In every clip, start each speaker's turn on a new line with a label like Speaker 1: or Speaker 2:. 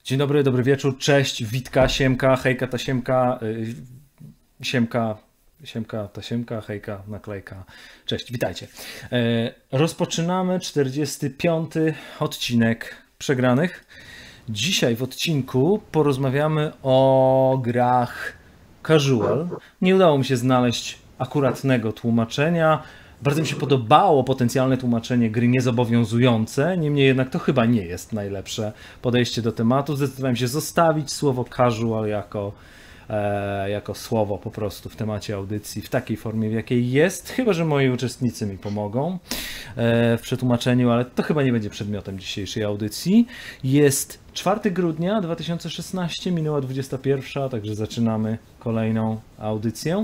Speaker 1: Dzień dobry, dobry wieczór, cześć, witka, siemka, hejka, tasiemka, siemka, siemka, tasiemka, hejka, naklejka. Cześć, witajcie. Rozpoczynamy 45. odcinek Przegranych. Dzisiaj w odcinku porozmawiamy o grach casual. Nie udało mi się znaleźć akuratnego tłumaczenia. Bardzo mi się podobało potencjalne tłumaczenie gry niezobowiązujące, niemniej jednak to chyba nie jest najlepsze podejście do tematu. Zdecydowałem się zostawić słowo casual jako słowo po prostu w temacie audycji, w takiej formie, w jakiej jest, chyba że moi uczestnicy mi pomogą w przetłumaczeniu, ale to chyba nie będzie przedmiotem dzisiejszej audycji. Jest 4 grudnia 2016, minęła 21, także zaczynamy kolejną audycję.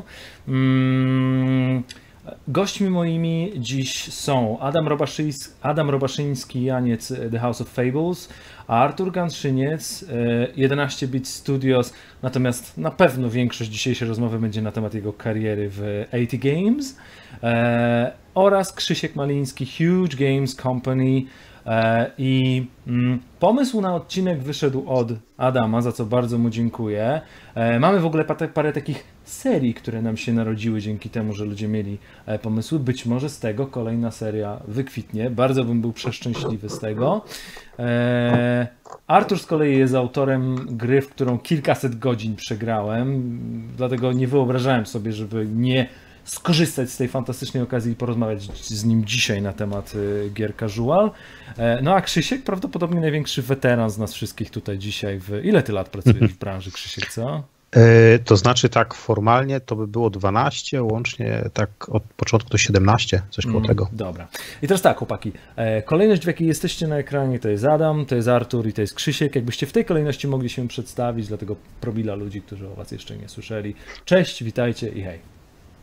Speaker 1: Gośćmi moimi dziś są Adam Robaszyński, Janiec The House of Fables, a Artur Ganszyniec, 11-Bit Studios, natomiast na pewno większość dzisiejszej rozmowy będzie na temat jego kariery w 80 Games, oraz Krzysiek Maliński, Huge Games Company. I pomysł na odcinek wyszedł od Adama, za co bardzo mu dziękuję. Mamy w ogóle parę takich serii, które nam się narodziły dzięki temu, że ludzie mieli pomysły. Być może z tego kolejna seria wykwitnie. Bardzo bym był przeszczęśliwy z tego. Artur z kolei jest autorem gry, w którą kilkaset godzin przegrałem, dlatego nie wyobrażałem sobie, żeby nie skorzystać z tej fantastycznej okazji i porozmawiać z nim dzisiaj na temat gier casual. No a Krzysiek, prawdopodobnie największy weteran z nas wszystkich tutaj dzisiaj. Ile ty lat pracujesz w branży, Krzysiek, co?
Speaker 2: To znaczy tak formalnie to by było 12, łącznie tak od początku to 17, coś koło tego.
Speaker 1: Dobra. I teraz tak, chłopaki, kolejność, w jakiej jesteście na ekranie, to jest Adam, to jest Artur i to jest Krzysiek. Jakbyście w tej kolejności mogli się przedstawić, dlatego probila ludzi, którzy o was jeszcze nie słyszeli. Cześć, witajcie i hej.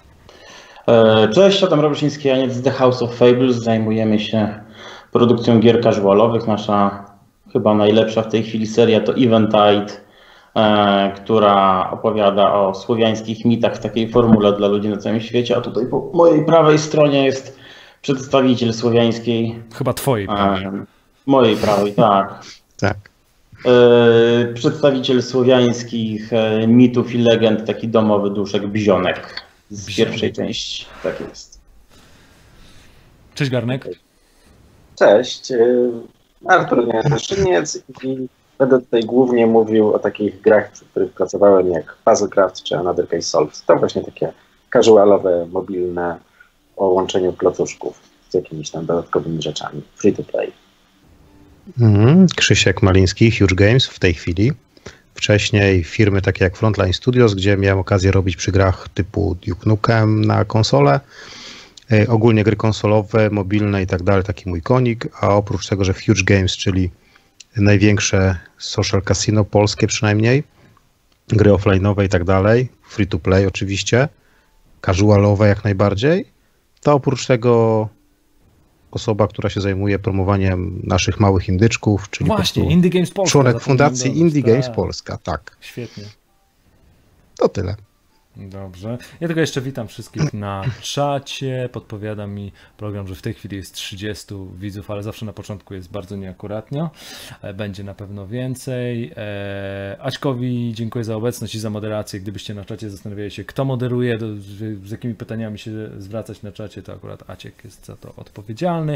Speaker 3: Cześć, Adam Robaszyński, Janiec The House of Fables. Zajmujemy się produkcją gier casualowych. Nasza chyba najlepsza w tej chwili seria to Eventide, która opowiada o słowiańskich mitach w takiej formule dla ludzi na całym świecie. A tutaj po mojej prawej stronie jest przedstawiciel słowiańskiej.
Speaker 1: Chyba twojej prawej.
Speaker 3: Mojej prawej, tak.
Speaker 2: Tak.
Speaker 3: Przedstawiciel słowiańskich mitów i legend, taki domowy duszek Bzionek. Z pierwszej części, tak jest.
Speaker 1: Cześć Garnek.
Speaker 4: Cześć, Artur Ganszyniec i będę tutaj głównie mówił o takich grach, przy których pracowałem, jak Puzzlecraft czy Another Case Solved. To właśnie takie casualowe, mobilne o łączeniu klocuszków z jakimiś tam dodatkowymi rzeczami. Free to play.
Speaker 2: Krzysiek Maliński, Huge Games w tej chwili. Wcześniej firmy takie jak Frontline Studios, gdzie miałem okazję robić przy grach typu Duke Nukem na konsolę. Ogólnie gry konsolowe, mobilne i tak dalej, taki mój konik. A oprócz tego, że w Huge Games, czyli największe social casino polskie przynajmniej, gry offline'owe i tak dalej, free to play oczywiście, casualowe jak najbardziej, to oprócz tego osoba, która się zajmuje promowaniem naszych małych indyczków, czyli
Speaker 1: właśnie, Indie Games Polska.
Speaker 2: Członek fundacji Indie Games Polska, tak.
Speaker 1: Świetnie.
Speaker 2: To tyle.
Speaker 1: Dobrze. Ja tylko jeszcze witam wszystkich na czacie. Podpowiada mi program, że w tej chwili jest 30 widzów, ale zawsze na początku jest bardzo nieakuratnie. Będzie na pewno więcej. Aćkowi dziękuję za obecność i za moderację. Gdybyście na czacie zastanawiali się, kto moderuje, z jakimi pytaniami się zwracać na czacie, to akurat Aciek jest za to odpowiedzialny.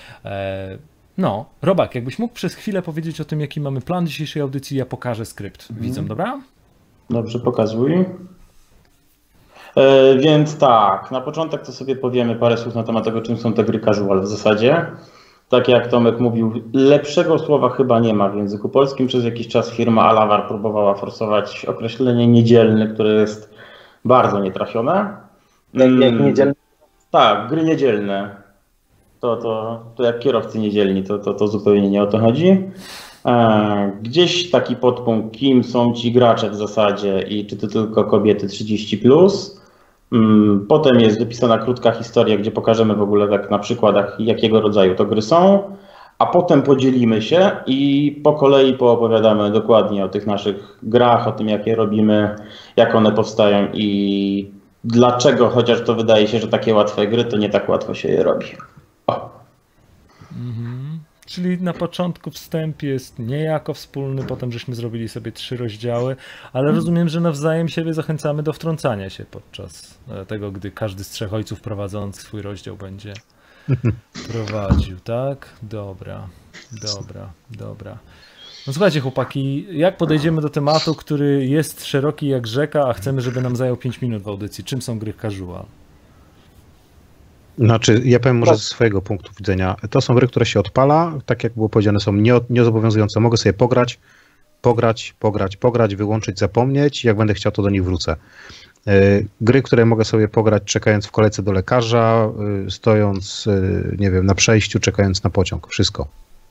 Speaker 1: No, Robak, jakbyś mógł przez chwilę powiedzieć o tym, jaki mamy plan dzisiejszej audycji, ja pokażę skrypt widzom, dobra?
Speaker 3: Dobrze, pokazuj. Więc tak, na początek to sobie powiemy parę słów na temat tego, czym są te gry casual w zasadzie. Tak jak Tomek mówił, lepszego słowa chyba nie ma w języku polskim. Przez jakiś czas firma Alawar próbowała forsować określenie niedzielny, które jest bardzo nietrafione.
Speaker 4: Jak niedzielne?
Speaker 3: Tak, gry niedzielne. To jak kierowcy niedzielni, to zupełnie nie o to chodzi. Gdzieś taki podpunkt, kim są ci gracze w zasadzie i czy to tylko kobiety 30+. Potem jest wypisana krótka historia, gdzie pokażemy w ogóle tak na przykładach, jakiego rodzaju to gry są, a potem podzielimy się i po kolei poopowiadamy dokładnie o tych naszych grach, o tym, jakie robimy, jak one powstają i dlaczego, chociaż to wydaje się, że takie łatwe gry, to nie tak łatwo się je robi. O.
Speaker 1: Czyli na początku wstęp jest niejako wspólny, potem żeśmy zrobili sobie 3 rozdziały, ale rozumiem, że nawzajem siebie zachęcamy do wtrącania się podczas tego, gdy każdy z 3 ojców prowadzący swój rozdział będzie prowadził, tak? Dobra. No słuchajcie chłopaki, jak podejdziemy do tematu, który jest szeroki jak rzeka, a chcemy, żeby nam zajął 5 minut w audycji? Czym są gry casual?
Speaker 2: Znaczy, ja powiem może ze swojego punktu widzenia. To są gry, które się odpala, tak jak było powiedziane, są niezobowiązujące. Mogę sobie pograć, wyłączyć, zapomnieć. Jak będę chciał, to do nich wrócę. Gry, które mogę sobie pograć czekając w kolejce do lekarza, stojąc, nie wiem, na przejściu, czekając na pociąg. Wszystko.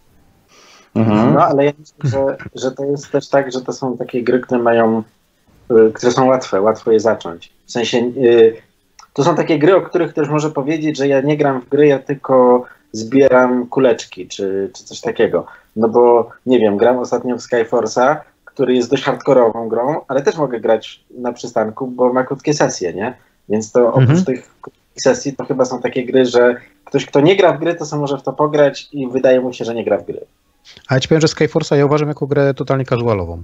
Speaker 4: No, ale ja myślę, że to jest też tak, że to są takie gry, które są łatwo je zacząć. W sensie, to są takie gry, o których ktoś może powiedzieć, że ja nie gram w gry, ja tylko zbieram kuleczki, czy coś takiego. No bo, nie wiem, gram ostatnio w Skyforce'a, który jest dość hardkorową grą, ale też mogę grać na przystanku, bo ma krótkie sesje, nie? Więc to oprócz tych krótkich sesji to chyba są takie gry, że ktoś, kto nie gra w gry, to sobie może w to pograć i wydaje mu się, że nie gra w gry.
Speaker 2: A ja ci powiem, że Skyforce'a ja uważam jako grę totalnie casualową.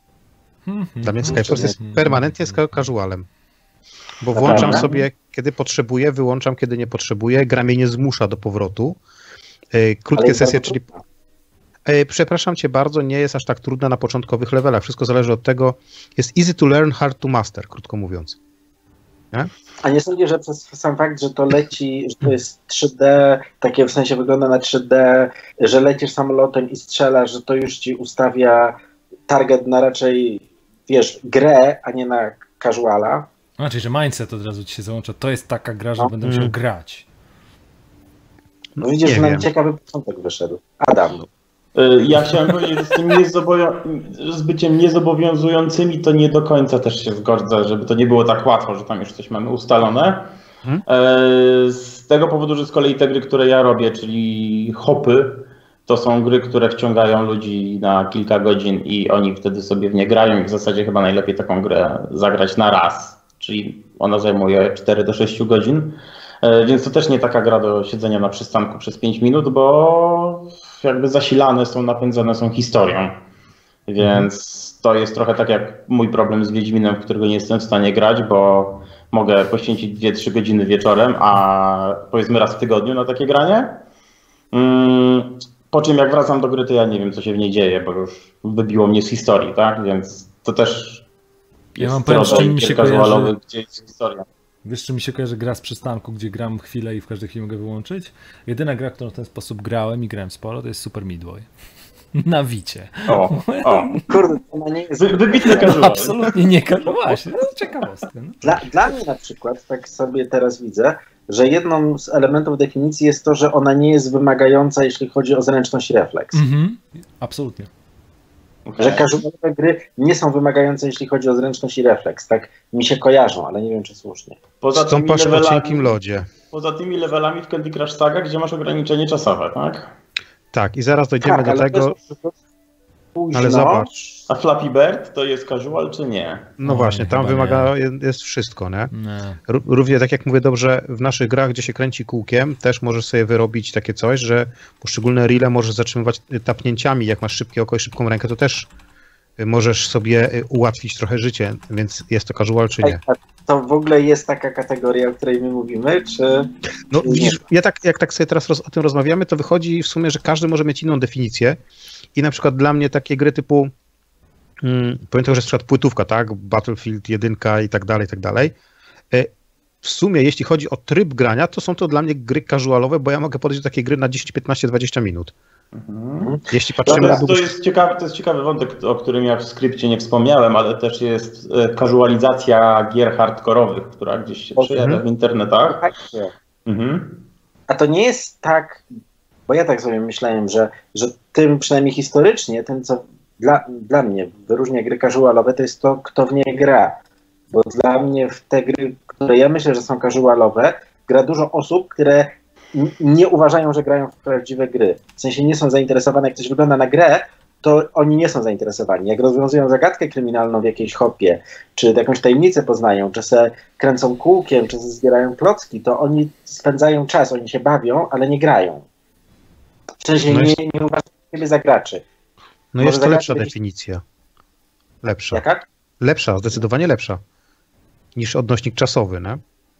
Speaker 2: Dla mnie Skyforce jest permanentnie casualem. Bo włączam sobie, kiedy potrzebuję, wyłączam, kiedy nie potrzebuję. Gra mnie nie zmusza do powrotu. Krótkie sesje, czyli... Przepraszam cię bardzo, nie jest aż tak trudna na początkowych levelach. Wszystko zależy od tego. Jest easy to learn, hard to master, krótko mówiąc. Nie?
Speaker 4: A nie sądzisz, że przez sam fakt, że to leci, że to jest 3D, takie w sensie wygląda na 3D, że lecisz samolotem i strzelasz, że to już ci ustawia target na raczej, wiesz, grę, a nie na casuala?
Speaker 1: Znaczy, że mindset od razu ci się załącza. To jest taka gra, że będę musiał grać.
Speaker 4: No widzisz, że nam ciekawy początek wyszedł. Adam.
Speaker 3: Ja chciałem powiedzieć, że z byciem niezobowiązującymi to nie do końca też się zgodzę, żeby to nie było tak łatwo, że tam już coś mamy ustalone. Z tego powodu, że z kolei te gry, które ja robię, czyli hopy, to są gry, które wciągają ludzi na kilka godzin i oni wtedy sobie w nie grają i w zasadzie chyba najlepiej taką grę zagrać na raz, czyli ona zajmuje 4 do 6 godzin. Więc to też nie taka gra do siedzenia na przystanku przez 5 minut, bo jakby zasilane są, napędzane są historią. Więc to jest trochę tak jak mój problem z Wiedźminem, w którego nie jestem w stanie grać, bo mogę poświęcić 2-3 godziny wieczorem, a powiedzmy raz w tygodniu na takie granie. Po czym jak wracam do gry, to ja nie wiem, co się w niej dzieje, bo już wybiło mnie z historii, tak? Więc to też jest rodzaj gier casualowych, gdzie jest historia.
Speaker 1: Wiesz, czy mi się kojarzy gra z przystanku, gdzie gram chwilę i w każdej chwili mogę wyłączyć? Jedyna gra, którą w ten sposób grałem i grałem sporo, to jest Super Midway. Na Wicie.
Speaker 4: Kurde, ona nie jest...
Speaker 3: Wybitny casual.
Speaker 1: Absolutnie nie właśnie. No, ciekawostka. No.
Speaker 4: Dla mnie na przykład, tak sobie teraz widzę, że jedną z elementów definicji jest to, że ona nie jest wymagająca, jeśli chodzi o zręczność i refleks.
Speaker 1: Absolutnie.
Speaker 4: Że casualowe gry nie są wymagające, jeśli chodzi o zręczność i refleks. Tak mi się kojarzą, ale nie wiem, czy słusznie.
Speaker 2: Stąpasz po cienkim lodzie.
Speaker 3: Poza tymi levelami w Candy Crush Saga, gdzie masz ograniczenie czasowe, tak?
Speaker 2: Tak, i zaraz dojdziemy do tego.
Speaker 4: Późno.
Speaker 2: Ale zobacz.
Speaker 3: A Flappy Bird to jest casual, czy nie?
Speaker 2: No właśnie, tam wymaga, jest wszystko, nie? Równie tak jak mówię dobrze, w naszych grach, gdzie się kręci kółkiem, też możesz sobie wyrobić takie coś, że poszczególne rille możesz zatrzymywać tapnięciami. Jak masz szybkie oko i szybką rękę, to też możesz sobie ułatwić trochę życie, więc jest to casual, czy nie?
Speaker 4: To w ogóle jest taka kategoria, o której my mówimy, czy...
Speaker 2: No widzisz, jak tak sobie teraz o tym rozmawiamy, to wychodzi w sumie, że każdy może mieć inną definicję i na przykład dla mnie takie gry typu, pamiętam, że jest przykład płytówka, tak, Battlefield 1 i tak dalej, w sumie jeśli chodzi o tryb grania, to są to dla mnie gry casualowe, bo ja mogę podejść do takiej gry na 10, 15, 20 minut. Jeśli patrzymy na
Speaker 3: to jest ciekawy wątek, o którym ja w skrypcie nie wspomniałem, ale też jest casualizacja gier hardkorowych, która gdzieś się przejawia w internetach.
Speaker 4: A to nie jest tak, bo ja tak sobie myślałem, że tym przynajmniej historycznie, tym co dla mnie wyróżnia gry casualowe, to jest to, kto w nie gra. Bo dla mnie w te gry, które ja myślę, że są casualowe, gra dużo osób, które nie uważają, że grają w prawdziwe gry. W sensie nie są zainteresowane, jak ktoś wygląda na grę, to oni nie są zainteresowani. Jak rozwiązują zagadkę kryminalną w jakiejś hopie, czy jakąś tajemnicę poznają, czy se kręcą kółkiem, czy se zbierają klocki, to oni spędzają czas, oni się bawią, ale nie grają. W sensie nie uważam siebie za graczy.
Speaker 2: No jest to lepsza definicja. Lepsza.
Speaker 4: Jaka?
Speaker 2: Lepsza, zdecydowanie lepsza. Niż odnośnik czasowy, nie?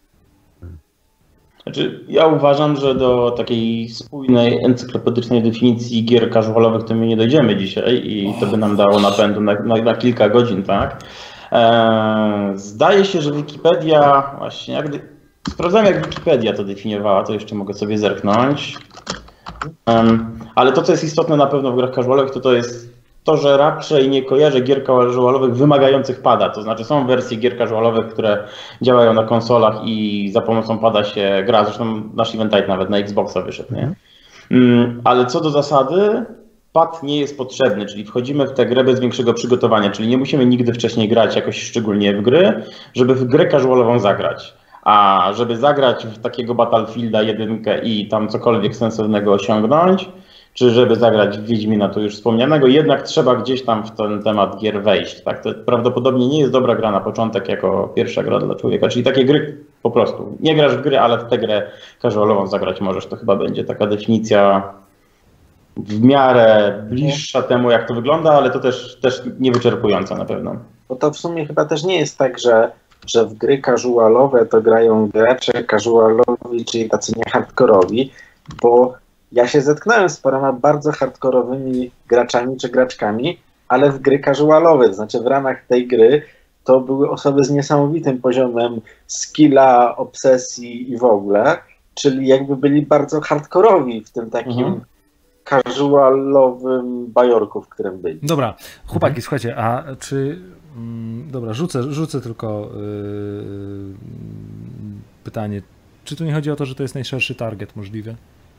Speaker 3: Znaczy, ja uważam, że do takiej spójnej, encyklopedycznej definicji gier casualowych to my nie dojdziemy dzisiaj i to by nam dało napędu na kilka godzin, tak? Zdaje się, że Wikipedia, właśnie, sprawdzałem jak Wikipedia to definiowała, to jeszcze mogę sobie zerknąć. Ale to, co jest istotne na pewno w grach casualowych, to jest to, że raczej nie kojarzę gier casualowych wymagających pada. To znaczy są wersje gier casualowych, które działają na konsolach i za pomocą pada się gra. Zresztą nasz Eventide nawet na Xboxa wyszedł, nie? Ale co do zasady, pad nie jest potrzebny, czyli wchodzimy w tę grę bez większego przygotowania, czyli nie musimy nigdy wcześniej grać jakoś szczególnie w gry, żeby w grę casualową zagrać. A żeby zagrać w takiego Battlefielda 1 i tam cokolwiek sensownego osiągnąć, czy żeby zagrać w Wiedźmina, tu już wspomnianego, jednak trzeba gdzieś tam w ten temat gier wejść. Tak? To prawdopodobnie nie jest dobra gra na początek jako pierwsza gra dla człowieka, czyli takie gry po prostu. Nie grasz w gry, ale w tę grę casualową zagrać możesz. To chyba będzie taka definicja w miarę bliższa temu, jak to wygląda, ale to też niewyczerpująca na pewno.
Speaker 4: Bo to w sumie chyba też nie jest tak, że w gry casualowe to grają gracze casualowi, czyli tacy nie hardkorowi, bo ja się zetknąłem z paroma bardzo hardkorowymi graczami czy graczkami, ale w gry casualowe, to znaczy w ramach tej gry to były osoby z niesamowitym poziomem skilla, obsesji i w ogóle, czyli jakby byli bardzo hardkorowi w tym takim casualowym bajorku, w którym byli.
Speaker 1: Dobra, chłopaki, słuchajcie, a czy... Dobra, rzucę tylko pytanie. Czy tu nie chodzi o to, że to jest najszerszy target możliwy?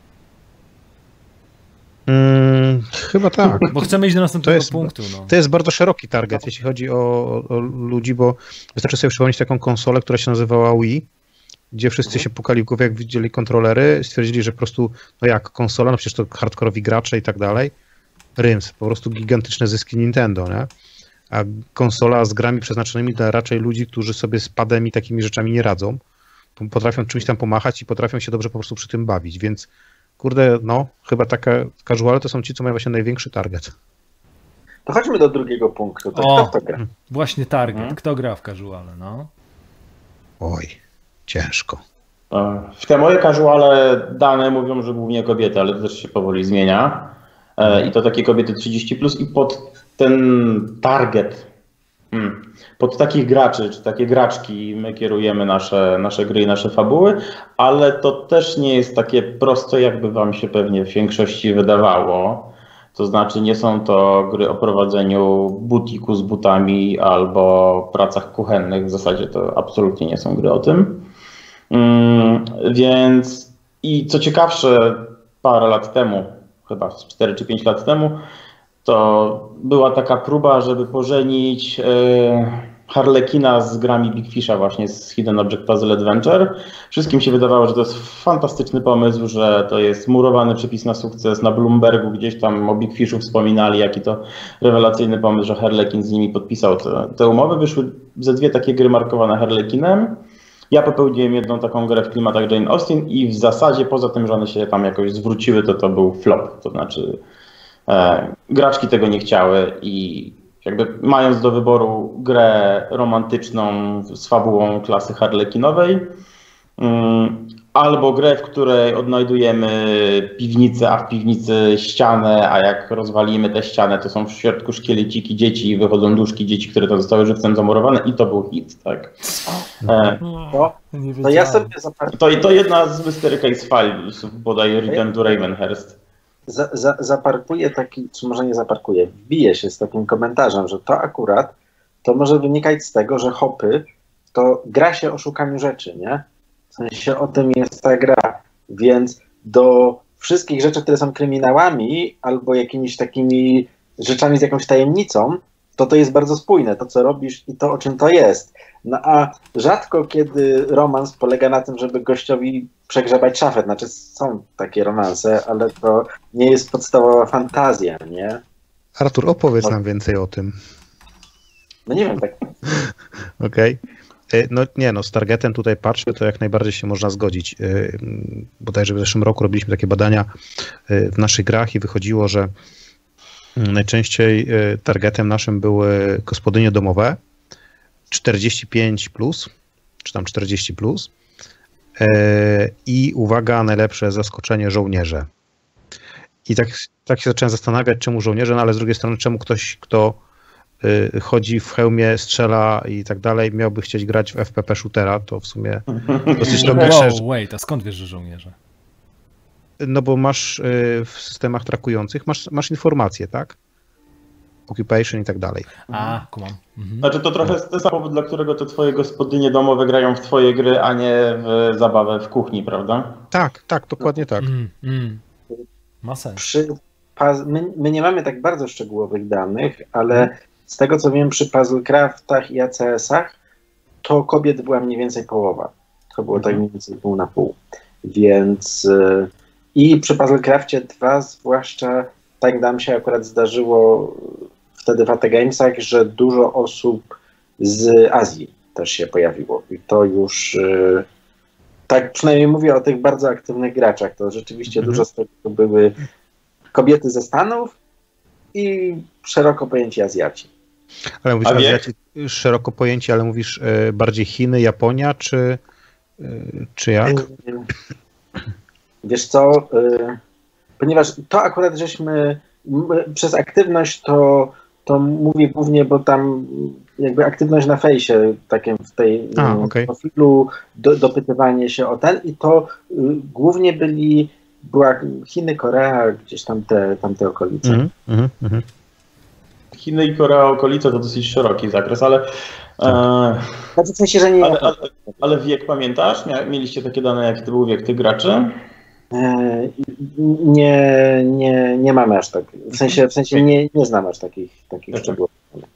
Speaker 2: Chyba tak.
Speaker 1: Bo chcemy iść do następnego punktu. No.
Speaker 2: To jest bardzo szeroki target, jeśli chodzi o ludzi, bo wystarczy sobie przypomnieć taką konsolę, która się nazywała Wii, gdzie wszyscy się pukali w głowę, jak widzieli kontrolery, stwierdzili, że po prostu, no jak konsola, no przecież to hardkorowi gracze i tak dalej. Ryms, po prostu gigantyczne zyski Nintendo, nie? A konsola z grami przeznaczonymi dla raczej ludzi, którzy sobie z padem i takimi rzeczami nie radzą. Potrafią czymś tam pomachać i potrafią się dobrze po prostu przy tym bawić, więc kurde, no, chyba takie casuale to są ci, co mają właśnie największy target.
Speaker 4: To chodźmy do drugiego punktu. To kto gra?
Speaker 1: Właśnie target. Kto gra w casuale, no?
Speaker 2: Oj, ciężko.
Speaker 3: W te moje casuale dane mówią, że głównie kobiety, ale to też się powoli zmienia. I to takie kobiety 30+, i pod ten target, pod takich graczy, czy takie graczki my kierujemy nasze gry i nasze fabuły, ale to też nie jest takie proste, jakby wam się pewnie w większości wydawało. To znaczy nie są to gry o prowadzeniu butiku z butami albo pracach kuchennych, w zasadzie to absolutnie nie są gry o tym. Więc i co ciekawsze, parę lat temu, chyba 4 czy 5 lat temu, to była taka próba, żeby pożenić Harlequina z grami Big Fisha właśnie z Hidden Object Puzzle Adventure. Wszystkim się wydawało, że to jest fantastyczny pomysł, że to jest murowany przepis na sukces. Na Bloombergu gdzieś tam o Big Fishu wspominali, jaki to rewelacyjny pomysł, że Harlequin z nimi podpisał te umowy. Wyszły ze 2 takie gry markowane Harlequinem. Ja popełniłem jedną taką grę w klimatach Jane Austen i w zasadzie poza tym, że one się tam jakoś zwróciły, to był flop. To znaczy graczki tego nie chciały i jakby mając do wyboru grę romantyczną z fabułą klasy harlekinowej albo grę, w której odnajdujemy piwnicę, a w piwnicy ścianę, a jak rozwalimy tę ścianę, to są w środku szkieleciki dzieci i wychodzą duszki dzieci, które to zostały żywcem zamurowane, i to był hit, tak.
Speaker 4: To ja sobie
Speaker 3: to jedna z Mystery Case Files, bodaj Return to Ravenhurst.
Speaker 4: Zaparkuję taki, czy może nie zaparkuję, wbiję się z takim komentarzem, że to akurat to może wynikać z tego, że hopy to gra się o szukaniu rzeczy, nie? W sensie o tym jest ta gra, więc do wszystkich rzeczy, które są kryminałami albo jakimiś takimi rzeczami z jakąś tajemnicą, to jest bardzo spójne, to co robisz i to o czym to jest. No a rzadko kiedy romans polega na tym, żeby gościowi przegrzebać szafę. Znaczy są takie romanse, ale to nie jest podstawowa fantazja, nie?
Speaker 2: Artur, opowiedz nam więcej o tym.
Speaker 4: No nie wiem, tak.
Speaker 2: Okej. No nie, no z targetem tutaj patrzę, to jak najbardziej się można zgodzić. Bodajże w zeszłym roku robiliśmy takie badania w naszych grach i wychodziło, że najczęściej targetem naszym były gospodynie domowe 45 plus, czy tam 40 plus i uwaga, najlepsze zaskoczenie, żołnierze. I tak się zacząłem zastanawiać, czemu żołnierze, no ale z drugiej strony, czemu ktoś, kto chodzi w hełmie, strzela i tak dalej, miałby chcieć grać w FPP shootera, to w sumie dosyć logiczne.
Speaker 1: Wow, wait, a skąd wiesz, że żołnierze?
Speaker 2: No bo masz w systemach trakujących, masz informacje, tak? Occupation i tak dalej.
Speaker 1: A, kumam. Mhm.
Speaker 3: Znaczy to trochę jest ten sam powód, dla którego to twoje gospodynie domowe grają w twoje gry, a nie w zabawę w kuchni, prawda?
Speaker 2: Tak, dokładnie tak.
Speaker 1: Ma sens.
Speaker 4: My nie mamy tak bardzo szczegółowych danych, ale z tego co wiem przy Puzzlecraftach i ACS-ach, to kobiet była mniej więcej połowa. To było tak mniej więcej pół na pół. Więc i przy Puzzlecrafcie 2 zwłaszcza tak nam się akurat zdarzyło wtedy w AT Gamesach, że dużo osób z Azji też się pojawiło. I to już tak przynajmniej mówię o tych bardzo aktywnych graczach. To rzeczywiście dużo z tego były kobiety ze Stanów i szeroko pojęci Azjaci.
Speaker 2: Ale mówisz Azjaci, szeroko pojęci, ale mówisz bardziej Chiny, Japonia, czy jak?
Speaker 4: Wiesz co, ponieważ to akurat żeśmy przez aktywność to mówię głównie, bo tam jakby aktywność na fejsie, takim w tej profilu, dopytywanie się o ten i to głównie była Chiny, Korea, gdzieś tamte okolice.
Speaker 3: Chiny i Korea okolice to dosyć szeroki zakres, ale
Speaker 4: w sensie, że nie.
Speaker 3: Ale wiek pamiętasz? Mieliście takie dane, jaki to był wiek tych graczy?
Speaker 4: Nie mamy aż tak. W sensie nie znam aż takich szczegółów.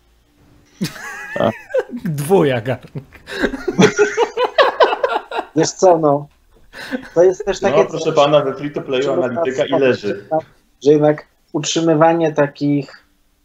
Speaker 1: Dwujagarnek.
Speaker 4: Wiesz co, no. To jest też takie.
Speaker 3: No, proszę pana, we free to playu analityka i leży.
Speaker 4: Że jednak utrzymywanie takich,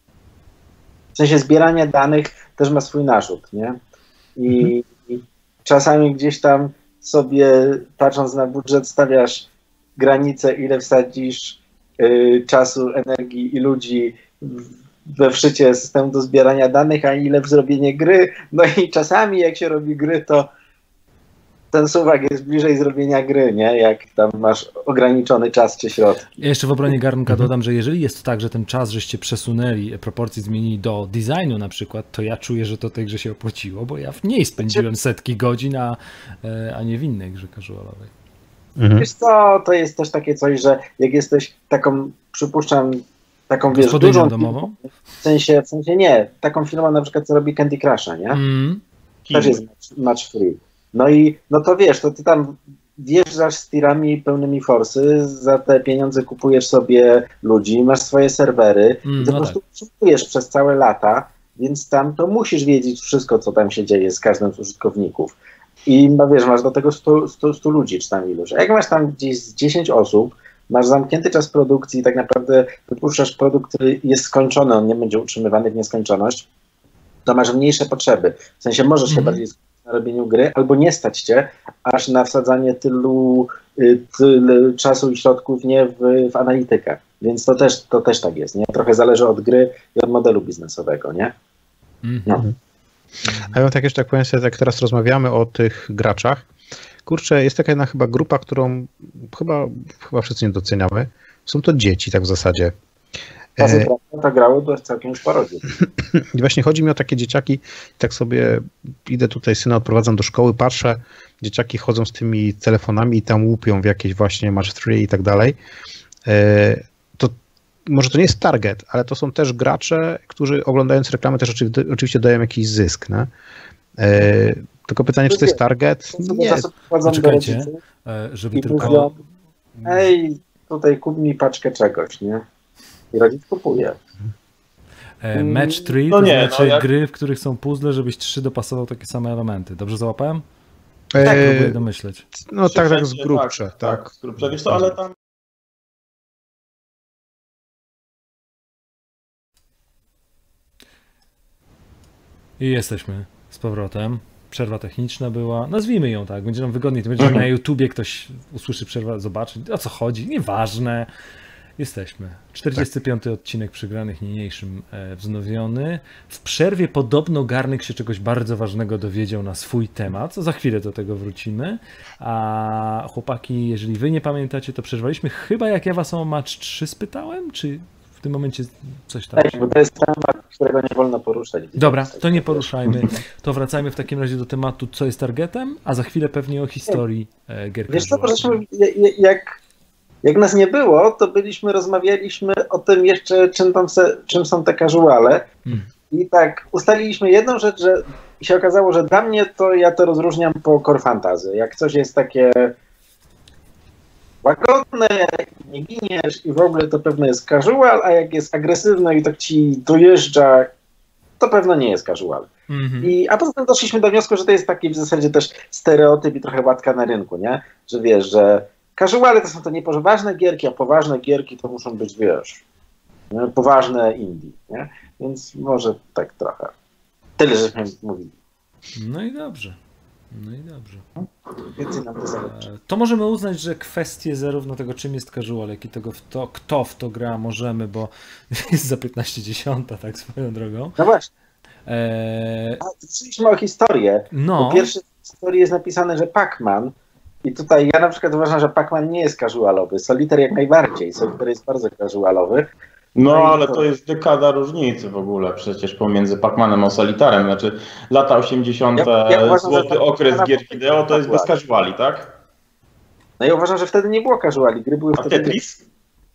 Speaker 4: w sensie zbieranie danych też ma swój narzut, nie? I czasami gdzieś tam sobie, patrząc na budżet, stawiasz granicę, ile wsadzisz czasu, energii i ludzi we wszycie systemu do zbierania danych, a ile w zrobienie gry. No i czasami jak się robi gry, to ten suwak jest bliżej zrobienia gry, nie? Jak tam masz ograniczony czas czy środki.
Speaker 1: Ja jeszcze w obronie garnka dodam, że jeżeli jest tak, że ten czas, żeście przesunęli, proporcje zmienili do designu na przykład, to ja czuję, że to tej grze się opłaciło, bo ja w niej spędziłem setki godzin, a nie w innej grze casualowej.
Speaker 4: Wiesz co, to jest też takie coś, że jak jesteś taką, przypuszczam, taką wiesz, dużą
Speaker 1: domową?
Speaker 4: W sensie nie, taką firmą na przykład co robi Candy Crusha, nie? Też jest match free. No to wiesz, to ty tam wjeżdżasz z tirami pełnymi forsy, za te pieniądze kupujesz sobie ludzi, masz swoje serwery i ty po prostu utrzymujesz przez całe lata, więc tam to musisz wiedzieć wszystko, co tam się dzieje z każdym z użytkowników. I wiesz, masz do tego 100 ludzi, czy tam iluś. A jak masz tam gdzieś 10 osób, masz zamknięty czas produkcji i tak naprawdę wypuszczasz produkt, który jest skończony, on nie będzie utrzymywany w nieskończoność, to masz mniejsze potrzeby. W sensie możesz się bardziej skupić na robieniu gry, albo nie stać cię aż na wsadzanie tyle czasu i środków nie w analitykę. Więc to też tak jest, nie? Trochę zależy od gry i od modelu biznesowego, nie? No.
Speaker 2: A ja tak jeszcze tak powiem sobie, jak teraz rozmawiamy o tych graczach, kurczę, jest taka jedna chyba grupa, którą chyba wszyscy nie doceniamy. Są to dzieci tak w zasadzie.
Speaker 4: To grało to całkiem sporo dzieci.
Speaker 2: I właśnie chodzi mi o takie dzieciaki, tak sobie idę tutaj, syna odprowadzam do szkoły, patrzę, dzieciaki chodzą z tymi telefonami i tam łupią w jakieś właśnie match 3 i tak dalej. To może to nie jest target, ale to są też gracze, którzy oglądając reklamę też oczywiście dają jakiś zysk. Nie? Tylko pytanie, czy to jest target? Nie.
Speaker 1: Czekajcie, żeby tylko...
Speaker 4: Ej, tutaj kup mi paczkę czegoś, nie? I rodzic kupuje.
Speaker 1: Match 3 to znaczy gry, w których są puzzle, żebyś 3 dopasował takie same elementy. Dobrze załapałem? Tak, próbuję domyśleć.
Speaker 2: No tak z grubsze. Tak.
Speaker 3: Z grubsze, wiesz co, ale tam...
Speaker 1: I jesteśmy z powrotem. przerwa techniczna była. Nazwijmy ją tak, będzie nam wygodniej. To będzie na YouTubie, ktoś usłyszy przerwę, zobaczy o co chodzi. Nieważne. Jesteśmy. 45. odcinek Przegranych niniejszym wznowiony. W przerwie podobno Garnek się czegoś bardzo ważnego dowiedział na swój temat. Za chwilę do tego wrócimy. A chłopaki, jeżeli wy nie pamiętacie, to przerwaliśmy chyba jak ja was o Match 3 spytałem, czy w tym momencie coś tam?
Speaker 4: Tak, bo to jest temat, którego nie wolno poruszać.
Speaker 1: Dobra, to nie poruszajmy. To wracajmy w takim razie do tematu, co jest targetem, a za chwilę pewnie o historii gier.
Speaker 4: Wiesz co, bo żeśmy, jak nas nie było, to rozmawialiśmy o tym jeszcze, czym są te casuale. I tak ustaliliśmy jedną rzecz, że się okazało, że dla mnie to ja to rozróżniam po core fantasy. Jak coś jest takie łagodne, nie giniesz i w ogóle to pewno jest casual, a jak jest agresywne i tak ci dojeżdża, to pewno nie jest casual. A poza tym doszliśmy do wniosku, że to jest taki w zasadzie też stereotyp i trochę łatka na rynku, nie? Że wiesz, że casuale to są to niepoważne gierki, a poważne gierki to muszą być, wiesz, nie? Poważne indie, nie? Więc może tak trochę. Tyle, żeśmy mówili.
Speaker 1: No i dobrze.
Speaker 4: Więcej nam to zależy.
Speaker 1: To możemy uznać, że kwestie zarówno tego, czym jest casual, jak i tego, kto w to gra, możemy, bo jest za 15:10, tak swoją drogą.
Speaker 4: No właśnie. Zaczęliśmy o historię.
Speaker 1: No.
Speaker 4: Po pierwsze w historii jest napisane, że Pac-Man, i tutaj ja na przykład uważam, że Pac-Man nie jest casualowy. Solitaire jak najbardziej. Solitaire jest bardzo casualowy.
Speaker 3: No ale to jest dekada różnicy w ogóle przecież pomiędzy Pac-Manem a Solitarem. Znaczy lata 80. Złoty okres gier wideo to jest bez casuali, tak?
Speaker 4: No ja uważam, że wtedy nie było casuali. Gry były wtedy...
Speaker 3: Tetris?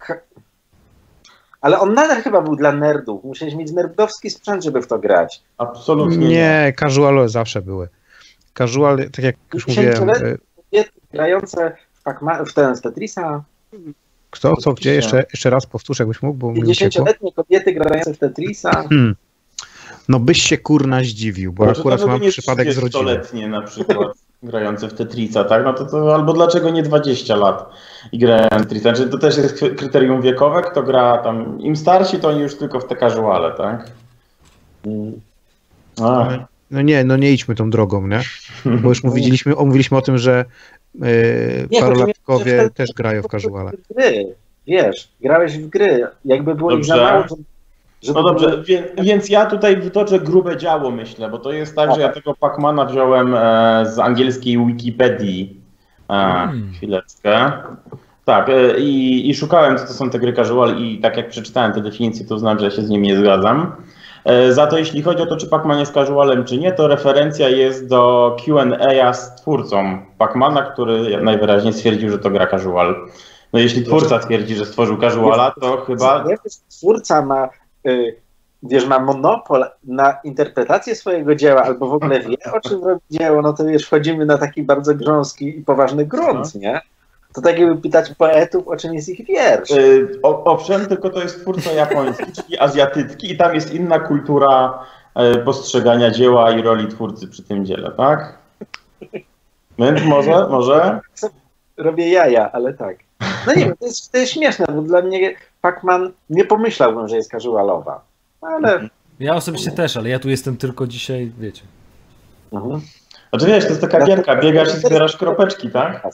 Speaker 4: Ale on nadal chyba był dla nerdów. Musiałeś mieć nerdowski sprzęt, żeby w to grać.
Speaker 3: Absolutnie
Speaker 2: nie. Casuale zawsze były. Casual, tak jak już mówiłem...
Speaker 4: Kobiety grające w Tetrisa...
Speaker 2: Kto? Co? Gdzie? Jeszcze raz powtórz, jakbyś mógł, bo mi uciekło.
Speaker 4: 50-letnie kobiety grające w Tetrisa.
Speaker 2: No byś się kurna zdziwił, bo akurat mam przypadek z rodziny.
Speaker 3: 30-letnie na przykład grające w Tetrisa, tak? No to albo dlaczego nie 20 lat i grają w Tetrisa? Znaczy, to też jest kryterium wiekowe, kto gra tam, im starsi, to oni już tylko w te casuale, tak?
Speaker 2: No nie idźmy tą drogą, nie? Bo już mówiliśmy o tym, że parolatkowie też grają w casuale.
Speaker 4: Wiesz, grałeś w gry, jakby było ich za mało,
Speaker 3: no dobrze, więc ja tutaj wytoczę grube działo, myślę, bo to jest tak, że ja tego Pac-Mana wziąłem z angielskiej Wikipedii. Chwileczkę. Tak, i szukałem, co to są te gry casual i tak jak przeczytałem te definicje, to znaczy, że ja się z nimi nie zgadzam. Za to jeśli chodzi o to, czy Pac-Man jest casualem, czy nie, to referencja jest do Q&A z twórcą Pac-Mana, który najwyraźniej stwierdził, że to gra casual. No jeśli twórca twierdzi, że stworzył casuala, to chyba...
Speaker 4: Twórca ma, ma monopol na interpretację swojego dzieła, albo w ogóle wie, o czym robi dzieło, no to wiesz, wchodzimy na taki bardzo grząski i poważny grunt, nie? To tak jakby pytać poetów, o czym jest ich wiersz.
Speaker 3: Owszem, tylko to jest twórca japoński, czyli azjatycki i tam jest inna kultura postrzegania dzieła i roli twórcy przy tym dziele, tak? Więc może?
Speaker 4: Robię jaja, ale tak. No nie wiem, to jest śmieszne, bo dla mnie Pac-Man nie pomyślałbym, że jest casualowa, ale...
Speaker 1: Ja osobiście też, ale ja tu jestem tylko dzisiaj, wiecie.
Speaker 3: Znaczy wiesz, to jest taka gierka, biegasz i zbierasz kropeczki, tak?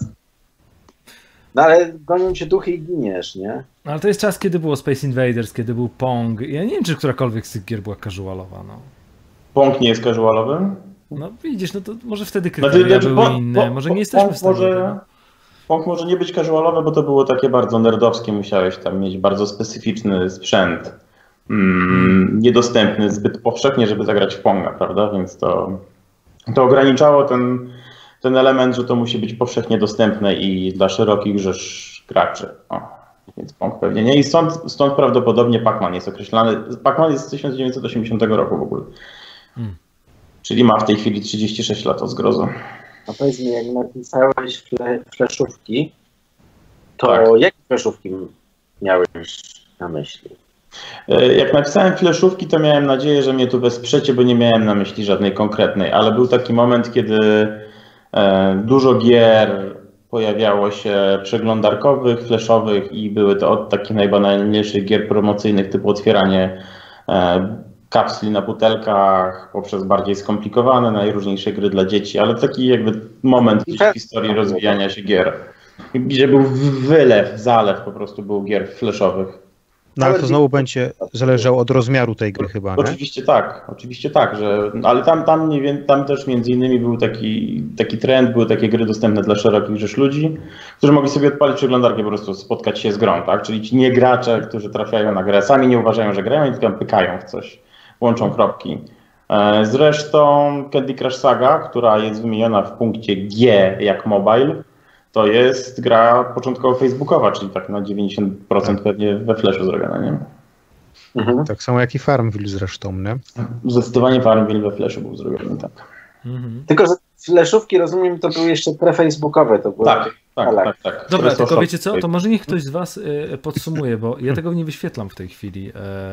Speaker 4: No ale gonią cię duchy i giniesz, nie?
Speaker 1: No, ale to jest czas, kiedy było Space Invaders, kiedy był Pong. Ja nie wiem, czy którakolwiek z tych gier była casualowa, no.
Speaker 3: Pong nie jest casualowym?
Speaker 1: No widzisz, no to może wtedy kryteria były inne, może nie jesteśmy w stanie...
Speaker 3: Pong może nie być casualowe, bo to było takie bardzo nerdowskie, musiałeś tam mieć bardzo specyficzny sprzęt. Niedostępny zbyt powszechnie, żeby zagrać w Ponga, prawda? Więc to ograniczało ten element, że to musi być powszechnie dostępne i dla szerokich rzesz graczy. Więc Pong pewnie nie. I stąd prawdopodobnie Pac-Man jest określany. Pac-Man jest z 1980 roku w ogóle. Czyli ma w tej chwili 36 lat o zgrozo.
Speaker 4: A powiedz mi, jak napisałeś fleszówki, to
Speaker 3: tak.
Speaker 4: Jakie fleszówki miałeś na myśli?
Speaker 3: Jak napisałem fleszówki, to miałem nadzieję, że mnie tu wesprzecie, bo nie miałem na myśli żadnej konkretnej, ale był taki moment, kiedy dużo gier pojawiało się przeglądarkowych, flashowych i były to od takich najbanalniejszych gier promocyjnych typu otwieranie kapsli na butelkach, poprzez bardziej skomplikowane, najróżniejsze gry dla dzieci, ale taki jakby moment w historii rozwijania się gier, gdzie był zalew po prostu był gier flashowych.
Speaker 2: No ale to znowu będzie zależało od rozmiaru tej gry chyba, nie?
Speaker 3: Oczywiście tak, ale tam też między innymi był taki trend, były takie gry dostępne dla szerokich rzesz ludzi, którzy mogli sobie odpalić przeglądarkę, po prostu spotkać się z grą, tak? Czyli ci niegracze, którzy trafiają na grę, sami nie uważają, że grają, tylko pykają w coś, łączą kropki. Zresztą Candy Crush Saga, która jest wymieniona w punkcie G jak mobile, to jest gra początkowo facebookowa, czyli tak na 90% pewnie we Flashu zrobiona, nie?
Speaker 2: Mhm. Tak samo jak i Farmville zresztą, nie?
Speaker 3: Zdecydowanie Farmville we Flashu był zrobiony, tak.
Speaker 4: Mhm. Tylko, że flashówki, rozumiem, to były jeszcze pre-facebookowe. To były
Speaker 3: tak.
Speaker 1: Dobra, tylko wiecie co, to może niech ktoś z was podsumuje, bo ja tego nie wyświetlam w tej chwili,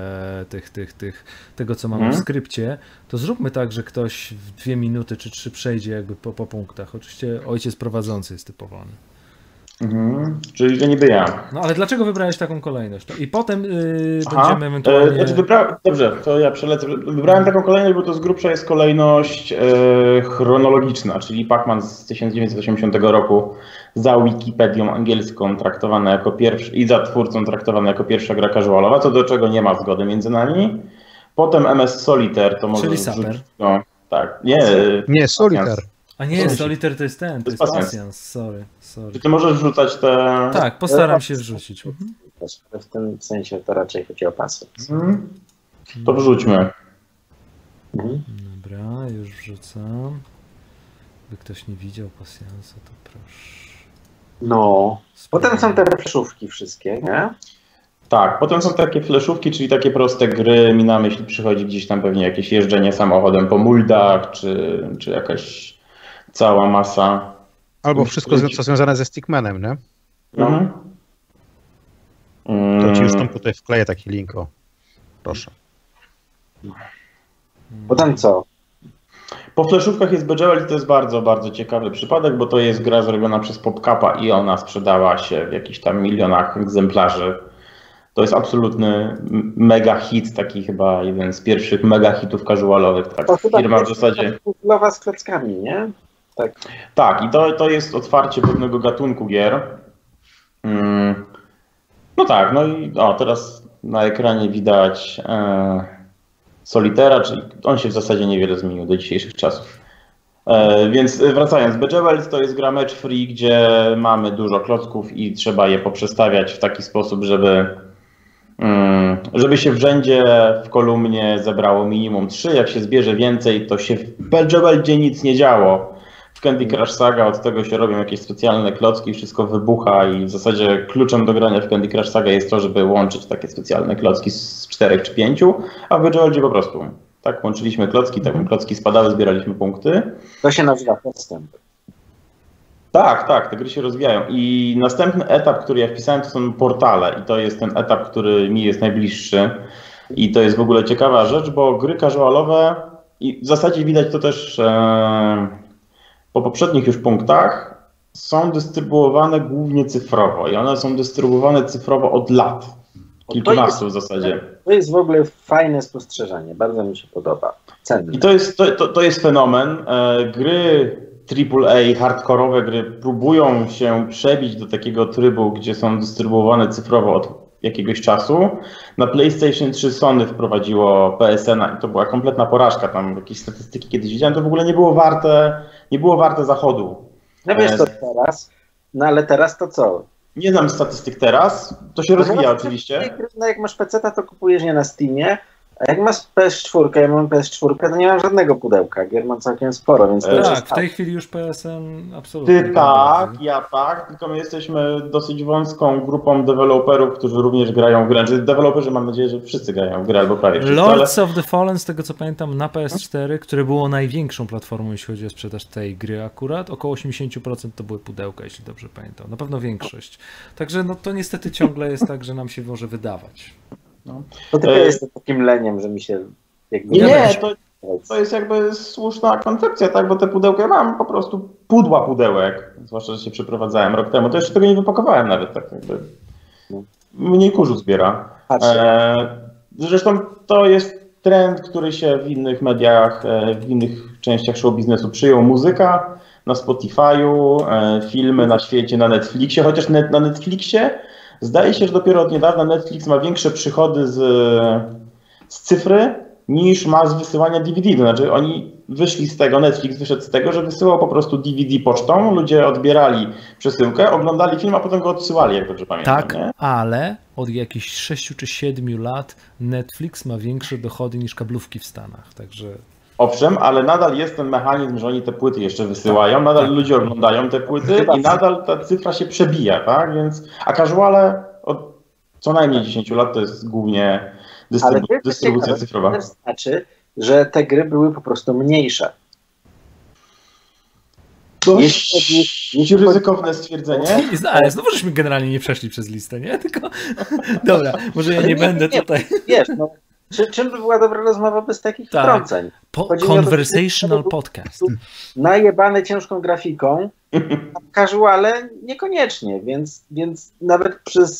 Speaker 1: tego co mam w skrypcie, to zróbmy tak, że ktoś w 2 minuty czy 3 przejdzie jakby po punktach. Oczywiście ojciec prowadzący jest typowany.
Speaker 3: Czyli to niby ja.
Speaker 1: No ale dlaczego wybrałeś taką kolejność? I potem będziemy ewentualnie...
Speaker 3: Dobrze, to ja przelecę. Wybrałem taką kolejność, bo to z grubsza jest kolejność chronologiczna, czyli Pac-Man z 1980 roku za Wikipedią angielską traktowana jako pierwsza i za twórcą traktowana jako pierwsza gra casualowa, co do czego nie ma zgody między nami. Potem MS Solitaire to może...
Speaker 1: Czyli Saper.
Speaker 3: No, tak.
Speaker 2: Nie, Solitaire.
Speaker 1: A nie, Solitaire to jest ten, to jest Pasjans, sorry.
Speaker 3: Czy ty możesz wrzucać te...
Speaker 1: Tak, postaram się wrzucić.
Speaker 4: W tym sensie to raczej chodzi o Pasjans.
Speaker 3: To wrzućmy.
Speaker 1: Dobra, już wrzucam. By ktoś nie widział Pasjansa, to proszę.
Speaker 4: No, potem są te flashówki wszystkie, nie?
Speaker 3: Tak, potem są takie flashówki, czyli takie proste gry. Mi na myśl przychodzi gdzieś tam pewnie jakieś jeżdżenie samochodem po muldach, czy jakaś cała masa.
Speaker 2: Albo wszystko, co związane ze Stickmanem, nie?
Speaker 3: Mhm.
Speaker 2: To ci już tam tutaj wkleję taki link, o. Proszę.
Speaker 4: Potem co?
Speaker 3: Po flashówkach jest Bejeweled, to jest bardzo, bardzo ciekawy przypadek, bo to jest gra zrobiona przez PopCapa i ona sprzedała się w jakichś tam milionach egzemplarzy. To jest absolutny mega hit, taki chyba jeden z pierwszych mega hitów casualowych. Tak,
Speaker 4: to
Speaker 3: firma w zasadzie...
Speaker 4: Królowa z klockami, nie?
Speaker 3: Tak, i to jest otwarcie pewnego gatunku gier. No tak, no i teraz na ekranie widać Solitaira, czyli on się w zasadzie niewiele zmienił do dzisiejszych czasów. Więc wracając, Bejeweled to jest gra match free, gdzie mamy dużo klocków i trzeba je poprzestawiać w taki sposób, żeby się w rzędzie w kolumnie zebrało minimum 3. Jak się zbierze więcej, to się w Bejeveldzie nic nie działo. W Candy Crush Saga od tego się robią jakieś specjalne klocki, wszystko wybucha i w zasadzie kluczem do grania w Candy Crush Saga jest to, żeby łączyć takie specjalne klocki z 4 czy 5, a w Bejeveldzie po prostu tak łączyliśmy klocki, tak klocki spadały, zbieraliśmy punkty.
Speaker 4: To się nazywa postęp.
Speaker 3: Tak, te gry się rozwijają i następny etap, który ja wpisałem, to są portale i to jest ten etap, który mi jest najbliższy i to jest w ogóle ciekawa rzecz, bo gry casualowe i w zasadzie widać to też po poprzednich już punktach są dystrybuowane głównie cyfrowo i one są dystrybuowane cyfrowo od lat, kilkunastu w zasadzie.
Speaker 4: To jest w ogóle fajne spostrzeżenie, bardzo mi się podoba. Cenne.
Speaker 3: I to jest fenomen. Gry AAA, hardkorowe gry próbują się przebić do takiego trybu, gdzie są dystrybuowane cyfrowo od jakiegoś czasu. Na PlayStation 3 Sony wprowadziło PSN-a i to była kompletna porażka. Tam jakieś statystyki kiedyś widziałem, to w ogóle nie było warte zachodu.
Speaker 4: No wiesz co teraz, no ale teraz to co?
Speaker 3: Nie znam statystyk teraz, to się rozwija oczywiście.
Speaker 4: No jak masz PC-ta, to kupujesz nie na Steamie, a jak masz PS4, ja mam PS4, to nie mam żadnego pudełka, gier mam całkiem sporo, więc to
Speaker 1: tak, w tej chwili już PSN absolutnie.
Speaker 3: Ty tak, ja tak, tylko my jesteśmy dosyć wąską grupą deweloperów, którzy również grają w grę. Czyli deweloperzy, mam nadzieję, że wszyscy grają w grę albo prawie wszyscy.
Speaker 1: Lords of the Fallen, z tego co pamiętam, na PS4, które było największą platformą, jeśli chodzi o sprzedaż tej gry akurat, około 80% to były pudełka, jeśli dobrze pamiętam. Na pewno większość. Także no to niestety ciągle jest tak, że nam się może wydawać.
Speaker 4: No. To tylko jest takim leniem, że mi się jakby...
Speaker 3: To jest jakby słuszna koncepcja, tak? Bo te pudełka, ja mam po prostu pudła pudełek, zwłaszcza, że się przeprowadzałem rok temu, to jeszcze tego nie wypakowałem nawet, tak jakby mniej kurzu zbiera. Zresztą to jest trend, który się w innych mediach, w innych częściach show biznesu przyjął. Muzyka na Spotify'u, filmy na świecie, na Netflixie, chociaż na Netflixie zdaje się, że dopiero od niedawna Netflix ma większe przychody z cyfry niż ma z wysyłania DVD. To znaczy oni wyszli z tego, Netflix wyszedł z tego, że wysyłał po prostu DVD pocztą, ludzie odbierali przesyłkę, oglądali film, a potem go odsyłali, jak dobrze pamiętam.
Speaker 1: Tak,
Speaker 3: nie?
Speaker 1: ale od jakichś 6 czy 7 lat Netflix ma większe dochody niż kablówki w Stanach, także...
Speaker 3: Owszem, ale nadal jest ten mechanizm, że oni te płyty jeszcze wysyłają, nadal ludzie oglądają te płyty i nadal ta cyfra się przebija, tak? Więc, a casuale od co najmniej 10 lat to jest głównie dystrybucja cyfrowa.
Speaker 4: To znaczy, że te gry były po prostu mniejsze.
Speaker 3: Jeśli ryzykowne stwierdzenie.
Speaker 1: Ale znowu żeśmy generalnie nie przeszli przez listę, nie? Tylko... Dobra, może ja nie będę tutaj...
Speaker 4: Wiesz, no, czym by była dobra rozmowa bez takich wtrąceń?
Speaker 1: Conversational podcast.
Speaker 4: Najebany ciężką grafiką, casuale niekoniecznie, więc nawet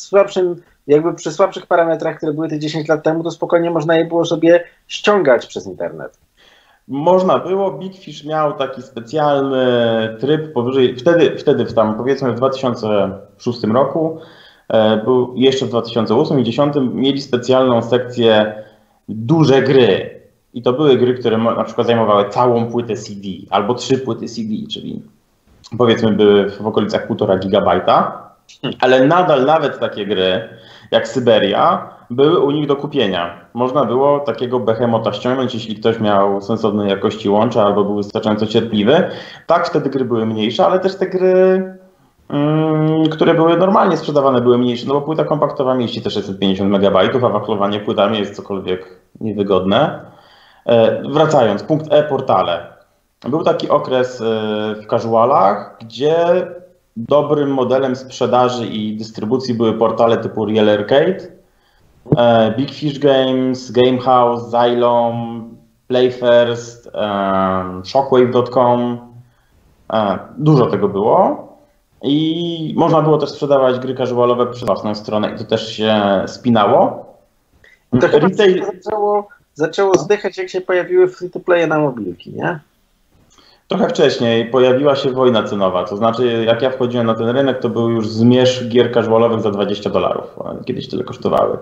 Speaker 4: przy słabszych parametrach, które były te 10 lat temu, to spokojnie można je było sobie ściągać przez internet.
Speaker 3: Można było, Big Fish miał taki specjalny tryb powyżej, wtedy tam powiedzmy w 2006 roku, był jeszcze w 2008 i 2010 mieli specjalną sekcję duże gry. I to były gry, które na przykład zajmowały całą płytę CD albo 3 płyty CD, czyli powiedzmy były w okolicach 1,5 gigabajta, ale nadal nawet takie gry jak Syberia były u nich do kupienia. Można było takiego behemota ściągnąć, jeśli ktoś miał sensownej jakości łącza albo był wystarczająco cierpliwy. Tak, wtedy gry były mniejsze, ale też te gry, które były normalnie sprzedawane, były mniejsze, no bo płyta kompaktowa mieści też 650 MB, a wachlowanie płytami jest cokolwiek niewygodne. Wracając, punkt E, portale. Był taki okres w casualach, gdzie dobrym modelem sprzedaży i dystrybucji były portale typu Real Arcade, Big Fish Games, Gamehouse, Xylom, Playfirst, Shockwave.com. Dużo tego było i można było też sprzedawać gry casualowe przez własną stronę i to też się spinało.
Speaker 4: To chyba zaczęło zdychać, jak się pojawiły free-to-playe na mobilki, nie?
Speaker 3: Trochę wcześniej pojawiła się wojna cenowa, to znaczy jak ja wchodziłem na ten rynek, to był już zmierzch gier casualowych za $20, kiedyś tyle kosztowały.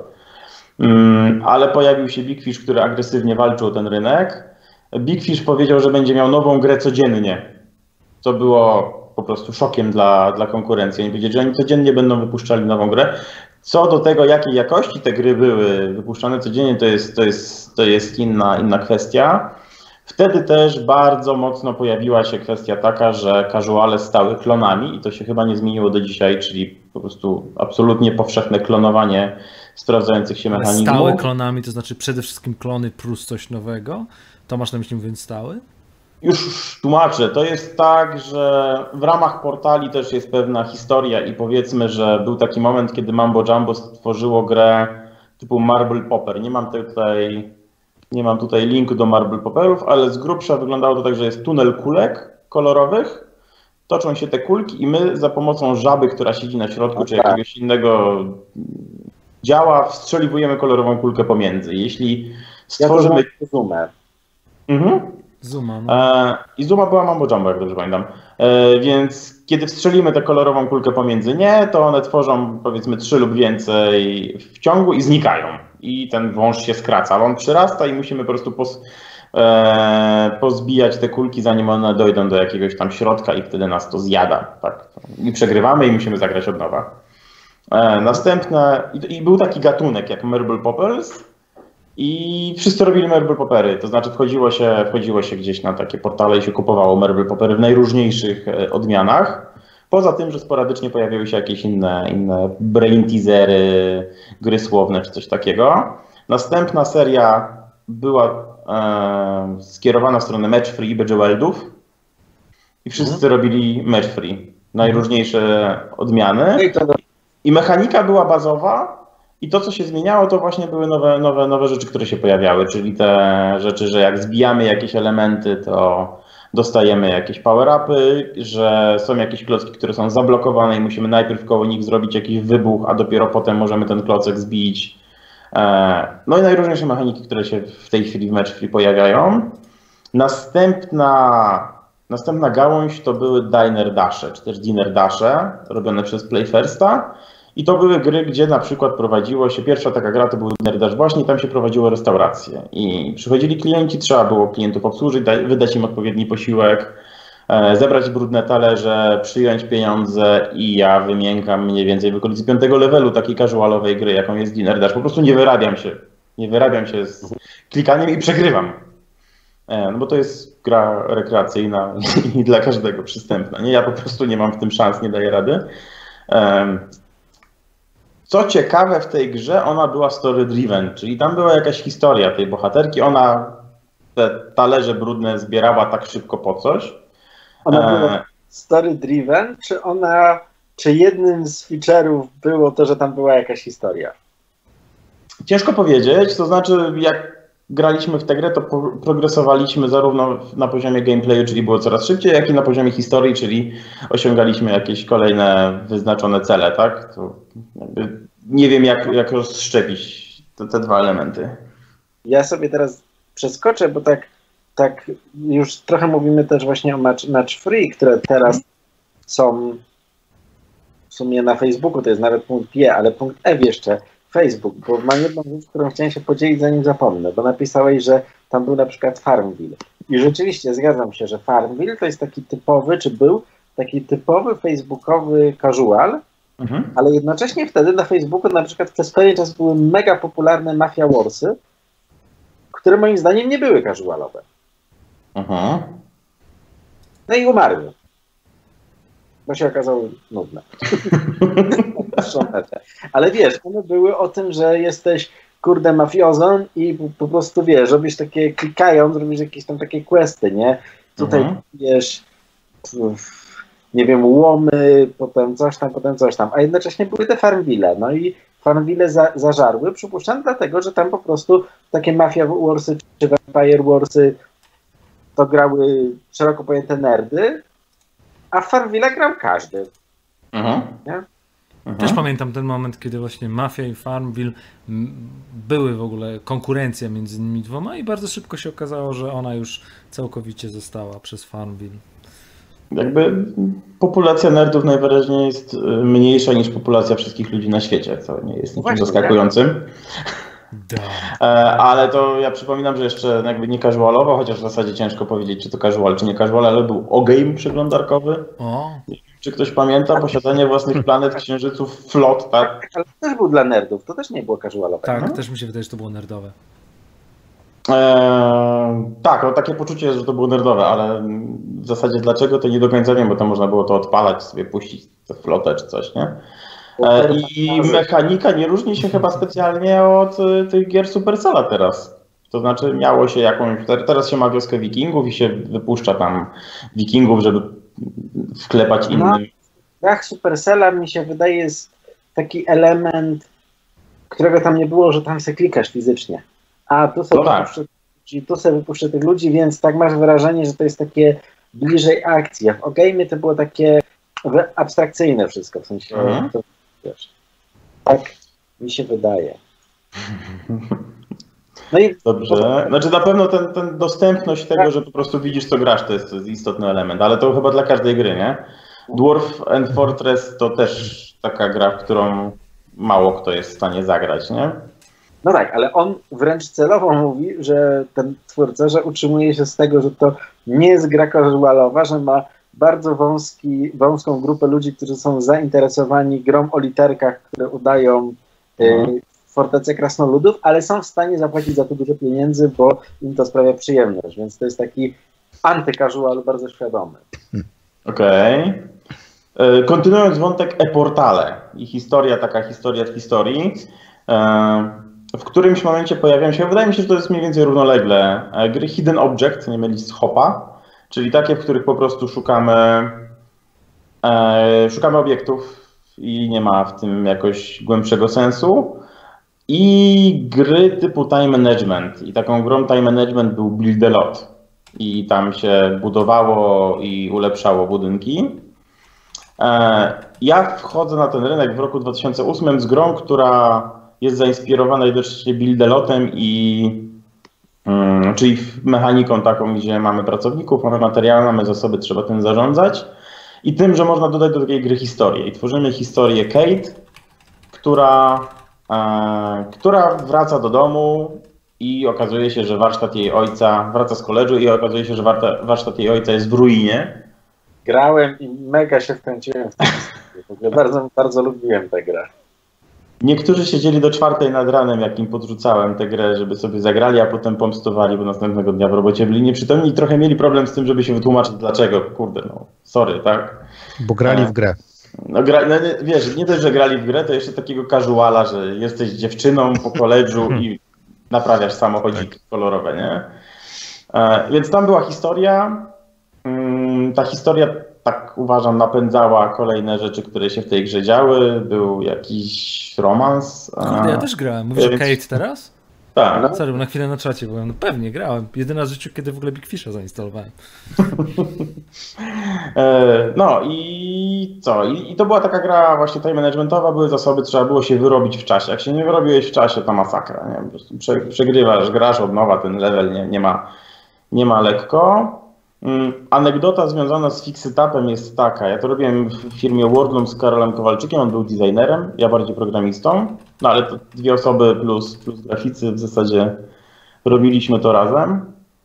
Speaker 3: Ale pojawił się Big Fish, który agresywnie walczył o ten rynek. Big Fish powiedział, że będzie miał nową grę codziennie, co było po prostu szokiem dla konkurencji. Oni powiedzieli, że oni codziennie będą wypuszczali nową grę. Co do tego, jakiej jakości te gry były wypuszczane codziennie, to jest inna kwestia. Wtedy też bardzo mocno pojawiła się kwestia taka, że casuale stały klonami i to się chyba nie zmieniło do dzisiaj, czyli po prostu absolutnie powszechne klonowanie sprawdzających się mechanizmów.
Speaker 1: Stałe klonami, to znaczy przede wszystkim klony plus coś nowego? To masz na myśli mówiąc stały?
Speaker 3: Już tłumaczę. To jest tak, że w ramach portali też jest pewna historia i powiedzmy, że był taki moment, kiedy Mambo Jumbo stworzyło grę typu Marble Popper. Nie mam tutaj linku do Marble Popperów, ale z grubsza wyglądało to tak, że jest tunel kulek kolorowych, toczą się te kulki i my za pomocą żaby, która siedzi na środku, czy jakiegoś innego działa, wstrzeliwujemy kolorową kulkę pomiędzy. Jeśli stworzymy...
Speaker 1: Zuma. No.
Speaker 3: I Zuma była Mambo Jumbo, jak dobrze pamiętam. Więc kiedy wstrzelimy tę kolorową kulkę pomiędzy nie, to one tworzą powiedzmy 3 lub więcej w ciągu i znikają. I ten wąż się skraca, ale on przyrasta i musimy po prostu pozbijać te kulki, zanim one dojdą do jakiegoś tam środka i wtedy nas to zjada. Tak? I przegrywamy i musimy zagrać od nowa. Następne, i był taki gatunek jak Marble Poppers i wszyscy robili Marble Poppery, to znaczy wchodziło się gdzieś na takie portale i się kupowało Marble Poppery w najróżniejszych odmianach. Poza tym, że sporadycznie pojawiały się jakieś inne brain teasery, gry słowne czy coś takiego. Następna seria była skierowana w stronę Match Free Bejeweldów i wszyscy robili Match Free, najróżniejsze odmiany. I mechanika była bazowa i to, co się zmieniało, to właśnie były nowe rzeczy, które się pojawiały, czyli te rzeczy, że jak zbijamy jakieś elementy, to dostajemy jakieś power-upy, że są jakieś klocki, które są zablokowane i musimy najpierw koło nich zrobić jakiś wybuch, a dopiero potem możemy ten klocek zbić. No i najróżniejsze mechaniki, które się w tej chwili w Match 3 pojawiają. Następna gałąź to były Diner Dashe, czy też Dinner Dashe, robione przez Playfirsta. I to były gry, gdzie na przykład prowadziło się, pierwsza taka gra to był Dinner Dash właśnie, i tam się prowadziło restauracje. I przychodzili klienci, trzeba było klientów obsłużyć, wydać im odpowiedni posiłek, zebrać brudne talerze, przyjąć pieniądze i ja wymiękam mniej więcej w okolicy 5. levelu takiej casualowej gry, jaką jest Dinner Dash. Po prostu nie wyrabiam się z klikaniem i przegrywam. No bo to jest gra rekreacyjna i dla każdego przystępna. Nie, ja po prostu nie mam w tym szans, nie daję rady. Co ciekawe w tej grze, ona była story-driven, czyli tam była jakaś historia tej bohaterki. Ona te talerze brudne zbierała tak szybko po coś.
Speaker 4: Ona była story-driven, czy jednym z feature'ów było to, że tam była jakaś historia?
Speaker 3: Ciężko powiedzieć, to znaczy jak graliśmy w tę grę, to progresowaliśmy zarówno na poziomie gameplayu, czyli było coraz szybciej, jak i na poziomie historii, czyli osiągaliśmy jakieś kolejne wyznaczone cele, tak? To jakby nie wiem, jak rozszczepić te dwa elementy.
Speaker 4: Ja sobie teraz przeskoczę, bo tak już trochę mówimy też właśnie o Match Free, które teraz są w sumie na Facebooku, to jest nawet punkt P, ale punkt F jeszcze, Facebook, bo mam jedną rzecz, którą chciałem się podzielić, zanim zapomnę, bo napisałeś, że tam był na przykład Farmville. I rzeczywiście zgadzam się, że Farmville to jest taki typowy, czy był taki typowy facebookowy casual, ale jednocześnie wtedy na Facebooku na przykład przez pewien czas były mega popularne Mafia Warsy, które moim zdaniem nie były casualowe. No i umarły. Bo się okazały nudne. Ale wiesz, one były o tym, że jesteś kurde mafiozą i po prostu wiesz, robisz takie, klikając, robisz jakieś tam takie questy, nie? Tutaj wiesz, nie wiem, łomy, potem coś tam, a jednocześnie były te Farmville, no i Farmville zażarły, przypuszczam, dlatego, że tam po prostu takie Mafia Warsy czy Vampire Warsy to grały szeroko pojęte nerdy, a w Farmville grał każdy. Nie?
Speaker 1: Też pamiętam ten moment, kiedy właśnie Mafia i Farmville były w ogóle konkurencja między nimi dwoma i bardzo szybko się okazało, że ona już całkowicie została przez Farmville.
Speaker 3: Jakby populacja nerdów najwyraźniej jest mniejsza niż populacja wszystkich ludzi na świecie, co nie jest niczym zaskakującym. Ale to ja przypominam, że jeszcze jakby nie casualowo, chociaż w zasadzie ciężko powiedzieć, czy to casual, czy nie casual, ale był O-Game przeglądarkowy. Nie wiem, czy ktoś pamięta, posiadanie własnych planet, księżyców, flot, tak?
Speaker 4: Ale to też był dla nerdów, to też nie było casualowe.
Speaker 1: Tak, też mi się wydaje, że to było nerdowe.
Speaker 3: Tak, no, takie poczucie jest, że to było nerdowe, ale w zasadzie dlaczego, to nie do końca wiem, bo to można było to odpalać, sobie puścić tę flotę czy coś, nie? I mechanika nie różni się chyba specjalnie od tych gier Supercella teraz. To znaczy miało się jakąś, teraz się ma wioskę wikingów i się wypuszcza tam wikingów, żeby wklepać innym.
Speaker 4: W grach Supercella mi się wydaje jest taki element, którego tam nie było, że tam se klikasz fizycznie. A tu sobie, wypuszczę tych ludzi, więc tak masz wrażenie, że to jest takie bliżej akcji. A w O-Game to było takie abstrakcyjne wszystko, w sensie to, wiesz, tak mi się wydaje. No i
Speaker 3: dobrze, znaczy na pewno ten dostępność tego, że po prostu widzisz co grasz, to jest istotny element, ale to chyba dla każdej gry, nie? Dwarf and Fortress to też taka gra, w którą mało kto jest w stanie zagrać, nie?
Speaker 4: No tak, ale on wręcz celowo mówi, że ten twórca, że utrzymuje się z tego, że to nie jest gra casualowa, że ma bardzo wąską grupę ludzi, którzy są zainteresowani grą o literkach, które udają Fortecę Krasnoludów, ale są w stanie zapłacić za to dużo pieniędzy, bo im to sprawia przyjemność, więc to jest taki anty-casual bardzo świadomy.
Speaker 3: Okej. Kontynuując wątek e-portale i taka historia w historii, w którymś momencie pojawiają się, wydaje mi się, że to jest mniej więcej równolegle, gry Hidden Object, nie mylić z Hopa, czyli takie, w których po prostu szukamy obiektów i nie ma w tym jakoś głębszego sensu. I gry typu Time Management. I taką grą Time Management był Build a Lot. I tam się budowało i ulepszało budynki. Ja wchodzę na ten rynek w roku 2008 z grą, która jest zainspirowana jednocześnie buildelotem czyli mechaniką taką, gdzie mamy pracowników, mamy materiały, mamy zasoby, trzeba tym zarządzać i tym, że można dodać do takiej gry historię. I tworzymy historię Kate, która wraca do domu i okazuje się, że warsztat jej ojca, wraca z koledżu i okazuje się, że warsztat jej ojca jest w ruinie.
Speaker 4: Grałem i mega się wkręciłem w tę historię. W ogóle bardzo, bardzo lubiłem tę grę.
Speaker 3: Niektórzy siedzieli do 4 nad ranem, jak im podrzucałem tę grę, żeby sobie zagrali, a potem pomstowali, bo następnego dnia w robocie byli nieprzytomni i trochę mieli problem z tym, żeby się wytłumaczyć dlaczego. Kurde, no sorry, tak?
Speaker 2: Bo grali w grę.
Speaker 3: No, wiesz, nie dość, że grali w grę, to jeszcze takiego casuala, że jesteś dziewczyną po koledżu i naprawiasz samochodziki kolorowe, nie? Więc tam była historia. Ta historia, tak uważam, napędzała kolejne rzeczy, które się w tej grze działy. Był jakiś romans.
Speaker 1: Kurde, ja też grałem. Mówisz o Kate teraz?
Speaker 3: Tak.
Speaker 1: No. Sorry, bo na chwilę na czacie byłem. No pewnie, grałem. Jedyny raz w życiu, kiedy w ogóle Big Fisha zainstalowałem.
Speaker 3: No i co? I to była taka gra właśnie time managementowa, były zasoby, trzeba było się wyrobić w czasie. Jak się nie wyrobiłeś w czasie, to masakra. Nie? Po prostu przegrywasz, grasz od nowa, ten level nie ma lekko. Anegdota związana z fixitapem jest taka. Ja to robiłem w firmie Wordloom z Karolem Kowalczykiem, on był designerem, ja bardziej programistą, no ale to 2 osoby plus graficy w zasadzie robiliśmy to razem.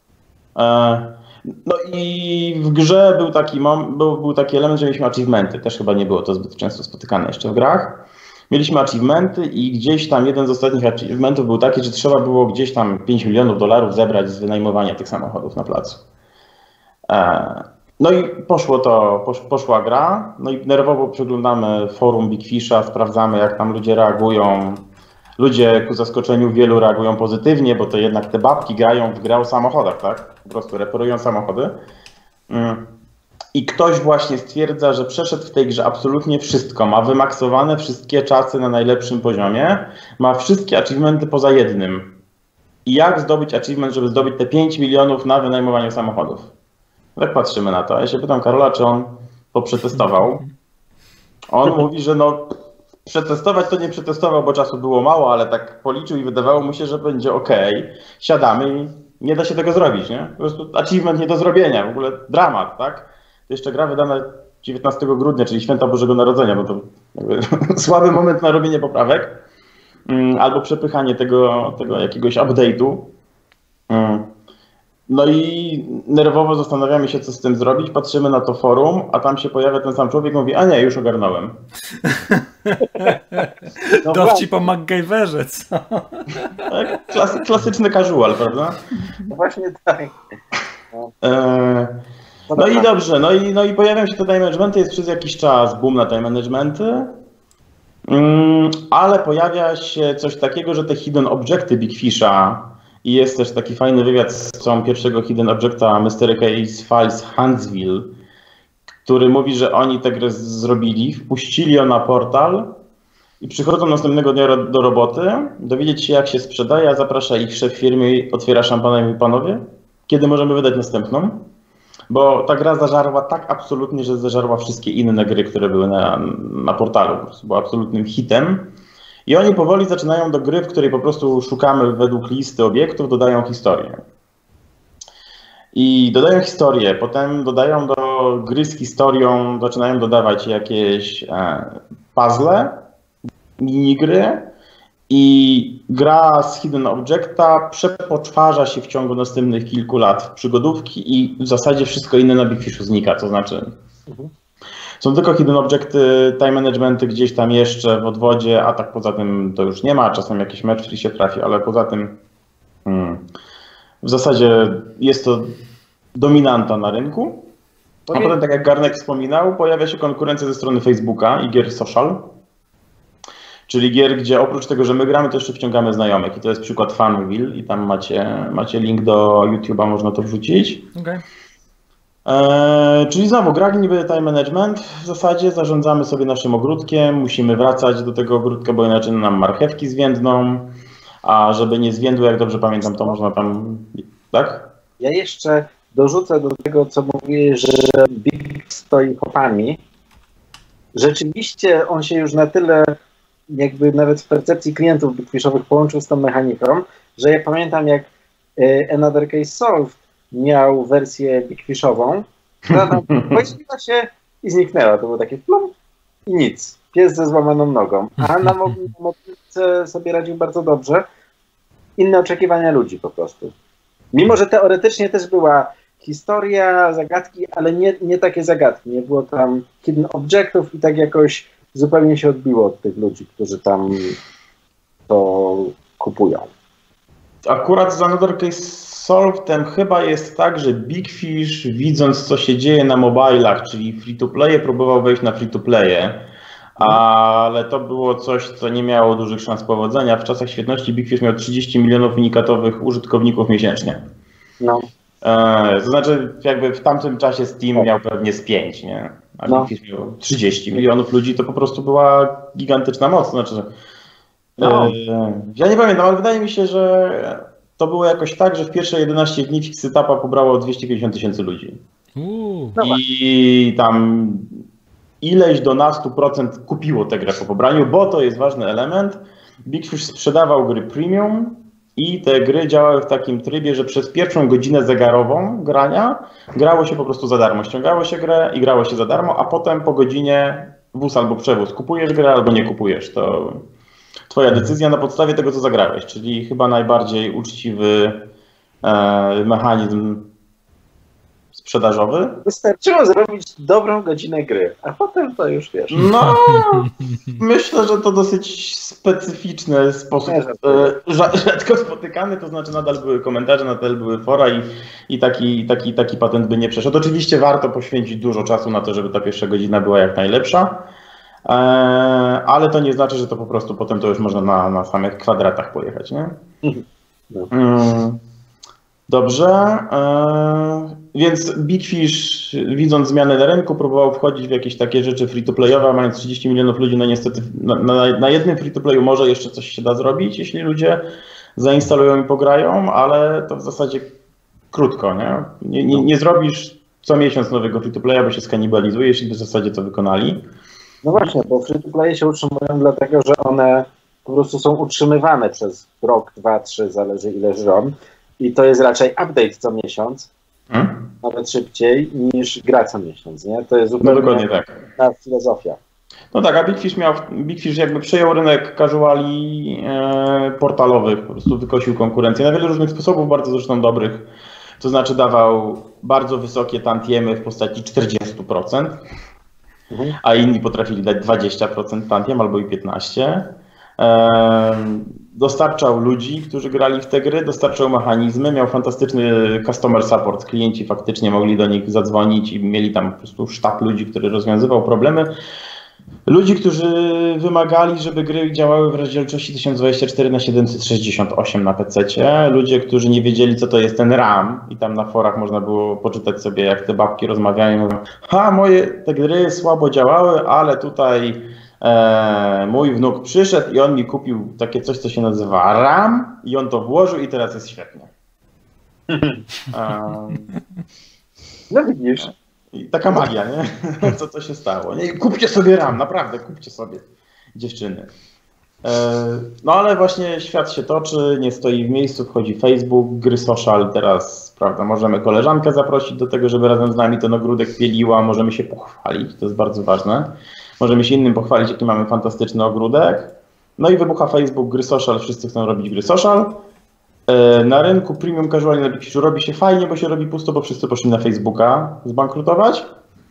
Speaker 3: No i w grze był taki element, że mieliśmy achievementy. Też chyba nie było to zbyt często spotykane jeszcze w grach. Mieliśmy achievementy i gdzieś tam jeden z ostatnich achievementów był taki, że trzeba było gdzieś tam $5 milionów zebrać z wynajmowania tych samochodów na placu. No i poszła gra, no i nerwowo przeglądamy forum Big Fisha, sprawdzamy jak tam ludzie reagują. Ludzie ku zaskoczeniu wielu reagują pozytywnie, bo to jednak te babki grają w grę o samochodach, tak? Po prostu reperują samochody. I ktoś właśnie stwierdza, że przeszedł w tej grze absolutnie wszystko, ma wymaksowane wszystkie czasy na najlepszym poziomie, ma wszystkie achievementy poza jednym. I jak zdobyć achievement, żeby zdobyć te 5 milionów na wynajmowaniu samochodów? Tak patrzymy na to. Ja się pytam Karola, czy on to przetestował. On mówi, że no przetestować to nie przetestował, bo czasu było mało, ale tak policzył i wydawało mu się, że będzie ok. Siadamy i nie da się tego zrobić, nie? Po prostu achievement nie do zrobienia, w ogóle dramat, tak? To jeszcze gra wydana 19 grudnia, czyli święta Bożego Narodzenia, bo to jakby słaby moment na robienie poprawek albo przepychanie tego jakiegoś update'u. No i nerwowo zastanawiamy się, co z tym zrobić, patrzymy na to forum, a tam się pojawia ten sam człowiek i mówi, a nie, już ogarnąłem.
Speaker 1: No dowcip o MacGyverze, co?
Speaker 3: Tak, klasyczny casual, prawda?
Speaker 4: No właśnie tak.
Speaker 3: No i dobrze, no i pojawiają się te time managementy, jest przez jakiś czas boom na time managementy, ale pojawia się coś takiego, że te hidden objecty Big Fisha i jest też taki fajny wywiad z tą pierwszego hidden objecta Mystery Case Files Huntsville, który mówi, że oni tę grę zrobili, wpuścili ją na portal i przychodzą następnego dnia do roboty, dowiedzieć się jak się sprzedaje, a zaprasza ich szef firmy i otwiera szampana i mówi, panowie, kiedy możemy wydać następną? Bo ta gra zażarła tak absolutnie, że zażarła wszystkie inne gry, które były na portalu. Po prostu była absolutnym hitem. I oni powoli zaczynają do gry, w której po prostu szukamy według listy obiektów, dodają historię. I dodają historię, potem dodają do gry z historią, zaczynają dodawać jakieś puzzle, minigry i gra z Hidden Objecta przepoczwarza się w ciągu następnych kilku lat w przygodówki i w zasadzie wszystko inne na Big Fishu znika, to znaczy są tylko Hidden Objecty, time managementy gdzieś tam jeszcze w odwodzie, a tak poza tym to już nie ma, czasem jakiś match free się trafi, ale poza tym w zasadzie jest to dominanta na rynku. A potem, tak jak Garnek wspominał, pojawia się konkurencja ze strony Facebooka i gier social, czyli gier, gdzie oprócz tego, że my gramy, to jeszcze wciągamy znajomych i to jest przykład Farmville i tam macie link do YouTube'a, można to wrzucić.
Speaker 1: Okay.
Speaker 3: Czyli znowu, gra niby time management, w zasadzie zarządzamy sobie naszym ogródkiem, musimy wracać do tego ogródka, bo inaczej nam marchewki zwiędną, a żeby nie zwiędły, jak dobrze pamiętam, to można tam, tak?
Speaker 4: Ja jeszcze dorzucę do tego, co mówię, że Big stoi kopami. Rzeczywiście on się już na tyle jakby nawet w percepcji klientów Bigfishowych połączył z tą mechaniką, że ja pamiętam jak Another Case Solved miał wersję Bigfishową, która tam pojawiła się i zniknęła. To było takie plum i nic. Pies ze złamaną nogą. A na mobilce sobie radził bardzo dobrze. Inne oczekiwania ludzi po prostu. Mimo, że teoretycznie też była historia, zagadki, ale nie takie zagadki. Nie było tam hidden objectów i tak jakoś zupełnie się odbiło od tych ludzi, którzy tam to kupują.
Speaker 3: Akurat z Another Case Solved'em chyba jest tak, że Big Fish, widząc co się dzieje na mobilach, czyli free-to-playe, próbował wejść na free-to-playe, ale to było coś, co nie miało dużych szans powodzenia. W czasach świetności Big Fish miał 30 milionów unikatowych użytkowników miesięcznie.
Speaker 4: No.
Speaker 3: To znaczy jakby w tamtym czasie Steam miał pewnie z 5, nie? A Big Fish miał 30 milionów ludzi, to po prostu była gigantyczna moc. Znaczy, ja nie pamiętam, ale wydaje mi się, że to było jakoś tak, że w pierwsze 11 dni Fixitapa pobrało 250 tysięcy ludzi. I tam ileś do nastu procent kupiło tę grę po pobraniu, bo to jest ważny element. Big Fish sprzedawał gry premium i te gry działały w takim trybie, że przez pierwszą godzinę zegarową grania grało się po prostu za darmo. Ściągało się grę i grało się za darmo, a potem po godzinie wóz albo przewóz. Kupujesz grę albo nie kupujesz. To twoja decyzja na podstawie tego, co zagrałeś, czyli chyba najbardziej uczciwy mechanizm sprzedażowy.
Speaker 4: Wystarczyło zrobić dobrą godzinę gry, a potem to już wiesz.
Speaker 3: No, myślę, że to dosyć specyficzny sposób, rzadko spotykany, to znaczy nadal były komentarze, nadal były fora i taki patent by nie przeszedł. Oczywiście warto poświęcić dużo czasu na to, żeby ta pierwsza godzina była jak najlepsza, ale to nie znaczy, że to po prostu potem to już można na samych kwadratach pojechać, nie?
Speaker 4: No.
Speaker 3: Dobrze, więc Big Fish, widząc zmiany na rynku, próbował wchodzić w jakieś takie rzeczy free-to-playowe, mając 30 milionów ludzi, no niestety na jednym free-to-playu może jeszcze coś się da zrobić, jeśli ludzie zainstalują i pograją, ale to w zasadzie krótko, nie zrobisz co miesiąc nowego free-to-playa, bo się skanibalizujesz i w zasadzie to wykonali.
Speaker 4: No właśnie, bo free-to-playe się utrzymują dlatego, że one po prostu są utrzymywane przez rok, 2, 3, zależy ile żrą. I to jest raczej update co miesiąc, nawet szybciej niż gra co miesiąc, nie? To jest zupełnie
Speaker 3: dokładnie tak.
Speaker 4: Ta filozofia.
Speaker 3: No tak, a Big Fish jakby przejął rynek casuali portalowych, po prostu wykosił konkurencję na wiele różnych sposobów, bardzo zresztą dobrych. To znaczy dawał bardzo wysokie tantiemy w postaci 40%, a inni potrafili dać 20% tantiem albo i 15%. Dostarczał ludzi, którzy grali w te gry, dostarczał mechanizmy, miał fantastyczny customer support, klienci faktycznie mogli do nich zadzwonić i mieli tam po prostu sztab ludzi, który rozwiązywał problemy. Ludzi, którzy wymagali, żeby gry działały w rozdzielczości 1024x768 na PC-cie. Ludzie, którzy nie wiedzieli, co to jest ten RAM i tam na forach można było poczytać sobie, jak te babki rozmawiają i mówią: moje te gry słabo działały, ale tutaj mój wnuk przyszedł i on mi kupił takie coś, co się nazywa RAM i on to włożył i teraz jest świetnie.
Speaker 4: No widzisz.
Speaker 3: I taka magia, nie? Co to się stało? Nie? Kupcie sobie RAM, naprawdę, kupcie sobie, dziewczyny. No ale właśnie świat się toczy, nie stoi w miejscu, wchodzi Facebook, gry social, teraz, prawda, możemy koleżankę zaprosić do tego, żeby razem z nami ten ogródek pieliła, możemy się pochwalić, to jest bardzo ważne. Możemy się innym pochwalić, jaki mamy fantastyczny ogródek. No i wybucha Facebook, gry social, wszyscy chcą robić gry social. Na rynku premium casual na Big Fishu robi się fajnie, bo się robi pusto, bo wszyscy poszli na Facebooka zbankrutować.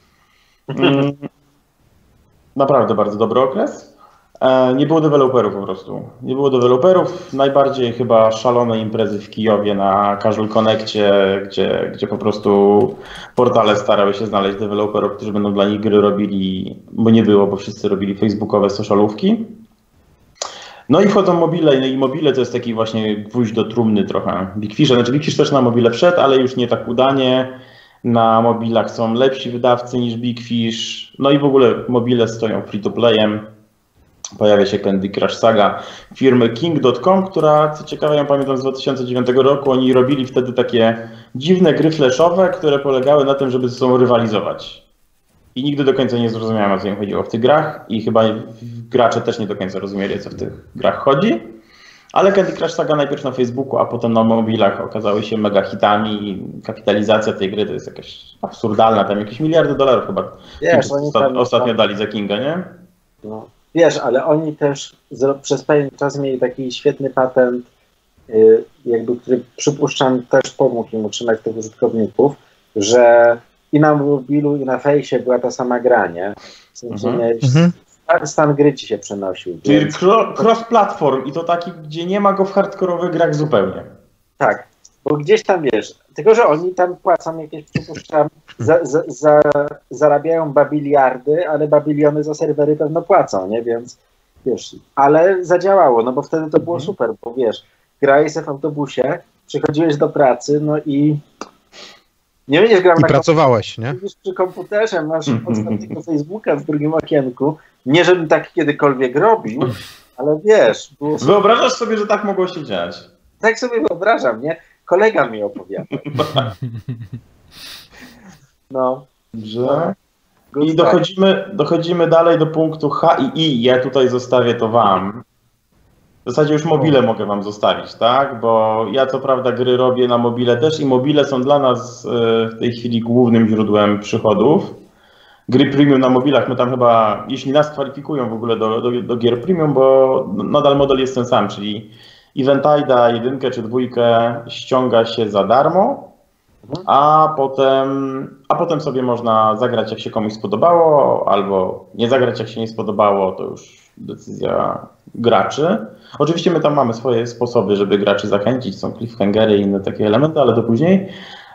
Speaker 3: Naprawdę bardzo dobry okres. Nie było deweloperów po prostu. Nie było deweloperów. Najbardziej chyba szalone imprezy w Kijowie na Casual Connectie, gdzie po prostu portale starały się znaleźć deweloperów, którzy będą dla nich gry robili, bo nie było, bo wszyscy robili facebookowe socialówki. No i wchodzą mobile, no i mobile to jest taki właśnie gwóźdź do trumny trochę Big Fisha. Znaczy Big Fish też na mobile wszedł, ale już nie tak udanie. Na mobilach są lepsi wydawcy niż Big Fish. No i w ogóle mobile stoją free-to-playem. Pojawia się Candy Crush Saga firmy King.com, która, co ciekawe, ja pamiętam z 2009 roku, oni robili wtedy takie dziwne gry flashowe, które polegały na tym, żeby ze sobą rywalizować. i nigdy do końca nie zrozumiałem, o co im chodziło w tych grach i chyba gracze też nie do końca rozumieli, o co w tych grach chodzi. Ale Candy Crush Saga najpierw na Facebooku, a potem na mobilach okazały się mega hitami. Kapitalizacja tej gry to jest jakaś absurdalna, tam jakieś miliardy dolarów chyba.
Speaker 4: Wiesz,
Speaker 3: ostatnio dali za Kinga, nie?
Speaker 4: No. Wiesz, ale oni też przez pewien czas mieli taki świetny patent, jakby, który przypuszczam też pomógł im utrzymać tych użytkowników, że i na mobilu, i na fejsie była ta sama gra, nie? W sensie stan gry ci się przenosił.
Speaker 3: Czyli
Speaker 4: więc...
Speaker 3: cross-platform i to taki, gdzie nie ma go w hardkorowych grach zupełnie.
Speaker 4: Tak, bo gdzieś tam wiesz, tylko że oni tam płacą jakieś, przypuszczam, zarabiają babiliardy, ale babiliony za serwery pewno płacą, nie? Więc wiesz, ale zadziałało, no bo wtedy to było super, bo wiesz, grałeś w autobusie, przychodziłeś do pracy, no i nie będziesz grał na
Speaker 2: pracowałeś, nie?
Speaker 4: Przy komputerze, masz ostatniego Facebooka w drugim okienku. Nie, żebym tak kiedykolwiek robił, ale wiesz... Było...
Speaker 3: Wyobrażasz sobie, że tak mogło się dziać?
Speaker 4: Tak sobie wyobrażam, nie? Kolega mi opowiada. No.
Speaker 3: Dobrze. I dochodzimy dalej do punktu H i I. Ja tutaj zostawię to wam. W zasadzie już mobile mogę wam zostawić, tak? Bo ja co prawda gry robię na mobile też i mobile są dla nas w tej chwili głównym źródłem przychodów. Gry premium na mobilach, my tam chyba, jeśli nas kwalifikują w ogóle do gier premium, bo nadal model jest ten sam, czyli Eventide'a 1 czy 2 ściąga się za darmo, a potem sobie można zagrać, jak się komuś spodobało, albo nie zagrać, jak się nie spodobało, to już decyzja graczy. Oczywiście my tam mamy swoje sposoby, żeby graczy zachęcić, są cliffhangery i inne takie elementy, ale to później.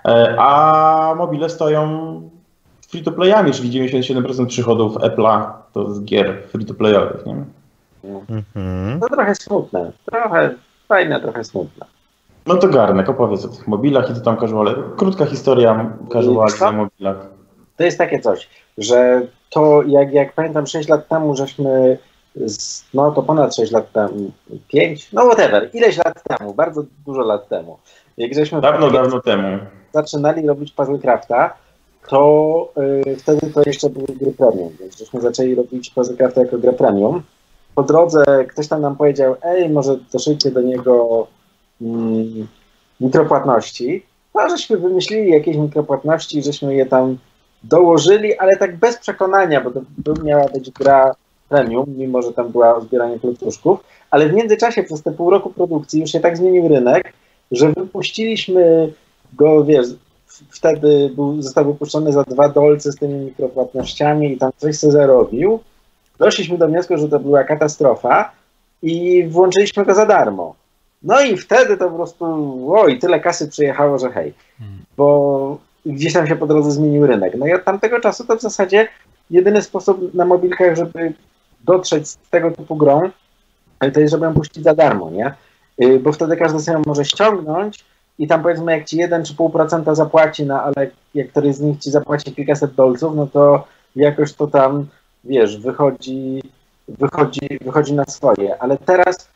Speaker 3: A mobile stoją free-to-playami, czyli 97% przychodów Apple'a to z gier free-to-playowych, nie?
Speaker 4: To trochę smutne, trochę fajne, trochę smutne.
Speaker 3: No to Garnek, opowiedz o tych mobilach i to tam casuale. Krótka historia casuali na mobilach.
Speaker 4: To jest takie coś, że to jak pamiętam 6 lat temu, żeśmy, no to ponad 6 lat temu, 5, no whatever, ileś lat temu, bardzo dużo lat temu. Jak żeśmy
Speaker 3: dawno temu
Speaker 4: zaczynali robić Puzzlecrafta, to wtedy to jeszcze były gry premium, więc żeśmy zaczęli robić Puzzlecrafta jako grę premium. Po drodze ktoś tam nam powiedział, może doszyjcie do niego mikropłatności. No, żeśmy wymyślili jakieś mikropłatności, żeśmy je tam dołożyli, ale tak bez przekonania, bo to miała być gra premium, mimo że tam była o zbieranie klocuszków, ale w międzyczasie przez te pół roku produkcji już się tak zmienił rynek, że wypuściliśmy go, wiesz, wtedy został wypuszczony za $2 z tymi mikropłatnościami i tam coś se zarobił. Doszliśmy do wniosku, że to była katastrofa i włączyliśmy go za darmo. No i wtedy to po prostu, tyle kasy przyjechało, że hej, bo gdzieś tam się po drodze zmienił rynek. No i od tamtego czasu to w zasadzie jedyny sposób na mobilkach, żeby dotrzeć z tego typu grą, to jest, żeby ją puścić za darmo, nie? Bo wtedy każdy sobie ją może ściągnąć i tam powiedzmy jak ci 1 czy 0,5% zapłaci, no ale jak któryś z nich ci zapłaci kilkaset dolców, no to jakoś to tam, wiesz, wychodzi na swoje. Ale teraz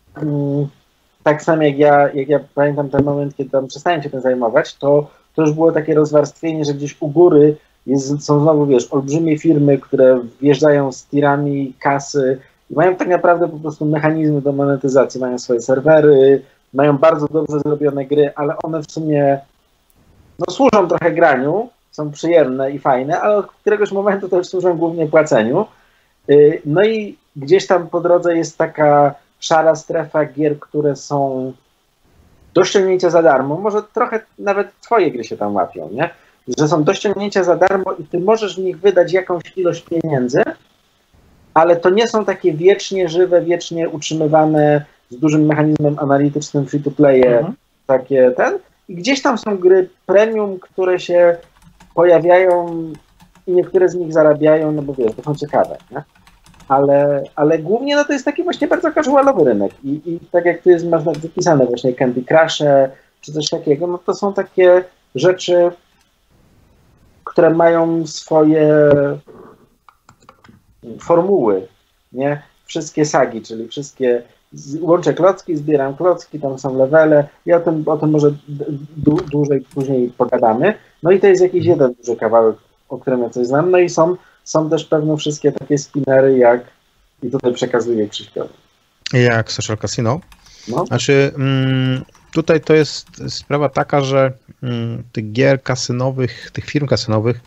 Speaker 4: tak samo jak ja pamiętam ten moment, kiedy tam przestałem się tym zajmować, to już było takie rozwarstwienie, że gdzieś u góry są znowu, wiesz, olbrzymie firmy, które wjeżdżają z tirami kasy i mają tak naprawdę po prostu mechanizmy do monetyzacji. Mają swoje serwery, mają bardzo dobrze zrobione gry, ale one w sumie służą trochę graniu, są przyjemne i fajne, ale od któregoś momentu to już służą głównie płaceniu. No i gdzieś tam po drodze jest taka szara strefa gier, które są do ściągnięcia za darmo. Może trochę nawet twoje gry się tam łapią, nie? Że są do ściągnięcia za darmo i ty możesz w nich wydać jakąś ilość pieniędzy, ale to nie są takie wiecznie żywe, wiecznie utrzymywane z dużym mechanizmem analitycznym free-to-playe, takie i gdzieś tam są gry premium, które się pojawiają i niektóre z nich zarabiają, no bo wiesz, to są ciekawe, nie? Ale głównie to jest taki właśnie bardzo casualowy rynek i tak jak tu jest masz wypisane właśnie Candy Crush'e czy coś takiego, no to są takie rzeczy, które mają swoje formuły, nie? Wszystkie sagi, czyli wszystkie łączę klocki, zbieram klocki, tam są levele i o tym może dłużej później pogadamy. No i to jest jakiś jeden duży kawałek o którym ja coś znam. No i są też pewne wszystkie takie spinnery, jak i tutaj przekazuję Krzyśkowi.
Speaker 2: Jak Social Casino?
Speaker 4: No.
Speaker 2: Znaczy, tutaj to jest sprawa taka, że tych gier kasynowych, tych firm kasynowych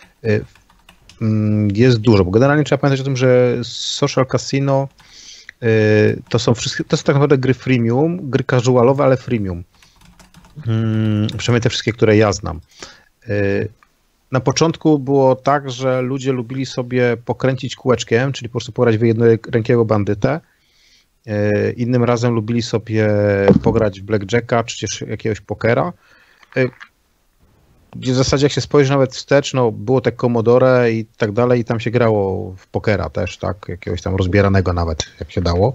Speaker 2: jest dużo, bo generalnie trzeba pamiętać o tym, że Social Casino to są tak naprawdę gry freemium, gry casualowe, ale freemium. Przynajmniej te wszystkie, które ja znam. Na początku było tak, że ludzie lubili sobie pokręcić kółeczkiem, czyli po prostu pograć w jednorękiego bandytę. Innym razem lubili sobie pograć w blackjacka, czy też jakiegoś pokera. Gdzie w zasadzie jak się spojrzy nawet wstecz, no było te Commodore i tak dalej i tam się grało w pokera też, tak? Jakiegoś tam rozbieranego nawet, jak się dało.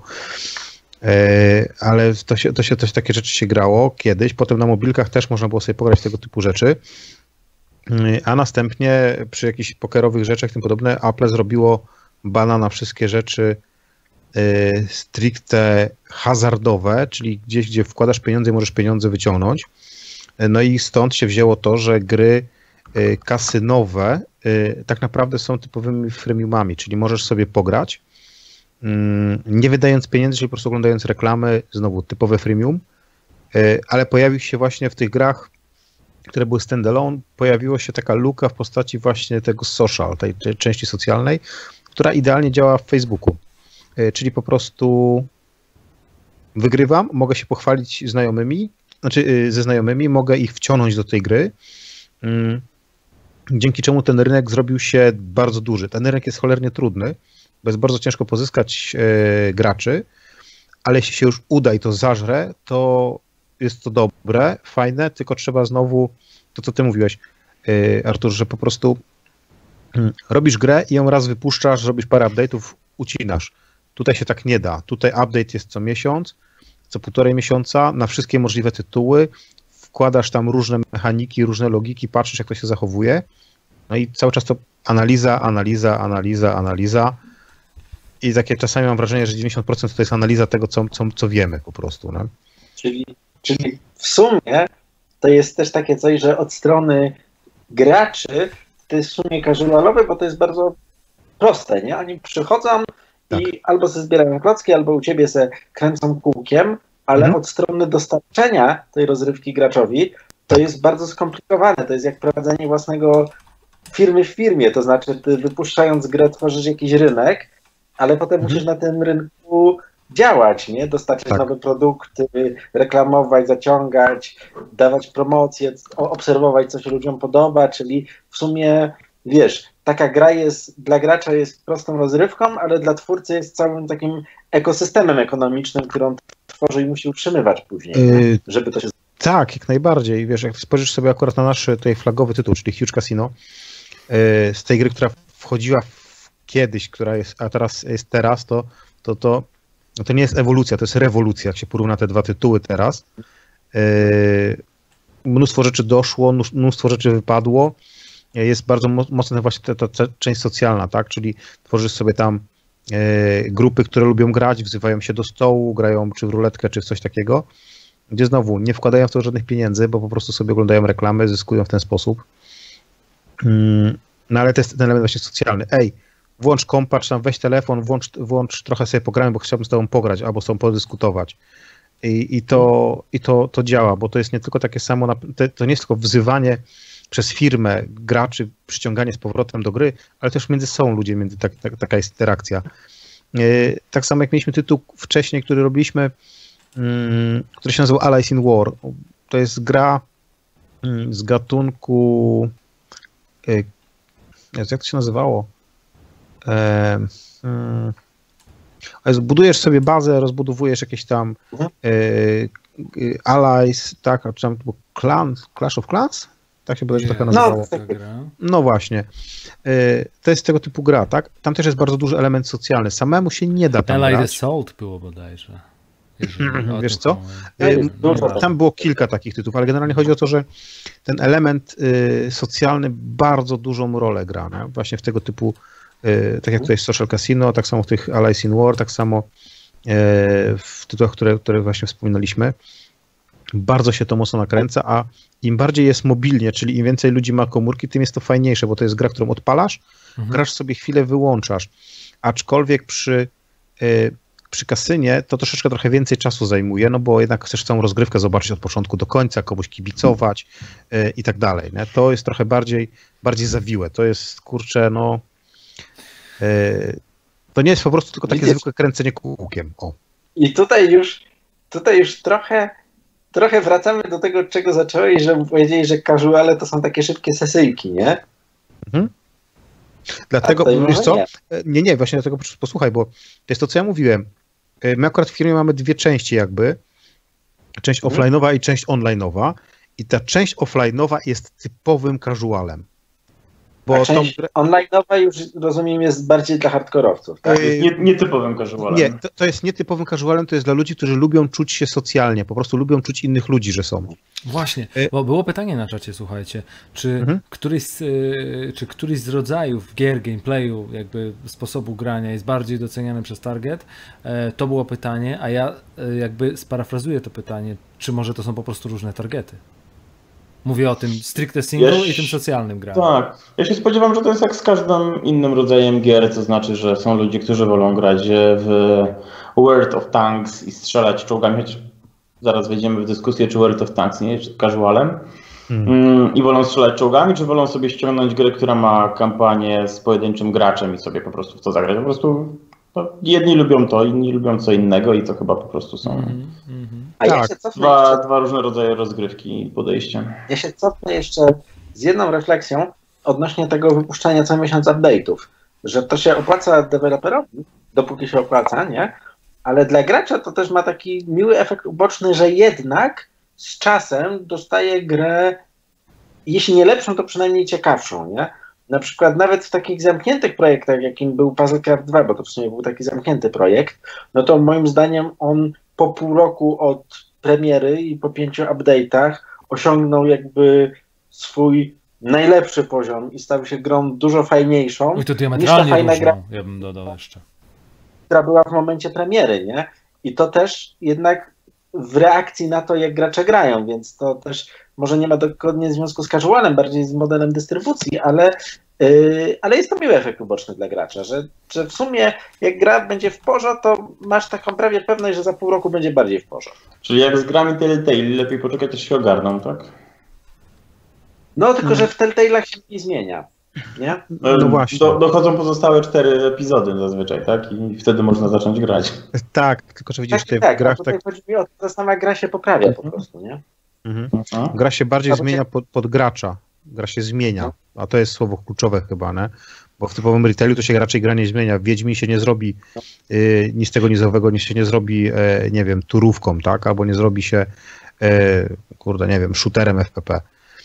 Speaker 2: Ale takie rzeczy się grało kiedyś. Potem na mobilkach też można było sobie pograć tego typu rzeczy. A następnie przy jakichś pokerowych rzeczach i tym podobne Apple zrobiło bana na wszystkie rzeczy stricte hazardowe, czyli gdzieś, gdzie wkładasz pieniądze i możesz pieniądze wyciągnąć. No i stąd się wzięło to, że gry kasynowe tak naprawdę są typowymi freemiumami, czyli możesz sobie pograć, nie wydając pieniędzy, czyli po prostu oglądając reklamy, znowu typowe freemium, ale pojawił się właśnie w tych grach, które były standalone, pojawiła się taka luka w postaci właśnie tego social, tej części socjalnej, która idealnie działa w Facebooku. Czyli po prostu wygrywam, mogę się pochwalić ze znajomymi, mogę ich wciągnąć do tej gry, dzięki czemu ten rynek zrobił się bardzo duży. Ten rynek jest cholernie trudny, bo jest bardzo ciężko pozyskać graczy, ale jeśli się już uda i to zażre, to jest to dobre, fajne, tylko trzeba znowu, to co ty mówiłeś, Artur, że po prostu robisz grę i ją raz wypuszczasz, robisz parę update'ów, ucinasz. Tutaj się tak nie da. Tutaj update jest co miesiąc, co półtorej miesiąca, na wszystkie możliwe tytuły, wkładasz tam różne mechaniki, różne logiki, patrzysz jak to się zachowuje, no i cały czas to analiza i takie czasami mam wrażenie, że 90% to jest analiza tego, co wiemy po prostu. No?
Speaker 4: Czyli w sumie to jest też takie coś, że od strony graczy to jest w sumie casualowe, bo to jest bardzo proste, nie? Oni przychodzą i albo se zbierają klocki, albo u ciebie se kręcą kółkiem, ale od strony dostarczenia tej rozrywki graczowi to jest bardzo skomplikowane. To jest jak prowadzenie własnego firmy w firmie, to znaczy ty wypuszczając grę tworzysz jakiś rynek, ale potem musisz na tym rynku działać, nie? Dostarczać nowe produkty, reklamować, zaciągać, dawać promocje, obserwować, co się ludziom podoba, czyli w sumie, wiesz, taka gra jest, dla gracza jest prostą rozrywką, ale dla twórcy jest całym takim ekosystemem ekonomicznym, który on tworzy i musi utrzymywać później, żeby to się...
Speaker 2: Tak, jak najbardziej. Wiesz, jak spojrzysz sobie akurat na nasz tutaj flagowy tytuł, czyli Huge Casino, z tej gry, która wchodziła kiedyś, która jest, a teraz jest to nie jest ewolucja, to jest rewolucja, jak się porówna te dwa tytuły teraz. Mnóstwo rzeczy doszło, mnóstwo rzeczy wypadło. Jest bardzo mocna właśnie ta część socjalna, tak? Czyli tworzysz sobie tam grupy, które lubią grać, wzywają się do stołu, grają czy w ruletkę, czy w coś takiego, gdzie znowu nie wkładają w to żadnych pieniędzy, bo po prostu sobie oglądają reklamy, zyskują w ten sposób. No ale to jest ten element właśnie socjalny. Ej, włącz kompa, czy tam weź telefon, włącz trochę sobie pogramy, bo chciałbym z tobą pograć, albo z tobą podyskutować. I to działa, bo to jest nie tylko takie samo, to nie jest tylko wzywanie przez firmę graczy, przyciąganie z powrotem do gry, ale też między sobą ludzie, taka jest interakcja. Tak samo jak mieliśmy tytuł wcześniej, który robiliśmy, który się nazywał Allies in War. To jest gra z gatunku... Jak to się nazywało? Budujesz sobie bazę, rozbudowujesz jakieś tam allies, tak, czy tam Clash of Clans? Tak się bodajże trochę nazywało. No właśnie. To jest tego typu gra, tak? Tam też jest bardzo duży element socjalny. Samemu się nie da tam
Speaker 1: Allied
Speaker 2: grać.
Speaker 1: Assault było bodajże.
Speaker 2: Wiesz co? Tam było kilka takich tytułów, ale generalnie chodzi o to, że ten element socjalny bardzo dużą rolę gra, nie? Właśnie w tego typu, tak jak tutaj Social Casino, tak samo w tych Allies in War, tak samo w tytułach, które właśnie wspominaliśmy. bardzo się to mocno nakręca, a im bardziej jest mobilnie, czyli im więcej ludzi ma komórki, tym jest to fajniejsze, bo to jest gra, którą odpalasz, grasz sobie chwilę, wyłączasz. Aczkolwiek przy kasynie to trochę więcej czasu zajmuje, no bo jednak chcesz całą rozgrywkę zobaczyć od początku do końca, komuś kibicować i tak dalej. Nie? To jest trochę bardziej zawiłe. To jest, kurczę, no... to nie jest po prostu tylko takie zwykłe kręcenie kółkiem. O.
Speaker 4: I tutaj już trochę wracamy do tego, czego zacząłeś, że powiedzieli, że casuale to są takie szybkie sesyjki, nie?
Speaker 2: Mhm. Dlatego, wiesz co? Nie, właśnie dlatego posłuchaj, bo to jest to, co ja mówiłem. My akurat w firmie mamy dwie części jakby. Część offline'owa i część online'owa. I ta część offline'owa jest typowym casualem.
Speaker 4: Bo część online'owa już, rozumiem, jest bardziej dla hardkorowców, tak?
Speaker 3: Jest nietypowym casualem.
Speaker 2: Nie, to jest nietypowym casualem, to jest dla ludzi, którzy lubią czuć się socjalnie, po prostu lubią czuć innych ludzi, że są.
Speaker 1: Właśnie, bo było pytanie na czacie, słuchajcie, czy któryś z rodzajów gier, gameplayu, jakby sposobu grania jest bardziej doceniany przez target? To było pytanie, a ja jakby sparafrazuję to pytanie, czy może to są po prostu różne targety? Mówię o tym stricte single i tym socjalnym graniu.
Speaker 3: Tak. Ja się spodziewam, że to jest jak z każdym innym rodzajem gier, to znaczy, że są ludzie, którzy wolą grać w World of Tanks i strzelać czołgami, choć zaraz wejdziemy w dyskusję, czy World of Tanks nie jest casualem. I wolą strzelać czołgami, czy wolą sobie ściągnąć grę, która ma kampanię z pojedynczym graczem i sobie po prostu w to zagrać. Po prostu jedni lubią to, inni lubią co innego i to chyba po prostu są
Speaker 4: A ja się cofnę
Speaker 3: dwa różne rodzaje rozgrywki i podejścia.
Speaker 4: Ja się cofnę jeszcze z jedną refleksją odnośnie tego wypuszczania co miesiąc update'ów, że to się opłaca deweloperowi, dopóki się opłaca, nie? Ale dla gracza to też ma taki miły efekt uboczny, że jednak z czasem dostaje grę, jeśli nie lepszą, to przynajmniej ciekawszą, nie? Na przykład nawet w takich zamkniętych projektach, jakim był Puzzlecraft 2, bo to w sumie był taki zamknięty projekt, no to moim zdaniem on po pół roku od premiery i po 5 update'ach osiągnął jakby swój najlepszy poziom i stał się grą dużo fajniejszą
Speaker 1: I to
Speaker 4: niż ta fajna gra,
Speaker 1: ja bym dodał jeszcze,
Speaker 4: która była w momencie premiery, nie? I to też jednak w reakcji na to, jak gracze grają, więc to też może nie ma dokładnie związku z casualem, bardziej z modelem dystrybucji, ale jest to miły efekt uboczny dla gracza, że w sumie jak gra będzie w porze, to masz taką prawie pewność, że za pół roku będzie bardziej w porze.
Speaker 3: Czyli jak z grami Telltale, lepiej poczekać, aż się ogarną, tak?
Speaker 4: No tylko, że w Telltale'ach się nie zmienia, nie?
Speaker 2: No właśnie.
Speaker 3: Dochodzą pozostałe 4 epizody zazwyczaj, tak? I wtedy można zacząć grać.
Speaker 2: Tak, tylko że widzisz,
Speaker 4: tak,
Speaker 2: w grach
Speaker 4: tutaj chodzi mi o to, że sama gra się poprawia po prostu, nie?
Speaker 2: Gra się bardziej zmienia pod gracza. Gra się zmienia, a to jest słowo kluczowe chyba, nie? Bo w typowym retailu to się raczej gra nie zmienia. W Wiedźmi się nie zrobi nic tego nizowego, nic się nie zrobi, nie wiem, turówką, tak? Albo nie zrobi się, nie wiem, shooterem FPP.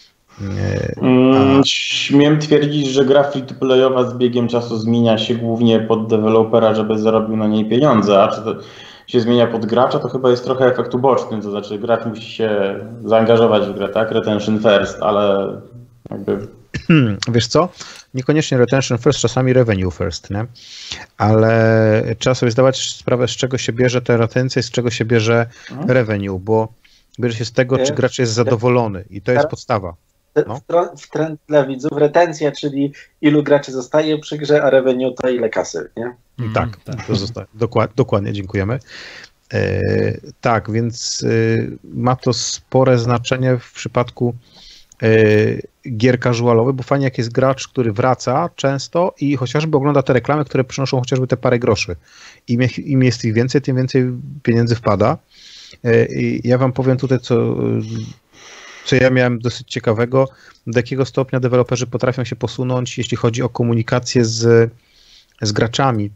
Speaker 3: Śmiem twierdzić, że gra free-to-playowa z biegiem czasu zmienia się głównie pod dewelopera, żeby zarobił na niej pieniądze, a czy to się zmienia pod gracza, to chyba jest trochę efekt uboczny, to znaczy gracz musi się zaangażować w grę, tak? Retention first, ale jakby...
Speaker 2: Wiesz co? Niekoniecznie retention first, czasami revenue first, nie? Ale trzeba sobie zdawać sprawę, z czego się bierze ta retencja i z czego się bierze revenue, bo bierze się z tego, czy gracz jest zadowolony i to jest podstawa.
Speaker 4: No. W trend dla widzów retencja, czyli ilu graczy zostaje przy grze, a revenue to ile kasy, nie?
Speaker 2: Tak, to zostaje. Dokładnie, dziękujemy. Tak, więc ma to spore znaczenie w przypadku gier casualowych, bo fajnie jak jest gracz, który wraca często i chociażby ogląda te reklamy, które przynoszą chociażby te parę groszy. Im jest ich więcej, tym więcej pieniędzy wpada. I ja wam powiem tutaj, co ja miałem dosyć ciekawego, do jakiego stopnia deweloperzy potrafią się posunąć, jeśli chodzi o komunikację z graczami.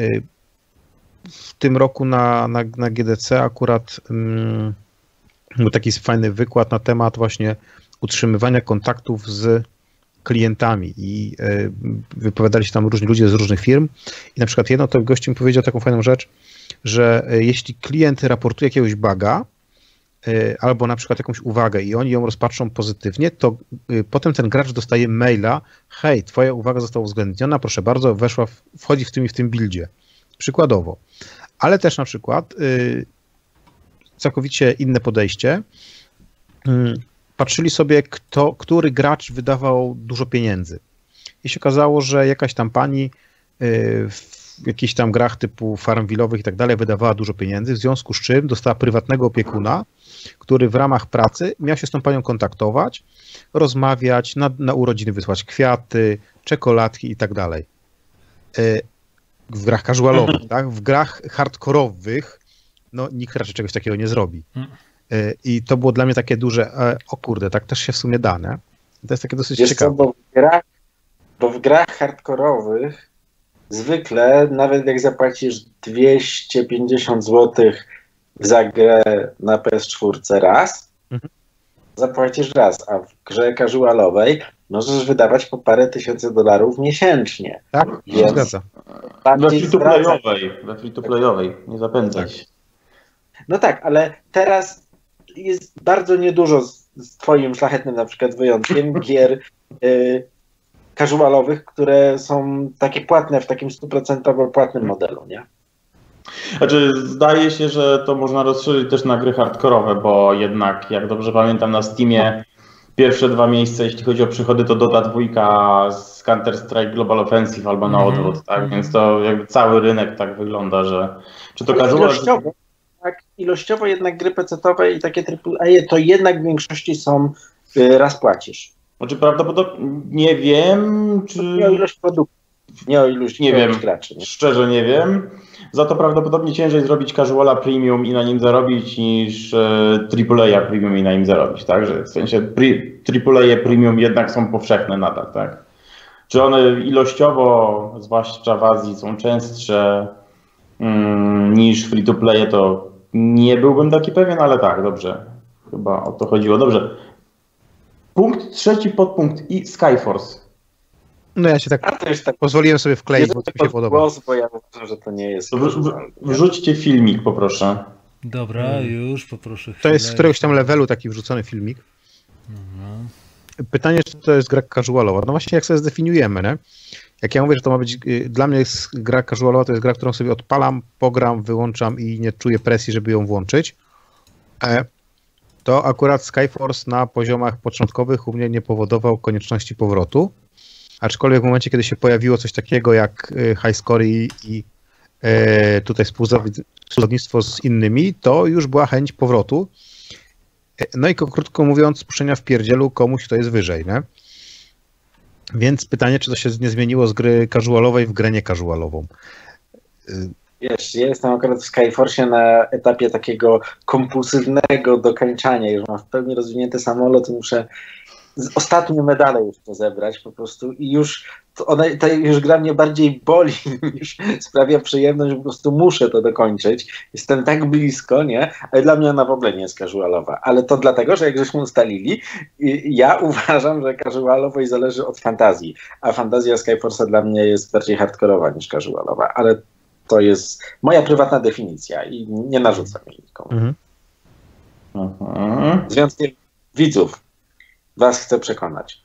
Speaker 2: W tym roku na GDC akurat był taki fajny wykład na temat właśnie utrzymywania kontaktów z klientami i wypowiadali się tam różni ludzie z różnych firm i na przykład jedno to gość mi powiedział taką fajną rzecz, że jeśli klient raportuje jakiegoś buga albo na przykład jakąś uwagę i oni ją rozpatrzą pozytywnie, to potem ten gracz dostaje maila: hej, twoja uwaga została uwzględniona, proszę bardzo, wchodzi w tym i w tym buildzie. Przykładowo. Ale też na przykład całkowicie inne podejście. patrzyli sobie, który gracz wydawał dużo pieniędzy. I się okazało, że jakaś tam pani w jakichś tam grach typu Farmville'owych i tak dalej wydawała dużo pieniędzy, w związku z czym dostała prywatnego opiekuna, który w ramach pracy miał się z tą panią kontaktować, rozmawiać, na urodziny wysłać kwiaty, czekoladki i tak dalej. W grach casualowych, tak? W grach hardkorowych no nikt raczej czegoś takiego nie zrobi. I to było dla mnie takie duże, o kurde, tak też się w sumie da, nie? To jest takie dosyć ciekawe.
Speaker 4: Bo w grach hardkorowych zwykle, nawet jak zapłacisz 250 zł za grę na PS4 raz, zapłacisz raz, a w grze casualowej możesz wydawać po parę tysięcy dolarów miesięcznie.
Speaker 2: Tak, się zgadza.
Speaker 3: We free-to-playowej, nie zapędzaj się.
Speaker 4: No tak, ale teraz jest bardzo niedużo z twoim szlachetnym na przykład wyjątkiem gier casualowych, które są takie płatne w takim 100% płatnym modelu, nie?
Speaker 3: Znaczy, zdaje się, że to można rozszerzyć też na gry hardkorowe, bo jednak, jak dobrze pamiętam, na Steamie pierwsze 2 miejsca, jeśli chodzi o przychody, to Dota 2 z Counter-Strike Global Offensive albo na odwrót, tak? Więc to jakby cały rynek tak wygląda, że czy to casual...
Speaker 4: Ilościowo jednak gry PC-owe i takie AAA to jednak w większości są raz płacisz.
Speaker 3: Znaczy prawdopodobnie nie wiem, czy...
Speaker 4: Nie o ilość produktów, nie o ilość graczy. Nie?
Speaker 3: Szczerze nie wiem. Za to prawdopodobnie ciężej zrobić casuala premium i na nim zarobić niż AAA premium i na nim zarobić, tak? Że w sensie AAA premium jednak są powszechne nadal, tak? Czy one ilościowo, zwłaszcza w Azji, są częstsze niż free-to-play, to nie byłbym taki pewien, ale tak, dobrze. Chyba o to chodziło. Dobrze. Punkt trzeci, podpunkt i Skyforce.
Speaker 2: No ja się tak pozwoliłem sobie wkleić, bo to mi się podoba.
Speaker 4: Bo ja uważam, że to nie jest.
Speaker 3: Wrzućcie filmik, poproszę.
Speaker 1: Dobra, już poproszę chwilę.
Speaker 2: To jest z któregoś tam levelu taki wrzucony filmik. Pytanie, czy to jest gra casualowa? No właśnie jak sobie zdefiniujemy, nie? Jak ja mówię, że to ma być, dla mnie jest gra casualowa, to jest gra, którą sobie odpalam, pogram, wyłączam i nie czuję presji, żeby ją włączyć. To akurat Skyforce na poziomach początkowych u mnie nie powodował konieczności powrotu. Aczkolwiek w momencie, kiedy się pojawiło coś takiego jak High Score i tutaj współzawodnictwo z innymi, to już była chęć powrotu. No i krótko mówiąc, puszczenia w pierdzielu komuś, kto jest wyżej, nie? Więc pytanie, czy to się nie zmieniło z gry casualowej w grę nie-casualową.
Speaker 4: Wiesz, ja jestem akurat w Skyforce na etapie takiego kompulsywnego dokańczania. Już mam w pełni rozwinięty samolot, muszę ostatnie medale już to zebrać po prostu i już to już gra mnie bardziej boli niż sprawia przyjemność, po prostu muszę to dokończyć. Jestem tak blisko, nie? Ale dla mnie ona w ogóle nie jest casualowa. Ale to dlatego, że jak żeśmy ustalili, ja uważam, że casualowość zależy od fantazji, a fantazja Skyforce'a dla mnie jest bardziej hardkorowa niż casualowa, ale to jest moja prywatna definicja i nie narzucam jej nikomu. Z wyjątkiem widzów. Was chcę przekonać.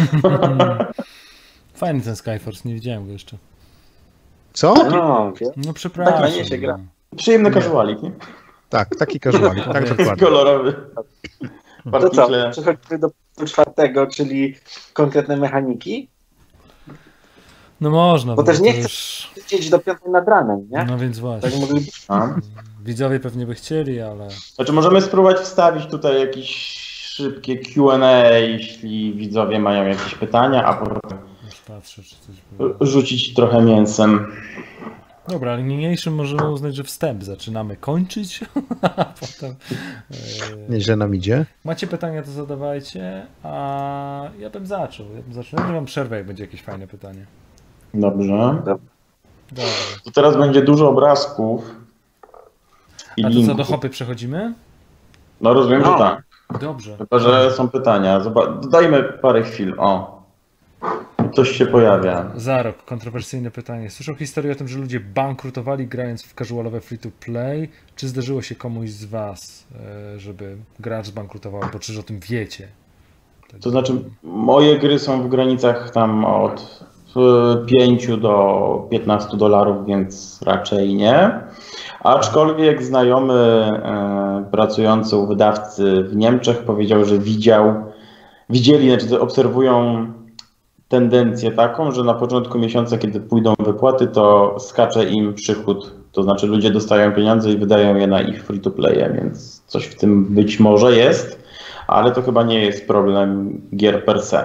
Speaker 1: Fajny ten Skyforce, nie widziałem go jeszcze.
Speaker 2: Co?
Speaker 1: No przepraszam.
Speaker 4: Tak, się gra.
Speaker 3: Przyjemny casualik, nie?
Speaker 2: Tak, taki casualik, tak dokładnie.
Speaker 3: Kolorowy.
Speaker 4: To co, przechodzimy do 4, czyli konkretne mechaniki?
Speaker 1: No można.
Speaker 4: Bo też nie chcę
Speaker 1: już...
Speaker 4: siedzieć do 5 nad ranem, nie?
Speaker 1: No więc właśnie.
Speaker 4: Tak
Speaker 1: widzowie pewnie by chcieli, ale...
Speaker 3: Znaczy możemy spróbować wstawić tutaj jakieś szybkie Q&A, jeśli widzowie mają jakieś pytania, a potem
Speaker 1: patrzę, czy coś było.
Speaker 3: Rzucić trochę mięsem.
Speaker 1: Dobra, ale niniejszym możemy uznać, że wstęp zaczynamy kończyć, a potem...
Speaker 2: Nieźle nam idzie.
Speaker 1: Macie pytania, to zadawajcie, a ja bym zaczął. Ja mam przerwę, jak będzie jakieś fajne pytanie.
Speaker 3: Dobrze.
Speaker 1: Dobra.
Speaker 3: To teraz będzie dużo obrazków i
Speaker 1: A to
Speaker 3: linków.
Speaker 1: co, do hopy przechodzimy?
Speaker 3: No rozumiem, że tak.
Speaker 1: Dobrze.
Speaker 3: Chyba, że są pytania. Dodajmy parę chwil. O, coś się pojawia.
Speaker 1: Za rok, kontrowersyjne pytanie. Słyszał historię o tym, że ludzie bankrutowali grając w casualowe free-to-play. Czy zdarzyło się komuś z was, żeby gracz zbankrutował, albo czy o tym wiecie?
Speaker 3: To znaczy, moje gry są w granicach tam od 5 do 15 dolarów, więc raczej nie. Aczkolwiek znajomy pracujący u wydawcy w Niemczech powiedział, że znaczy obserwują tendencję taką, że na początku miesiąca, kiedy pójdą wypłaty, to skacze im przychód. To znaczy ludzie dostają pieniądze i wydają je na ich free-to-playe, więc coś w tym być może jest, ale to chyba nie jest problem gier per se.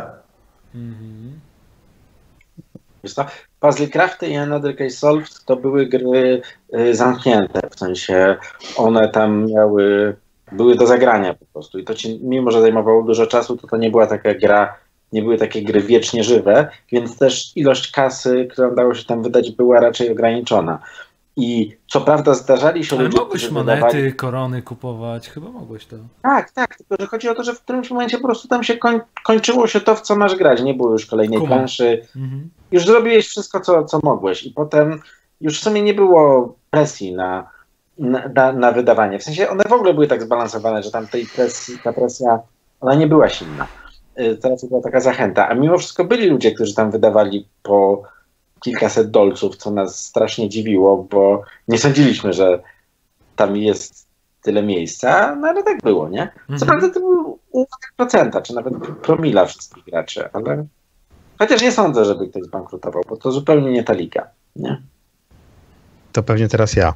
Speaker 4: Puzzlecrafty i Another Case Solved to były gry zamknięte, w sensie one tam były do zagrania po prostu i to ci, mimo że zajmowało dużo czasu, to nie była taka gra, nie były takie gry wiecznie żywe, więc też ilość kasy, którą dało się tam wydać, była raczej ograniczona. I co prawda zdarzali się
Speaker 1: Ale
Speaker 4: ludzie,
Speaker 1: mogłeś monety, korony kupować, chyba mogłeś to.
Speaker 4: Tak, tylko że chodzi o to, że w którymś momencie po prostu tam się kończyło się to, w co masz grać, nie było już kolejnej planszy. Już zrobiłeś wszystko, co mogłeś i potem już w sumie nie było presji na wydawanie. W sensie one w ogóle były tak zbalansowane, że tam ta presja, ona nie była silna. Teraz była taka zachęta, a mimo wszystko byli ludzie, którzy tam wydawali po kilkaset dolców, co nas strasznie dziwiło, bo nie sądziliśmy, że tam jest tyle miejsca, no ale tak było, nie? Co prawda to był ułamek procenta, czy nawet promila wszystkich graczy, ale chociaż nie sądzę, żeby ktoś zbankrutował, bo to zupełnie nie ta liga, nie?
Speaker 2: To pewnie teraz ja.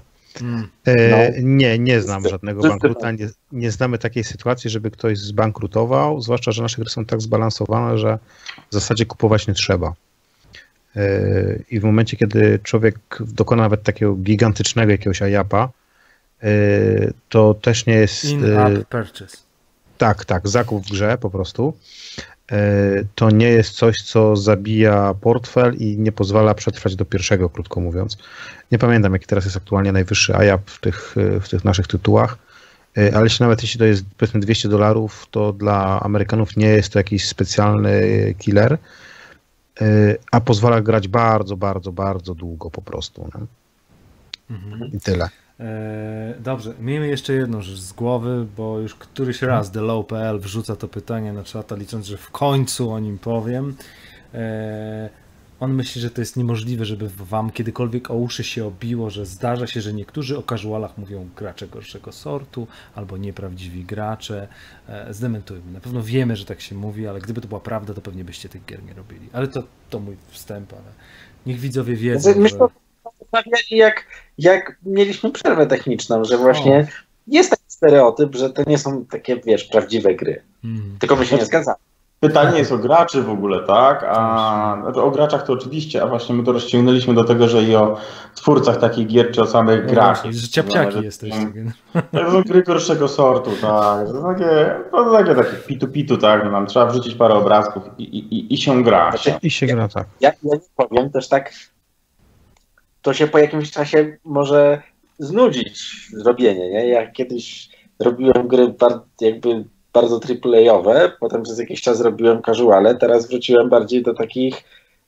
Speaker 2: Nie znam żadnego bankruta, nie znamy takiej sytuacji, żeby ktoś zbankrutował, zwłaszcza, że nasze gry są tak zbalansowane, że w zasadzie kupować nie trzeba. I w momencie, kiedy człowiek dokona nawet takiego gigantycznego jakiegoś IAP-a, to też nie jest...
Speaker 1: In-app purchase.
Speaker 2: Tak, zakup w grze po prostu. To nie jest coś, co zabija portfel i nie pozwala przetrwać do pierwszego, krótko mówiąc. Nie pamiętam, jaki teraz jest aktualnie najwyższy IAP w tych naszych tytułach, ale jeśli to jest powiedzmy $200, to dla Amerykanów nie jest to jakiś specjalny killer, a pozwala grać bardzo, bardzo, bardzo długo po prostu. No? I tyle.
Speaker 1: Dobrze, miejmy jeszcze jedną rzecz z głowy, bo już któryś raz TheLow.pl wrzuca to pytanie na czata, licząc, że w końcu o nim powiem. On myśli, że to jest niemożliwe, żeby wam kiedykolwiek o uszy się obiło, że zdarza się, że niektórzy o casualach mówią gracze gorszego sortu albo nieprawdziwi gracze. Zdementujmy. Na pewno wiemy, że tak się mówi, ale gdyby to była prawda, to pewnie byście tych gier nie robili. Ale to mój wstęp, ale niech widzowie wiedzą, że...
Speaker 4: Jak mieliśmy przerwę techniczną, że właśnie jest taki stereotyp, że to nie są takie, wiesz, prawdziwe gry. Tylko my się nie zgadzamy.
Speaker 3: Pytanie jest o graczy w ogóle, tak? Znaczy o graczach to oczywiście, a właśnie my to rozciągnęliśmy do tego, że i o twórcach takich gier, czy o samych grach.
Speaker 1: Właśnie, że ciapciaki jesteście.
Speaker 3: To są gry gorszego sortu, tak. To takie pitu-pitu, tak? No, nam trzeba wrzucić parę obrazków i się gra.
Speaker 2: I się gra, tak.
Speaker 4: Ja nie powiem też tak, to się po jakimś czasie może znudzić zrobienie, nie? Ja kiedyś robiłem gry bardzo AAA-owe, potem przez jakiś czas robiłem casuale, teraz wróciłem bardziej do takich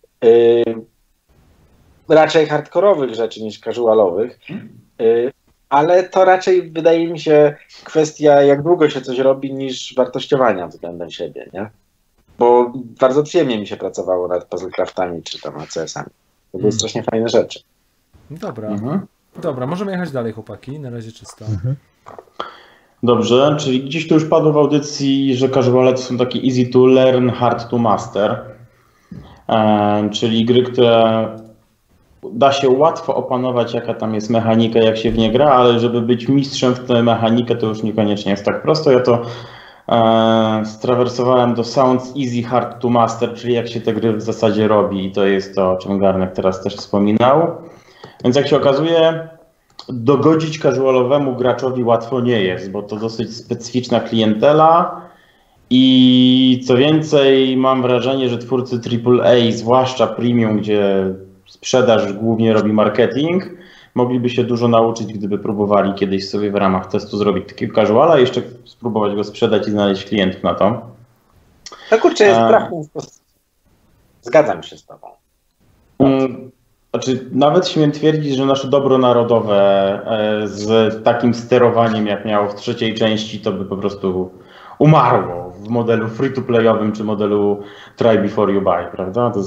Speaker 4: raczej hardkorowych rzeczy niż casualowych, ale to raczej wydaje mi się kwestia, jak długo się coś robi, niż wartościowania względem siebie, nie? Bo bardzo przyjemnie mi się pracowało nad puzzlecraftami czy tam ACS-ami. To były strasznie fajne rzeczy.
Speaker 1: Dobra, możemy jechać dalej, chłopaki, na razie czysto.
Speaker 3: Dobrze, czyli gdzieś tu już padło w audycji, że casuale to są takie easy to learn, hard to master, czyli gry, które da się łatwo opanować, jaka tam jest mechanika, jak się w nie gra, ale żeby być mistrzem w tę mechanikę, to już niekoniecznie jest tak prosto. Ja to strawersowałem do sounds easy, hard to master, czyli jak się te gry w zasadzie robi i to jest to, o czym Garnek teraz też wspominał. Więc jak się okazuje, dogodzić casualowemu graczowi łatwo nie jest, bo to dosyć specyficzna klientela i co więcej mam wrażenie, że twórcy AAA, zwłaszcza premium, gdzie sprzedaż głównie robi marketing, mogliby się dużo nauczyć, gdyby próbowali kiedyś sobie w ramach testu zrobić takiego casuala i jeszcze spróbować go sprzedać i znaleźć klientów na to.
Speaker 4: To kurczę, jest trafny sposób. Zgadzam się z tobą.
Speaker 3: Znaczy, nawet śmiem twierdzić, że nasze dobro narodowe z takim sterowaniem, jak miało w trzeciej części, to by po prostu umarło w modelu free-to-playowym czy modelu try before you buy, prawda? To jest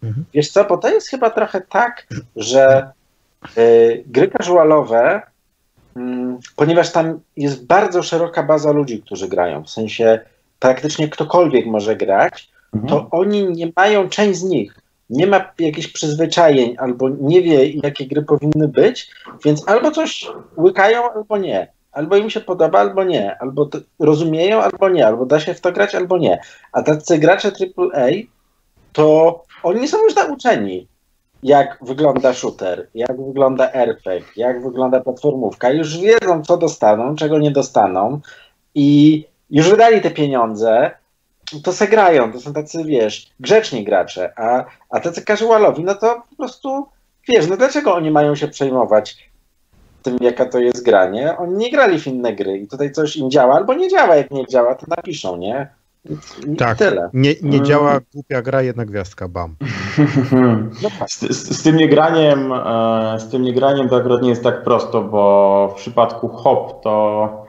Speaker 4: Wiesz co, bo to jest chyba trochę tak, że gry casualowe, ponieważ tam jest bardzo szeroka baza ludzi, którzy grają, w sensie praktycznie ktokolwiek może grać, to oni nie mają, część z nich nie ma jakichś przyzwyczajeń albo nie wie, jakie gry powinny być, więc albo coś łykają, albo nie. Albo im się podoba, albo nie. Albo rozumieją, albo nie. Albo da się w to grać, albo nie. A tacy gracze AAA, to oni są już nauczeni, jak wygląda shooter, jak wygląda RPG, jak wygląda platformówka. Już wiedzą, co dostaną, czego nie dostaną i już wydali te pieniądze, to se grają, to są tacy, wiesz, grzeczni gracze, a tacy casualowi, no to po prostu, wiesz, no dlaczego oni mają się przejmować tym, jaka to jest gra, nie? Oni nie grali w inne gry i tutaj coś im działa, albo nie działa, jak nie działa, to napiszą, nie? I
Speaker 2: tak,
Speaker 4: tyle.
Speaker 2: Nie działa, głupia gra, jedna gwiazdka, bam.
Speaker 4: No tak.
Speaker 3: Z tym niegraniem to akurat nie jest tak prosto, bo w przypadku hop to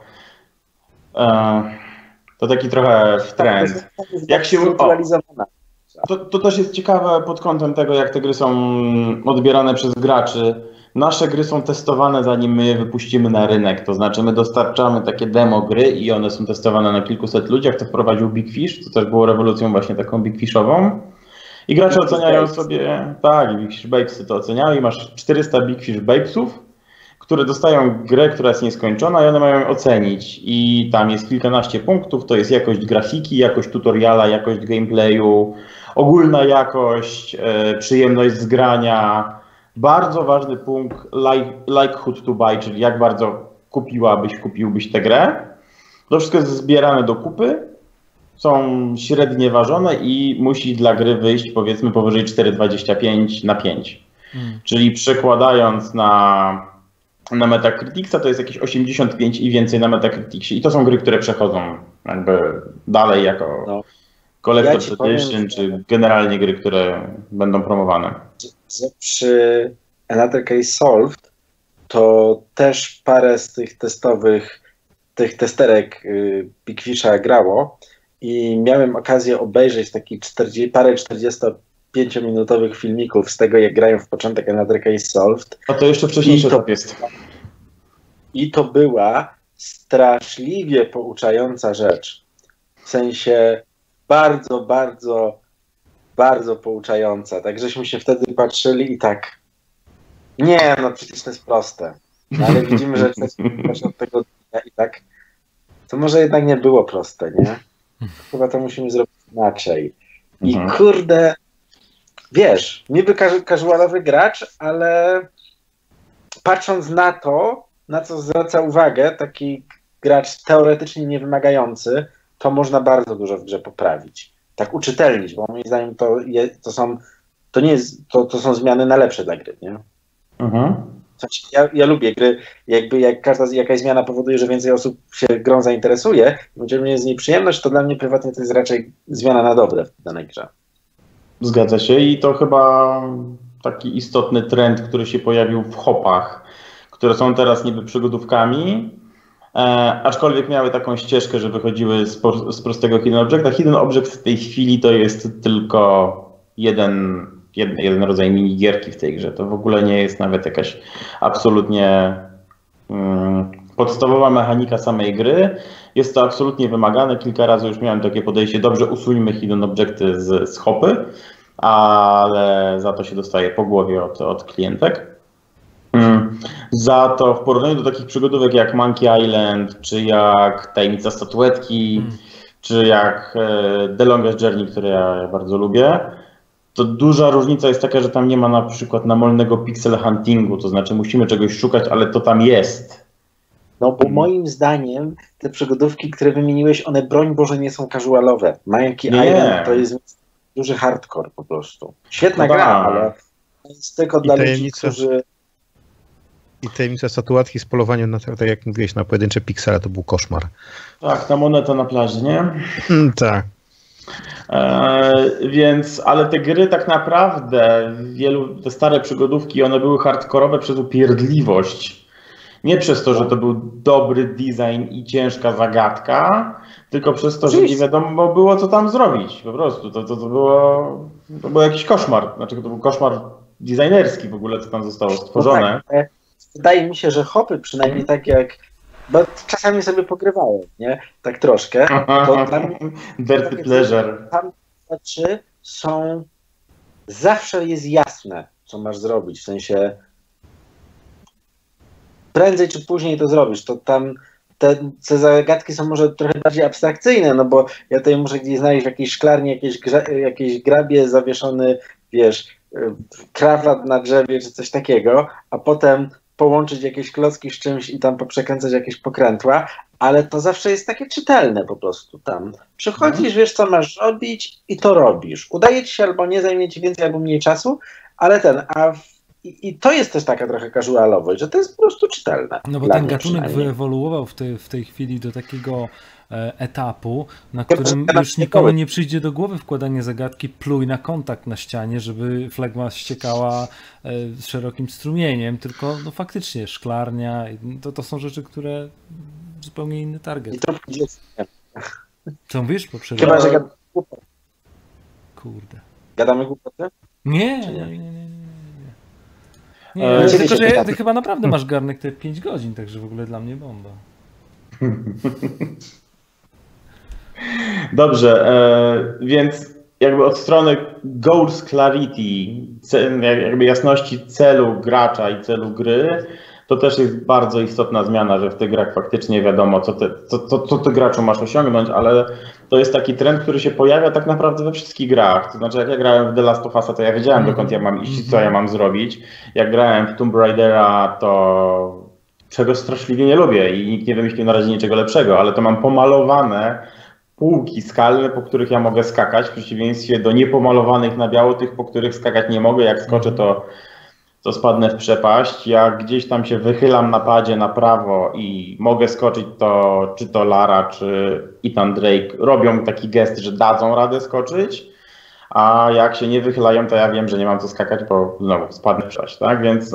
Speaker 3: taki trochę trend. Jak się to też jest ciekawe pod kątem tego, jak te gry są odbierane przez graczy. Nasze gry są testowane, zanim my je wypuścimy na rynek. To znaczy my dostarczamy takie demo gry i one są testowane na kilkuset ludziach. To wprowadził Big Fish, to też było rewolucją właśnie taką Big Fishową. I gracze oceniają sobie, tak, i Big Fish Babesy to oceniały i masz 400 Big Fish Babesów, które dostają grę, która jest nieskończona i one mają ją ocenić. I tam jest kilkanaście punktów, to jest jakość grafiki, jakość tutoriala, jakość gameplayu, ogólna jakość, przyjemność z grania. Bardzo ważny punkt, likelihood to buy, czyli jak bardzo kupiłbyś tę grę. To wszystko jest zbierane do kupy, są średnie ważone i musi dla gry wyjść powiedzmy powyżej 4,25 na 5. Czyli przekładając na Metacriticsa to jest jakieś 85 i więcej na Metacriticsie. I to są gry, które przechodzą jakby dalej jako Collector's Edition, czy generalnie gry, które będą promowane.
Speaker 4: Przy Another Case Solved to też parę z tych tych testerek Big Fisha grało i miałem okazję obejrzeć taki parę 45-minutowych filmików z tego, jak grają w początek Another Case Solved.
Speaker 3: A to jeszcze wcześniejszy etap jest.
Speaker 4: I to była straszliwie pouczająca rzecz. W sensie bardzo, bardzo, bardzo pouczająca. Tak żeśmy się wtedy patrzyli i tak, nie, no przecież to jest proste. No, ale widzimy, że od tego dnia i tak, to może jednak nie było proste, nie? Chyba to musimy zrobić inaczej. I kurde, wiesz, niby casualowy gracz, ale patrząc na to, na co zwraca uwagę taki gracz teoretycznie niewymagający, to można bardzo dużo w grze poprawić. Tak uczytelnić, bo moim zdaniem to są zmiany na lepsze dla gry, nie? Ja lubię gry, jakby jak jakaś zmiana powoduje, że więcej osób się grą zainteresuje, będzie mieć z niej przyjemność, to dla mnie prywatnie to jest raczej zmiana na dobre w danej grze.
Speaker 3: Zgadza się i to chyba taki istotny trend, który się pojawił w hopach, które są teraz niby przygodówkami, aczkolwiek miały taką ścieżkę, że wychodziły z prostego Hidden Objecta. Hidden Object w tej chwili to jest tylko jeden rodzaj minigierki w tej grze. To w ogóle nie jest nawet jakaś absolutnie podstawowa mechanika samej gry. Jest to absolutnie wymagane. Kilka razy już miałem takie podejście, dobrze, usuńmy Hidden Objecty z hopy, ale za to się dostaje po głowie od klientek. Za to w porównaniu do takich przygodówek jak Monkey Island, czy jak Tajemnica Statuetki, czy jak The Longest Journey, które ja bardzo lubię, to duża różnica jest taka, że tam nie ma na przykład namolnego pixel huntingu, to znaczy musimy czegoś szukać, ale to tam jest.
Speaker 4: No bo moim zdaniem te przygodówki, które wymieniłeś, one broń Boże nie są casualowe. Monkey Island to jest duży hardcore po prostu. Świetna gra, ale jest tylko dla ludzi, którzy...
Speaker 2: I tajemnica statuetki z polowaniem na, tak jak mówiłeś, na pojedyncze piksele, to był koszmar.
Speaker 3: Tak, ta moneta na plaży, nie?
Speaker 2: Tak.
Speaker 3: Więc, ale te gry tak naprawdę, te stare przygodówki, one były hardkorowe przez upierdliwość. Nie przez to, że to był dobry design i ciężka zagadka, tylko przez to, że nie wiadomo było, co tam zrobić. Po prostu to było jakiś koszmar. Znaczy, to był koszmar designerski w ogóle, co tam zostało stworzone.
Speaker 4: No tak, wydaje mi się, że hopy, przynajmniej tak jak, bo czasami sobie pogrywałem, nie? Tak troszkę. To dla mnie,
Speaker 3: Dirty pleasure.
Speaker 4: tam rzeczy są, zawsze jest jasne, co masz zrobić, w sensie prędzej czy później to zrobisz, to tam te zagadki są może trochę bardziej abstrakcyjne, no bo ja tutaj muszę gdzieś znaleźć w jakiejś szklarni jakieś grabie zawieszony, wiesz, krawat na drzewie czy coś takiego, a potem połączyć jakieś klocki z czymś i tam poprzekręcać jakieś pokrętła, ale to zawsze jest takie czytelne po prostu tam. Przychodzisz, wiesz co masz robić i to robisz. Udaje ci się albo nie, zajmie ci więcej albo mniej czasu, ale i to jest też taka trochę casualowość, że to jest po prostu czytelne.
Speaker 1: No bo ten gatunek wyewoluował w tej chwili do takiego etapu, na którym już nikomu nie przyjdzie do głowy wkładanie zagadki pluj na kontakt na ścianie, żeby flegma ściekała szerokim strumieniem, tylko no faktycznie szklarnia, to są rzeczy, które zupełnie inny target.
Speaker 4: I to
Speaker 1: co mówisz?
Speaker 4: Chyba, że
Speaker 1: Kurde.
Speaker 4: Gadamy głupoty?
Speaker 1: Nie. Tylko, że ty chyba naprawdę masz garnek te 5 godzin, także w ogóle dla mnie bomba.
Speaker 3: Dobrze, więc jakby od strony goals clarity, jakby jasności celu gracza i celu gry, to też jest bardzo istotna zmiana, że w tych grach faktycznie wiadomo, co ty graczu masz osiągnąć, ale to jest taki trend, który się pojawia tak naprawdę we wszystkich grach. To znaczy, jak ja grałem w The Last of Us, to ja wiedziałem, dokąd ja mam iść, co ja mam zrobić. Jak grałem w Tomb Raidera, to czego straszliwie nie lubię i nikt nie wymyślił na razie niczego lepszego, ale to mam pomalowane półki skalne, po których ja mogę skakać, w przeciwieństwie do niepomalowanych na biało, tych, po których skakać nie mogę. Jak skoczę, to spadnę w przepaść. Jak gdzieś tam się wychylam na padzie na prawo i mogę skoczyć, to czy to Lara, czy Ethan Drake robią taki gest, że dadzą radę skoczyć, a jak się nie wychylają, to ja wiem, że nie mam co skakać, bo znowu spadnę w przepaść, tak? Więc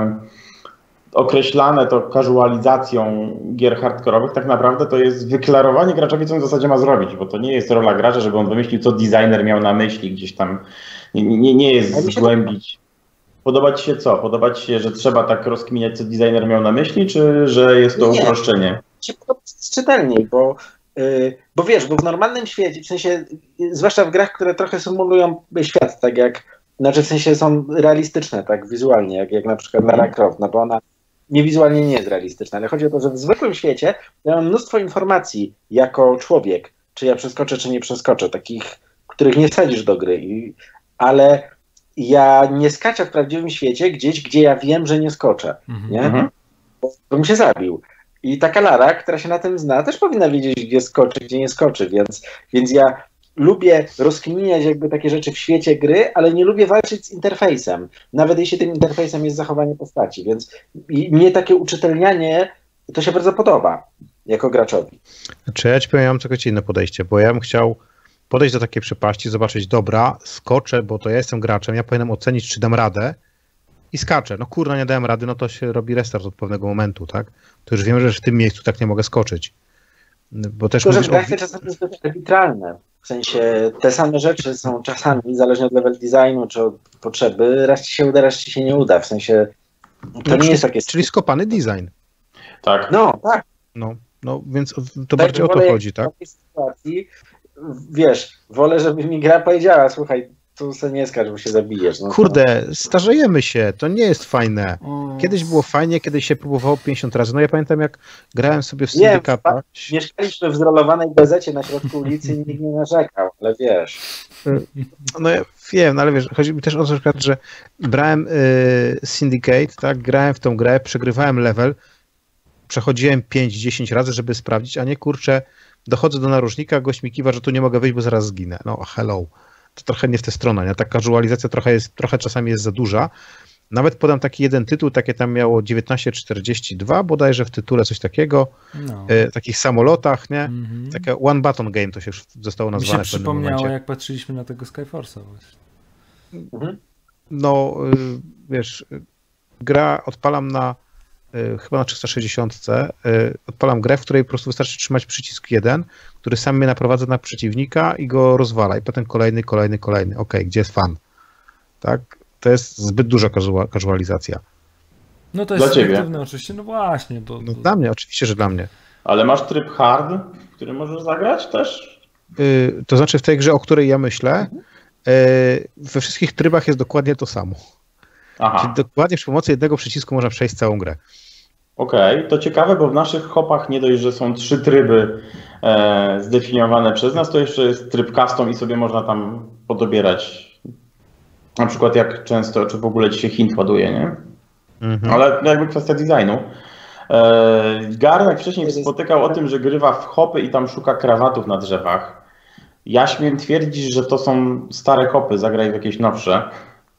Speaker 3: określane to casualizacją gier hardkorowych tak naprawdę to jest wyklarowanie graczowi, co on w zasadzie ma zrobić, bo to nie jest rola gracza, żeby on wymyślił, co designer miał na myśli, gdzieś tam nie jest zgłębić. Podoba ci się co? Podoba ci się, że trzeba tak rozkminiać, co designer miał na myśli, czy że jest to uproszczenie?
Speaker 4: Nie, się podoba czytelniej, bo wiesz, bo w normalnym świecie, w sensie, zwłaszcza w grach, które trochę symulują świat, tak jak, znaczy w sensie są realistyczne, tak wizualnie, jak na przykład Lara Croft, no bo ona wizualnie nie jest realistyczna, ale chodzi o to, że w zwykłym świecie ja mam mnóstwo informacji jako człowiek, czy ja przeskoczę, czy nie przeskoczę, takich, których nie wsadzisz do gry, ale ja nie skaczę w prawdziwym świecie gdzieś, gdzie ja wiem, że nie skoczę, nie? Bo bym się zabił. I taka Lara, która się na tym zna, też powinna wiedzieć, gdzie skoczy, gdzie nie skoczy, więc ja lubię rozkminiać jakby takie rzeczy w świecie gry, ale nie lubię walczyć z interfejsem, nawet jeśli tym interfejsem jest zachowanie postaci, więc mnie takie uczytelnianie to się bardzo podoba jako graczowi.
Speaker 2: Znaczy ja ci powiem, ja mam całkowicie inne podejście, bo ja bym chciał podejść do takiej przepaści, zobaczyć, dobra, skoczę, bo to ja jestem graczem, ja powinienem ocenić, czy dam radę i skaczę. No kurwa, nie dałem rady, no to się robi restart od pewnego momentu, tak? To już wiem, że w tym miejscu tak nie mogę skoczyć. Bo też
Speaker 4: tylko, że w grach czasami jest dość arbitralne. W sensie te same rzeczy są czasami, zależnie od level designu czy od potrzeby, raz ci się uda, raz ci się nie uda. W sensie to nie jest takie...
Speaker 2: Czyli skopany design.
Speaker 3: Tak.
Speaker 4: No, tak.
Speaker 2: No więc to bardziej o to chodzi, tak?
Speaker 4: W takiej sytuacji, wiesz, wolę, żeby mi gra powiedziała, słuchaj, tu sobie nie skacz, bo się zabijesz. No,
Speaker 2: kurde, starzejemy się, to nie jest fajne. Kiedyś było fajnie, kiedyś się próbowało 50 razy. No ja pamiętam, jak grałem sobie w Syndykata.
Speaker 4: Mieszkaliśmy w zrolowanej gazecie na środku ulicy i nikt nie narzekał, ale wiesz.
Speaker 2: No ja wiem, no ale wiesz, chodzi mi też o to, że brałem Syndicate, tak, grałem w tą grę, przegrywałem level, przechodziłem 5-10 razy, żeby sprawdzić, a nie kurczę, dochodzę do narożnika, gość mi kiwa, że tu nie mogę wyjść, bo zaraz zginę. No hello. To trochę nie w tę stronę, nie? Ta casualizacja trochę czasami jest za duża. Nawet podam taki jeden tytuł, takie tam miało 1942, bodajże w tytule coś takiego, takich samolotach, nie? Takie one button game to się już zostało nazwane.
Speaker 1: Mi się przypomniało, jak patrzyliśmy na tego Skyforce'a właśnie.
Speaker 2: No, wiesz, gra odpalam na chyba na 360, odpalam grę, w której po prostu wystarczy trzymać przycisk jeden, który sam mnie naprowadza na przeciwnika i go rozwala. I potem kolejny. Okej, gdzie jest fan? Tak? To jest zbyt duża casualizacja.
Speaker 1: No to jest
Speaker 3: Dla ciebie.
Speaker 1: subiektywne oczywiście, no właśnie.
Speaker 2: No dla mnie, oczywiście, że dla mnie.
Speaker 3: Ale masz tryb hard, w którym możesz zagrać też?
Speaker 2: To znaczy w tej grze, o której ja myślę, we wszystkich trybach jest dokładnie to samo.
Speaker 3: Aha.
Speaker 2: Czyli dokładnie przy pomocy jednego przycisku można przejść całą grę.
Speaker 3: Okej, to ciekawe, bo w naszych hopach nie dość, że są 3 tryby zdefiniowane przez nas, to jeszcze jest tryb custom i sobie można tam podobierać. Na przykład jak często, czy w ogóle ci się hint ładuje, nie? Ale jakby kwestia designu. Garnek wcześniej spotykał o tym, że grywa w hopy i tam szuka krawatów na drzewach. Ja śmiem twierdzić, że to są stare hopy, zagraj w jakieś nowsze.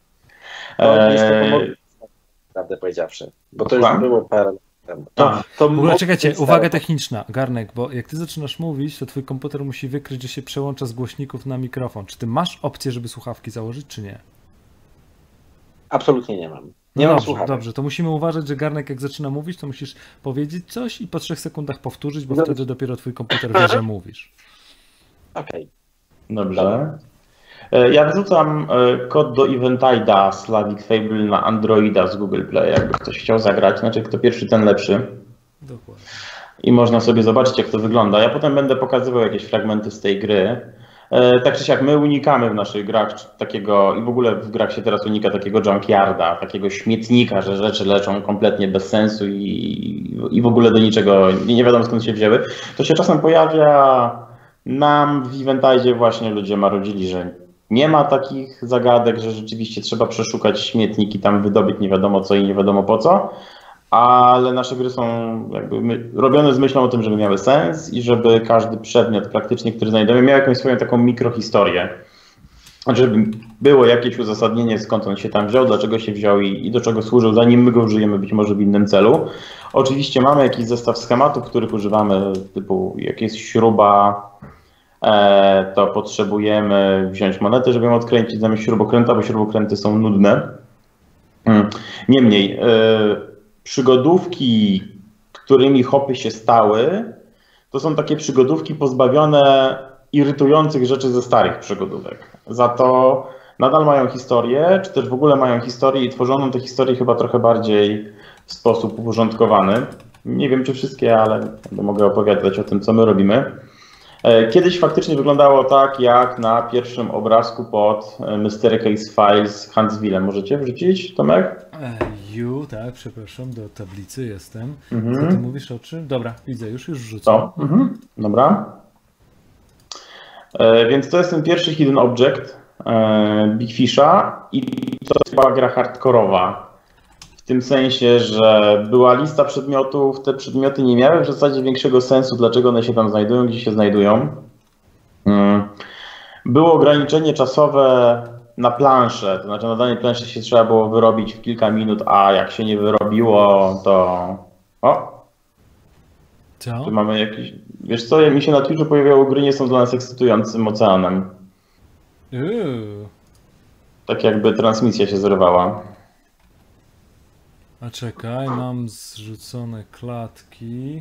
Speaker 4: To niestety prawdę powiedziawszy, bo to już było parę lat temu.
Speaker 1: W ogóle czekajcie, uwaga techniczna, Garnek, bo jak ty zaczynasz mówić, to twój komputer musi wykryć, że się przełącza z głośników na mikrofon. Czy ty masz opcję, żeby słuchawki założyć, czy nie?
Speaker 4: Absolutnie nie mam.
Speaker 1: Nie mam słuchawek. Dobrze, to musimy uważać, że Garnek jak zaczyna mówić, to musisz powiedzieć coś i po 3 sekundach powtórzyć, bo wtedy dopiero twój komputer wie, że mówisz.
Speaker 4: Okej.
Speaker 3: Dobrze. Ja wrzucam kod do Eventide'a Slavic Fable na Androida z Google Play, jakby ktoś chciał zagrać. Znaczy, kto pierwszy, ten lepszy.
Speaker 1: Dokładnie.
Speaker 3: I można sobie zobaczyć, jak to wygląda. Ja potem będę pokazywał jakieś fragmenty z tej gry. Tak czy siak, my unikamy w naszych grach takiego, i w ogóle w grach się teraz unika takiego junkyarda, takiego śmietnika, że rzeczy leczą kompletnie bez sensu i w ogóle do niczego, nie wiadomo skąd się wzięły. To się czasem pojawia nam w Eventide'zie właśnie ludzie marudzili, że nie ma takich zagadek, że rzeczywiście trzeba przeszukać śmietnik i tam wydobyć nie wiadomo co i nie wiadomo po co, ale nasze gry są jakby robione z myślą o tym, żeby miały sens i żeby każdy przedmiot praktycznie, który znajdziemy, miał jakąś swoją taką mikrohistorię. Żeby było jakieś uzasadnienie, skąd on się tam wziął, dlaczego się wziął i do czego służył, zanim my go użyjemy być może w innym celu. Oczywiście mamy jakiś zestaw schematów, których używamy, typu jak jest śruba, to potrzebujemy wziąć monetę, żeby ją odkręcić zamiast śrubokręta, bo śrubokręty są nudne. Niemniej, przygodówki, którymi hopy się stały, to są takie przygodówki pozbawione irytujących rzeczy ze starych przygodówek. Za to nadal mają historię, czy też w ogóle mają historię i tworzoną tę historię chyba trochę bardziej w sposób uporządkowany. Nie wiem, czy wszystkie, ale mogę opowiadać o tym, co my robimy. Kiedyś faktycznie wyglądało tak, jak na pierwszym obrazku pod Mystery Case Files Huntsville. Możecie wrzucić, Tomek?
Speaker 1: Tak, przepraszam, do tablicy jestem. Co ty mówisz o czym? Dobra, widzę, już wrzucę.
Speaker 3: Dobra. Więc to jest ten pierwszy hidden object Big Fisha i to była gra hardkorowa. W tym sensie, że była lista przedmiotów, te przedmioty nie miały w zasadzie większego sensu, dlaczego one się tam znajdują, gdzie się znajdują. Było ograniczenie czasowe na planszę, to znaczy na danej planszy się trzeba było wyrobić w kilka minut, a jak się nie wyrobiło, to...
Speaker 1: Co?
Speaker 3: Tu mamy jakiś... Wiesz co, mi się na Twitchu pojawiało, gry nie są dla nas ekscytującym oceanem. Tak jakby transmisja się zrywała.
Speaker 1: A czekaj, mam zrzucone klatki.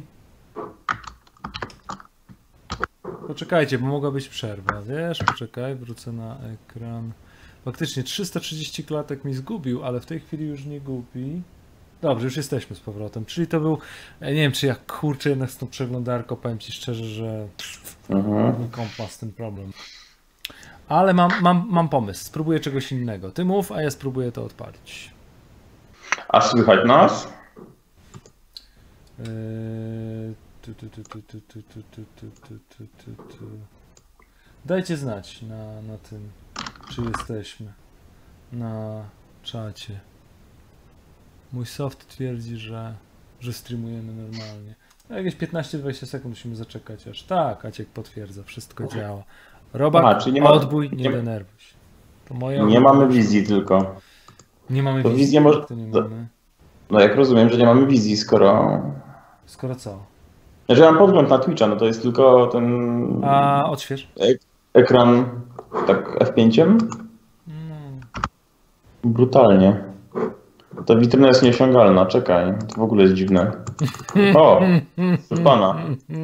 Speaker 1: Poczekajcie, bo mogła być przerwa, wiesz? Poczekaj, wrócę na ekran. Faktycznie 330 klatek mi zgubił, ale w tej chwili już nie gubi. Dobrze, już jesteśmy z powrotem. Czyli to był, nie wiem czy jak kurczę jednak z tą przeglądarką, powiem ci szczerze, że komp ma z tym problem. Ale mam pomysł, spróbuję czegoś innego. Ty mów, a ja spróbuję to odpalić.
Speaker 3: A słychać nas?
Speaker 1: Dajcie znać na tym, czy jesteśmy na czacie. Mój soft twierdzi, że streamujemy normalnie. Jakieś 15-20 sekund musimy zaczekać aż. Tak, Aciek potwierdza, wszystko działa. Robak, odbój, nie denerwuj się. To moja
Speaker 3: nie mamy wizji tylko.
Speaker 1: Nie mamy
Speaker 3: to
Speaker 1: wizji,
Speaker 3: to
Speaker 1: nie mamy.
Speaker 3: No jak rozumiem, że nie mamy wizji, skoro...
Speaker 1: Skoro co?
Speaker 3: Że mam podgląd na Twitcha, no to jest tylko ten...
Speaker 1: A odśwież?
Speaker 3: Ekran tak F5? Brutalnie. Ta witryna jest nieosiągalna, czekaj, to w ogóle jest dziwne. O, proszę pana.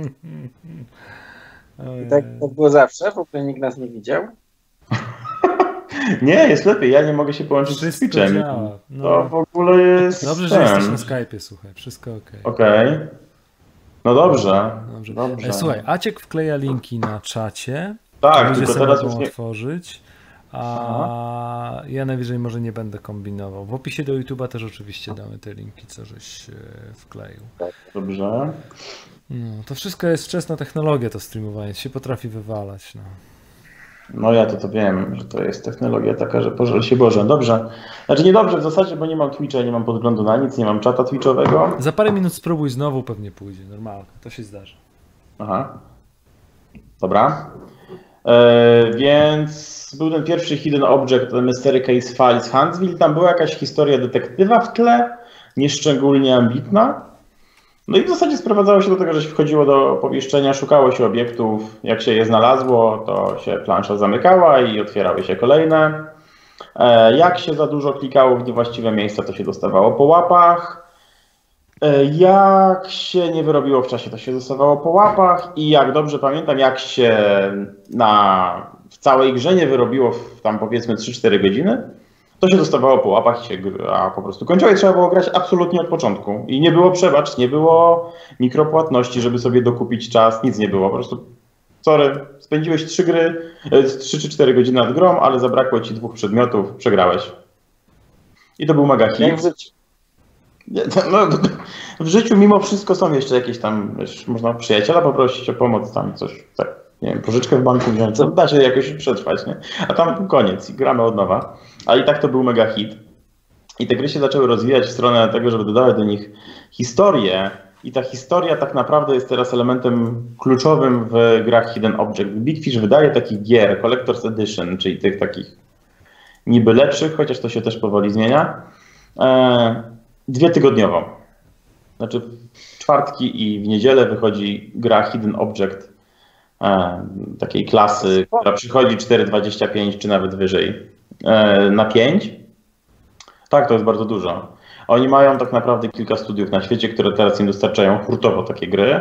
Speaker 4: I tak to było zawsze, w ogóle nikt nas nie widział.
Speaker 3: Nie, jest lepiej, ja nie mogę się połączyć z
Speaker 1: Wszystko
Speaker 3: Twitchem.
Speaker 1: działa. No.
Speaker 3: To w ogóle jest
Speaker 1: Dobrze, że jesteś na Skype'ie, słuchaj, wszystko okej.
Speaker 3: Okej. No dobrze.
Speaker 1: Dobrze. Słuchaj, Aciek wkleja linki na czacie.
Speaker 3: Tak,
Speaker 1: ludzie
Speaker 3: tylko
Speaker 1: sobie
Speaker 3: teraz
Speaker 1: mogą
Speaker 3: już nie...
Speaker 1: otworzyć. A ja najwyżej może nie będę kombinował. W opisie do YouTube'a też oczywiście damy te linki, co żeś wkleił.
Speaker 3: Dobrze.
Speaker 1: No, to wszystko jest wczesna technologia, to streamowanie się potrafi wywalać. No.
Speaker 3: No ja to wiem, że to jest technologia taka, że pożal się Boże. Dobrze. Znaczy niedobrze w zasadzie, bo nie mam Twitcha, nie mam podglądu na nic, nie mam czata Twitchowego.
Speaker 1: Za parę minut spróbuj znowu, pewnie pójdzie. Normalnie, to się zdarzy.
Speaker 3: Aha. Dobra. Więc był ten pierwszy Hidden Object, ten Mystery Case Files Huntsville. Tam była jakaś historia detektywa w tle, nieszczególnie ambitna. No i w zasadzie sprowadzało się do tego, że się wchodziło do pomieszczenia, szukało się obiektów, jak się je znalazło, to się plansza zamykała i otwierały się kolejne. Jak się za dużo klikało w niewłaściwe miejsca, to się dostawało po łapach. Jak się nie wyrobiło w czasie, to się dostawało po łapach i jak dobrze pamiętam, jak się w całej grze nie wyrobiło w tam powiedzmy 3-4 godziny, to się dostawało po łapach i się gra po prostu kończyła i trzeba było grać absolutnie od początku. I nie było przebacz, nie było mikropłatności, żeby sobie dokupić czas, nic nie było. Po prostu, sorry, spędziłeś 3 czy 4 godziny nad grą, ale zabrakło ci 2 przedmiotów, przegrałeś. I to był mega hit. No, w życiu mimo wszystko są jeszcze jakieś tam, wiesz, można przyjaciela poprosić o pomoc, tam coś, tak, nie wiem, pożyczkę w banku wziąć, co da się jakoś przetrwać, nie? A tam koniec i gramy od nowa. A i tak to był mega hit. I te gry się zaczęły rozwijać w stronę tego, żeby dodawać do nich historię. I ta historia tak naprawdę jest teraz elementem kluczowym w grach Hidden Object. Big Fish wydaje takich gier, Collector's Edition, czyli tych takich niby lepszych, chociaż to się też powoli zmienia, 2-tygodniowo. Znaczy w czwartki i w niedzielę wychodzi gra Hidden Object takiej klasy, która przychodzi 4,25 czy nawet wyżej na 5. Tak, to jest bardzo dużo. Oni mają tak naprawdę kilka studiów na świecie, które teraz im dostarczają hurtowo takie gry.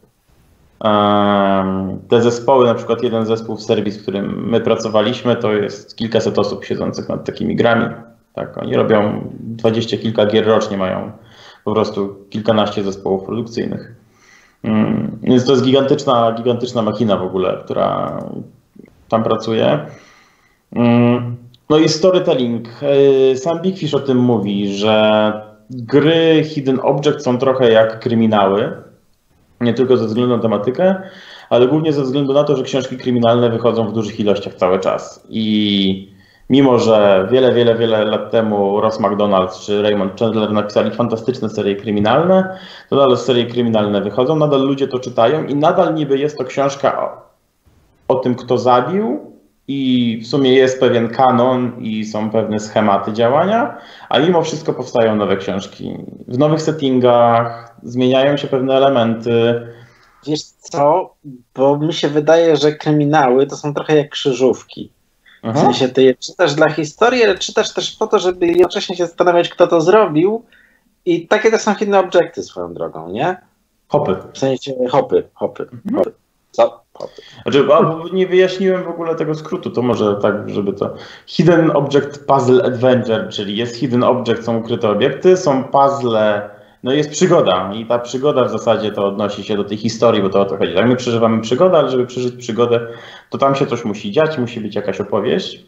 Speaker 3: Te zespoły, na przykład jeden zespół w Serbii, z którym my pracowaliśmy, to jest kilkaset osób siedzących nad takimi grami. Tak, oni robią 20 kilka gier rocznie, mają po prostu kilkanaście zespołów produkcyjnych. Więc to jest gigantyczna machina w ogóle, która tam pracuje. No i storytelling. Sam Big Fish o tym mówi, że gry Hidden Object są trochę jak kryminały. Nie tylko ze względu na tematykę, ale głównie ze względu na to, że książki kryminalne wychodzą w dużych ilościach cały czas. I mimo, że wiele lat temu Ross McDonald czy Raymond Chandler napisali fantastyczne serie kryminalne, to nadal serie kryminalne wychodzą, nadal ludzie to czytają i nadal niby jest to książka o tym, kto zabił i w sumie jest pewien kanon i są pewne schematy działania, a mimo wszystko powstają nowe książki. W nowych settingach zmieniają się pewne elementy.
Speaker 4: Wiesz co, bo mi się wydaje, że kryminały to są trochę jak krzyżówki. W sensie ty je czytasz dla historii, ale czytasz też po to, żeby jednocześnie się zastanawiać, kto to zrobił. I takie to są Hidden Objecty swoją drogą, nie?
Speaker 3: Hopy.
Speaker 4: W sensie hopy. Co? Hopy.
Speaker 3: Znaczy, nie wyjaśniłem w ogóle tego skrótu, to może tak, żeby to... Hidden Object Puzzle Adventure, czyli jest Hidden Object, są ukryte obiekty, są puzzle, no jest przygoda i ta przygoda w zasadzie to odnosi się do tej historii, bo to o to chodzi. Tak, my przeżywamy przygodę, ale żeby przeżyć przygodę, to tam się coś musi dziać, musi być jakaś opowieść.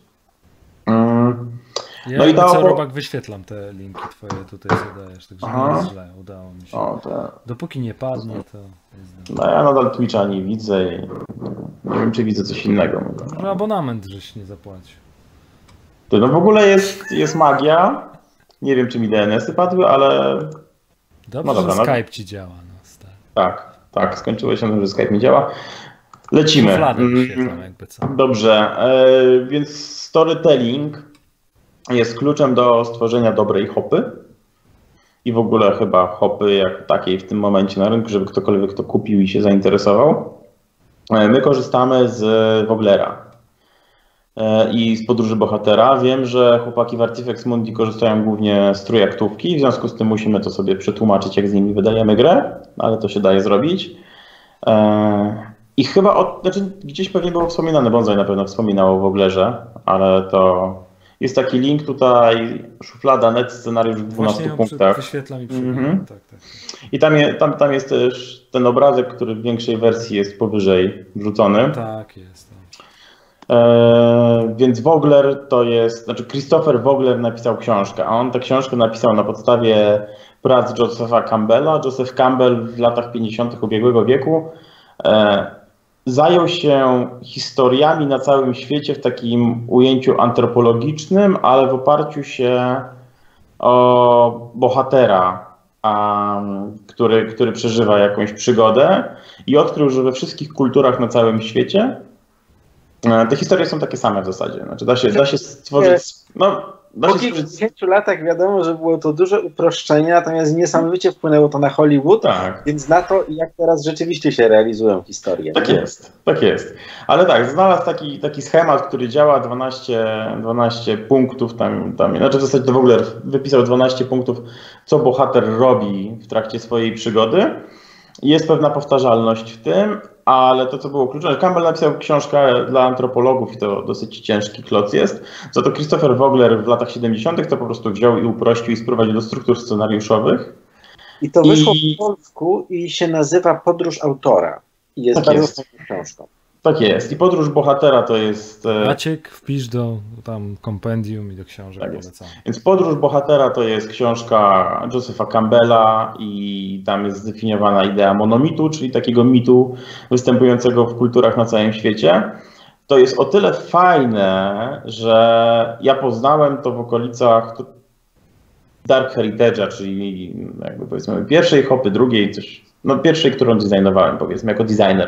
Speaker 1: Ja no i co robak wyświetlam te linki twoje tutaj zadajesz, także nie jest źle, udało mi się. Dopóki nie padnie, to jest
Speaker 3: no ja nadal Twitcha nie widzę i nie wiem, czy widzę coś innego.
Speaker 1: Może abonament żeś nie zapłacił.
Speaker 3: No w ogóle jest magia. Nie wiem, czy mi DNS-y padły, ale...
Speaker 1: Dobrze, no dobra, że Skype ci działa. No,
Speaker 3: tak, skończyło się, że Skype mi działa. Lecimy.
Speaker 1: Jakby co.
Speaker 3: Dobrze, więc storytelling jest kluczem do stworzenia dobrej hopy i w ogóle chyba hopy jak takiej w tym momencie na rynku, żeby ktokolwiek to kupił i się zainteresował. My korzystamy z Woglera. i z podróży bohatera. Wiem, że chłopaki w Artifex Mundi korzystają głównie z trójaktówki, w związku z tym musimy to sobie przetłumaczyć, jak z nimi wydajemy grę, ale to się daje zrobić. I chyba, znaczy gdzieś pewnie było wspominane, Bonsai na pewno wspominało w Oglerze, ale to jest taki link tutaj, szuflada net, scenariusz w 12 punktach.
Speaker 1: Wyświetla mi tak.
Speaker 3: I tam jest też ten obrazek, który w większej wersji jest powyżej wrzucony.
Speaker 1: Tak jest.
Speaker 3: Więc Vogler to jest, znaczy Christopher Vogler napisał książkę, a on tę książkę napisał na podstawie prac Josepha Campbella. Joseph Campbell w latach 50. ubiegłego wieku zajął się historiami na całym świecie w takim ujęciu antropologicznym, ale w oparciu się o bohatera, który przeżywa jakąś przygodę i odkrył, że we wszystkich kulturach na całym świecie te historie są takie same w zasadzie. Znaczy da się stworzyć...
Speaker 4: Po kilkudziesięciu latach wiadomo, że było to duże uproszczenie, natomiast niesamowicie wpłynęło to na Hollywood, więc na to, jak teraz rzeczywiście się realizują historie.
Speaker 3: Tak jest. Ale tak, znalazł taki schemat, który działa, 12 punktów, znaczy w zasadzie to w ogóle wypisał 12 punktów, co bohater robi w trakcie swojej przygody. Jest pewna powtarzalność w tym, ale to, co było kluczowe, Campbell napisał książkę dla antropologów i to dosyć ciężki kloc jest, za to Christopher Vogler w latach 70. to po prostu wziął i uprościł i sprowadził do struktur scenariuszowych.
Speaker 4: I to wyszło w polsku i się nazywa Podróż autora. I jest bardzo fajną książką.
Speaker 3: Tak jest. I Podróż bohatera to jest...
Speaker 1: Maciek, wpisz do tam kompendium i do książek.
Speaker 3: Tak jest. Więc Podróż bohatera to jest książka Josepha Campbella i tam jest zdefiniowana idea monomitu, czyli takiego mitu występującego w kulturach na całym świecie. To jest o tyle fajne, że ja poznałem to w okolicach Dark Heritage'a, czyli jakby powiedzmy pierwszej hopy, drugiej coś, pierwszej, którą designowałem powiedzmy jako designer,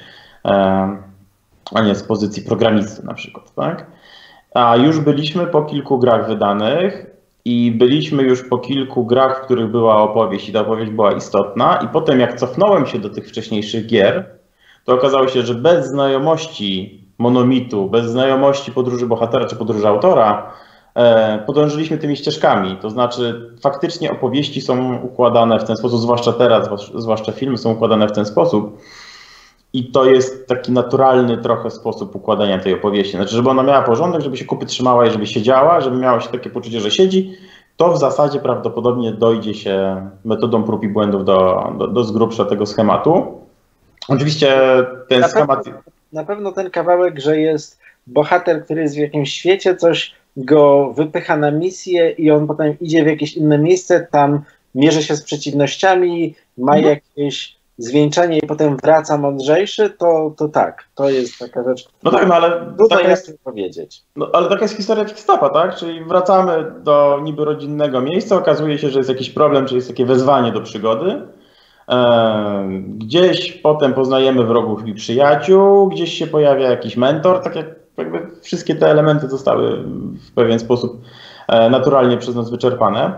Speaker 3: a nie z pozycji programisty na przykład, tak? A już byliśmy po kilku grach wydanych i byliśmy już po kilku grach, w których była opowieść i ta opowieść była istotna i potem jak cofnąłem się do tych wcześniejszych gier, to okazało się, że bez znajomości monomitu, bez znajomości podróży bohatera czy podróży autora, podążyliśmy tymi ścieżkami, to znaczy faktycznie opowieści są układane w ten sposób, zwłaszcza teraz, zwłaszcza filmy są układane w ten sposób i to jest taki naturalny trochę sposób układania tej opowieści, znaczy żeby ona miała porządek, żeby się kupy trzymała i żeby siedziała, żeby miało się takie poczucie, że siedzi, to w zasadzie prawdopodobnie dojdzie się metodą prób i błędów do zgrubsza tego schematu. Oczywiście ten schemat...
Speaker 4: Na pewno ten kawałek, że jest bohater, który jest w jakimś świecie, coś go wypycha na misję i on potem idzie w jakieś inne miejsce, tam mierzy się z przeciwnościami, ma jakieś zwieńczenie i potem wraca mądrzejszy, to tak, to jest taka rzecz,
Speaker 3: ale
Speaker 4: tutaj jest powiedzieć.
Speaker 3: Ale taka jest historia Fixtapa, tak? Czyli wracamy do niby rodzinnego miejsca, okazuje się, że jest jakiś problem, czy jest takie wezwanie do przygody. Gdzieś potem poznajemy wrogów i przyjaciół, gdzieś się pojawia jakiś mentor, tak jakby wszystkie te elementy zostały w pewien sposób naturalnie przez nas wyczerpane.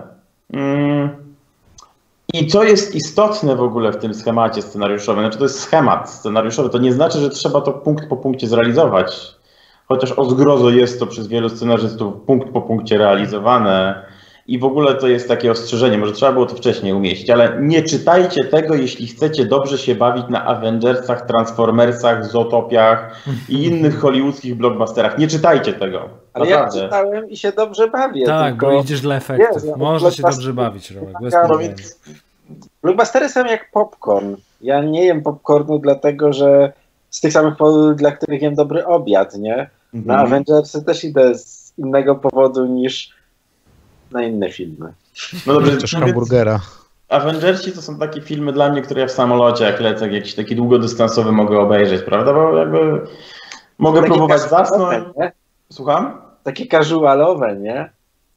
Speaker 3: I co jest istotne w ogóle w tym schemacie scenariuszowym, znaczy to jest schemat scenariuszowy, to nie znaczy, że trzeba to punkt po punkcie zrealizować, chociaż o zgrozo jest to przez wielu scenarzystów punkt po punkcie realizowane i w ogóle to jest takie ostrzeżenie, może trzeba było to wcześniej umieścić, ale nie czytajcie tego, jeśli chcecie dobrze się bawić na Avengersach, Transformersach, Zootopiach i innych hollywoodzkich blockbusterach. Nie czytajcie tego.
Speaker 4: Ale naprawdę. Ja czytałem i się dobrze bawię.
Speaker 1: Tak,
Speaker 4: tylko...
Speaker 1: bo idziesz dla efektów. Można się dobrze bawić, Robek.
Speaker 4: Blockbustery są jak popcorn. Ja nie jem popcornu dlatego, że z tych samych powodów, dla których jem dobry obiad, nie? Na Avengersy też idę z innego powodu niż na inne filmy.
Speaker 2: No dobrze, też hamburgera.
Speaker 3: Avengersi to są takie filmy dla mnie, które ja w samolocie jak lecę, jakiś taki długodystansowy mogę obejrzeć, prawda? Bo jakby mogę próbować zasnąć. Słucham?
Speaker 4: Takie casualowe, nie?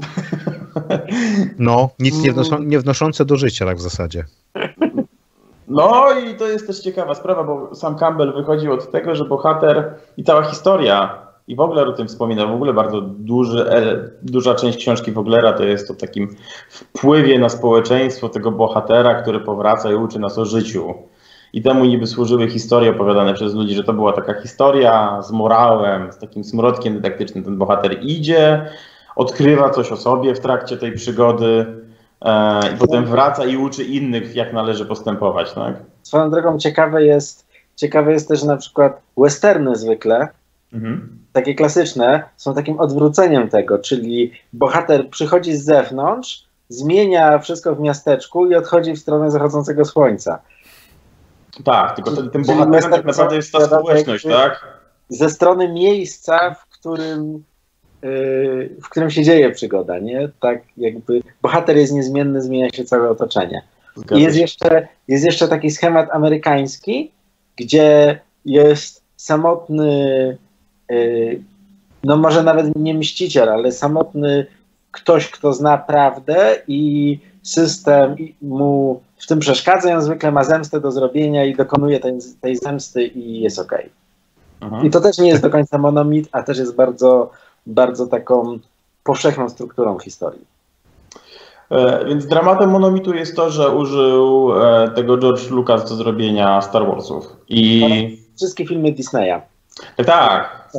Speaker 2: No, nic nie wnoszące do życia, tak w zasadzie.
Speaker 3: No i to jest też ciekawa sprawa, bo sam Campbell wychodził od tego, że bohater i cała historia, i Vogler o tym wspominał, w ogóle bardzo duża część książki Voglera to jest o takim wpływie na społeczeństwo tego bohatera, który powraca i uczy nas o życiu. i temu niby służyły historie opowiadane przez ludzi, że to była taka historia z morałem, z takim smrodkiem dydaktycznym. Ten bohater idzie, odkrywa coś o sobie w trakcie tej przygody i potem wraca i uczy innych, jak należy postępować. Tak?
Speaker 4: Swoją drogą ciekawe jest też, że na przykład westerny zwykle, takie klasyczne, są takim odwróceniem tego, czyli bohater przychodzi z zewnątrz, zmienia wszystko w miasteczku i odchodzi w stronę zachodzącego słońca.
Speaker 3: Tak, tylko wtedy tym bohaterem tak naprawdę jest ta społeczność, tak?
Speaker 4: Ze strony miejsca, w którym się dzieje przygoda, nie? Tak jakby bohater jest niezmienny, zmienia się całe otoczenie. I jest jeszcze taki schemat amerykański, gdzie jest samotny, no może nawet nie mściciel, ale samotny ktoś, kto zna prawdę i system mu w tym przeszkadza i on zwykle ma zemstę do zrobienia i dokonuje tej zemsty i jest okej. I to też nie jest do końca monomit, a też jest bardzo, bardzo taką powszechną strukturą historii.
Speaker 3: Więc dramatem monomitu jest to, że użył tego George Lucas do zrobienia Star Warsów. I
Speaker 4: wszystkie filmy Disneya.
Speaker 3: Tak.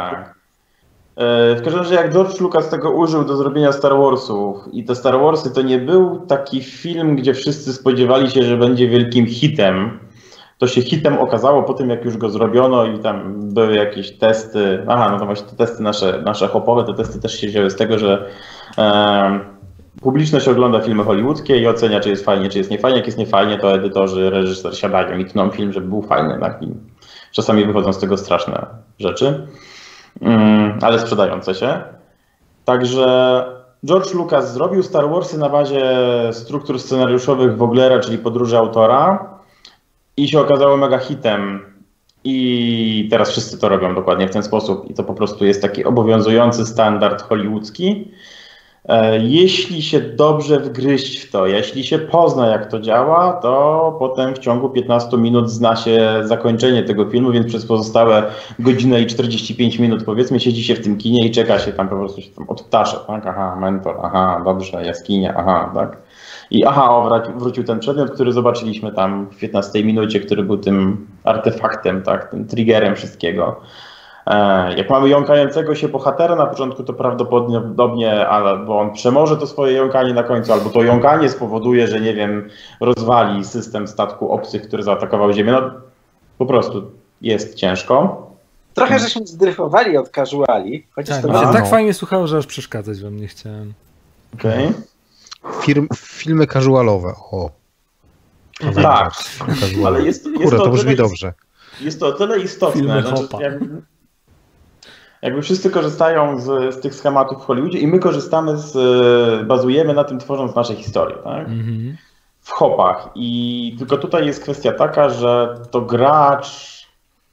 Speaker 3: W każdym razie jak George Lucas tego użył do zrobienia Star Warsów i te Star Warsy to nie był taki film, gdzie wszyscy spodziewali się, że będzie wielkim hitem. To się hitem okazało po tym, jak już go zrobiono i tam były jakieś testy. No to właśnie te testy nasze hopowe, te testy też się wzięły z tego, że publiczność ogląda filmy hollywoodzkie i ocenia, czy jest fajnie, czy jest niefajnie. Jak jest niefajnie, to edytorzy, reżyser siadają i tną film, żeby był fajny. Tak? I czasami wychodzą z tego straszne rzeczy, ale sprzedające się. Także George Lucas zrobił Star Warsy na bazie struktur scenariuszowych Voglera, czyli Podróży autora, i się okazało mega hitem. I teraz wszyscy to robią dokładnie w ten sposób i to po prostu jest taki obowiązujący standard hollywoodzki. Jeśli się dobrze wgryźć w to, jeśli się pozna, jak to działa, to potem w ciągu 15 minut zna się zakończenie tego filmu, więc przez pozostałe godzinę i 45 minut powiedzmy siedzi się w tym kinie i czeka się tam po prostu się tam odptasza, tak? Aha, mentor, aha, dobrze, jaskinia, aha, tak? I wrócił ten przedmiot, który zobaczyliśmy tam w 15 minucie, który był tym artefaktem, tak? Tym triggerem wszystkiego. Jak mamy jąkającego się bohatera na początku, to prawdopodobnie albo on przemoże to swoje jąkanie na końcu, albo to jąkanie spowoduje, że nie wiem, rozwali system statku obcych, który zaatakował Ziemię. No po prostu jest ciężko.
Speaker 4: Trochę żeśmy zdryfowali od casuali.
Speaker 1: Chociaż tak, to tak fajnie słuchało, że aż przeszkadzać wam nie chciałem.
Speaker 3: Okej.
Speaker 2: Filmy casualowe. O.
Speaker 3: Tak, ale jest
Speaker 2: to brzmi dobrze.
Speaker 3: Jest to o tyle istotne, znaczy, jakby wszyscy korzystają z tych schematów w Hollywoodzie i my korzystamy bazujemy na tym, tworząc nasze historie, tak? W hopach. I tylko tutaj jest kwestia taka, że to gracz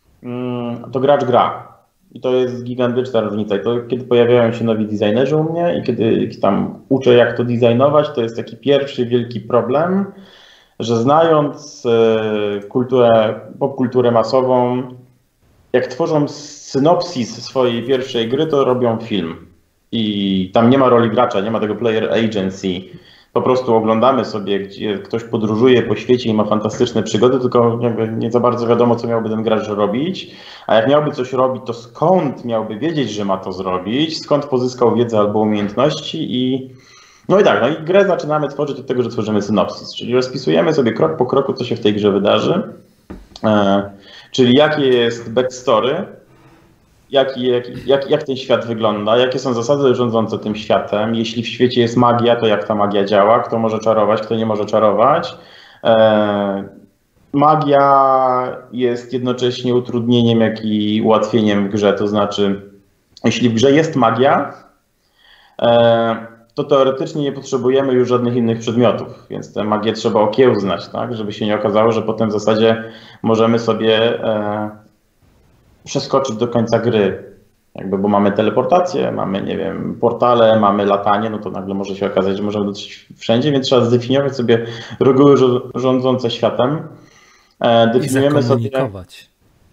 Speaker 3: gra. I to jest gigantyczna różnica. I to kiedy pojawiają się nowi designerzy u mnie i kiedy tam uczę, jak to designować, to jest taki pierwszy wielki problem, że znając popkulturę masową, jak tworzą synopsis swojej pierwszej gry, to robią film. I tam nie ma roli gracza, nie ma tego player agency. Po prostu oglądamy sobie, gdzie ktoś podróżuje po świecie i ma fantastyczne przygody, tylko jakby nie za bardzo wiadomo, co miałby ten gracz robić. A jak miałby coś robić, to skąd miałby wiedzieć, że ma to zrobić, skąd pozyskał wiedzę albo umiejętności No i grę zaczynamy tworzyć od tego, że tworzymy synopsis, czyli rozpisujemy sobie krok po kroku, co się w tej grze wydarzy, czyli jakie jest backstory, jak ten świat wygląda, jakie są zasady rządzące tym światem, jeśli w świecie jest magia, to jak ta magia działa, kto może czarować, kto nie może czarować. Magia jest jednocześnie utrudnieniem, jak i ułatwieniem w grze, to znaczy jeśli w grze jest magia, to teoretycznie nie potrzebujemy już żadnych innych przedmiotów, więc tę magię trzeba okiełznać, tak, żeby się nie okazało, że potem w zasadzie możemy sobie przeskoczyć do końca gry, bo mamy teleportację, mamy, nie wiem, portale, mamy latanie, no to nagle może się okazać, że możemy dotrzeć wszędzie, więc trzeba zdefiniować sobie reguły rządzące światem.
Speaker 1: Definiujemy sobie.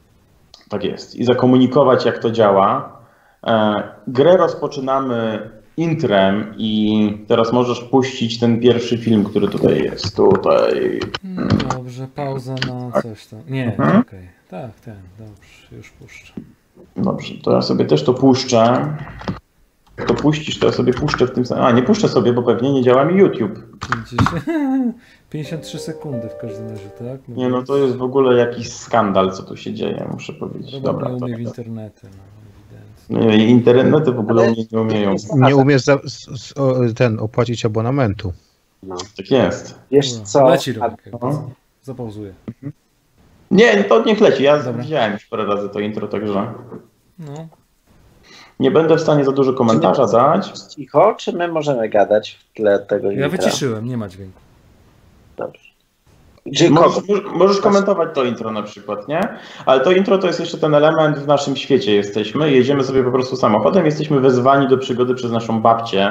Speaker 3: Tak jest. I zakomunikować, jak to działa. Grę rozpoczynamy intrem i teraz możesz puścić ten pierwszy film, który tutaj jest. Tutaj.
Speaker 1: Dobrze, pauza na coś tam. Nie, okej. Tak, ten, dobrze, już puszczę.
Speaker 3: Dobrze, to ja sobie też to puszczę. Jak to puścisz, to ja sobie puszczę w tym samym... A, nie puszczę sobie, bo pewnie nie działa mi YouTube.
Speaker 1: 53 sekundy w każdym razie, tak? No
Speaker 3: Nie, no to jest w ogóle jakiś skandal, co tu się dzieje, muszę powiedzieć.
Speaker 1: Robert
Speaker 3: Dobra,
Speaker 1: nie umie w
Speaker 3: to...
Speaker 1: internety, no ewidentnie.
Speaker 3: Nie, internety w ogóle mnie nie umieją.
Speaker 2: Nie umiesz opłacić abonamentu.
Speaker 4: No.
Speaker 3: Tak jest.
Speaker 4: Wiesz co?
Speaker 1: Leci Romek, zapauzuję.
Speaker 3: Nie, to niech leci. Ja
Speaker 1: Dobra.
Speaker 3: widziałem już parę razy to intro, także
Speaker 1: No.
Speaker 3: nie będę w stanie za dużo komentarza dać.
Speaker 4: Cicho, czy my możemy gadać w tle tego
Speaker 1: Ja
Speaker 4: intra?
Speaker 1: wyciszyłem, nie ma dźwięku.
Speaker 4: Dobrze. Czy
Speaker 3: Możesz komentować to intro na przykład, nie? Ale to intro to jest jeszcze ten element, w naszym świecie jesteśmy, jedziemy sobie po prostu samochodem, jesteśmy wezwani do przygody przez naszą babcię,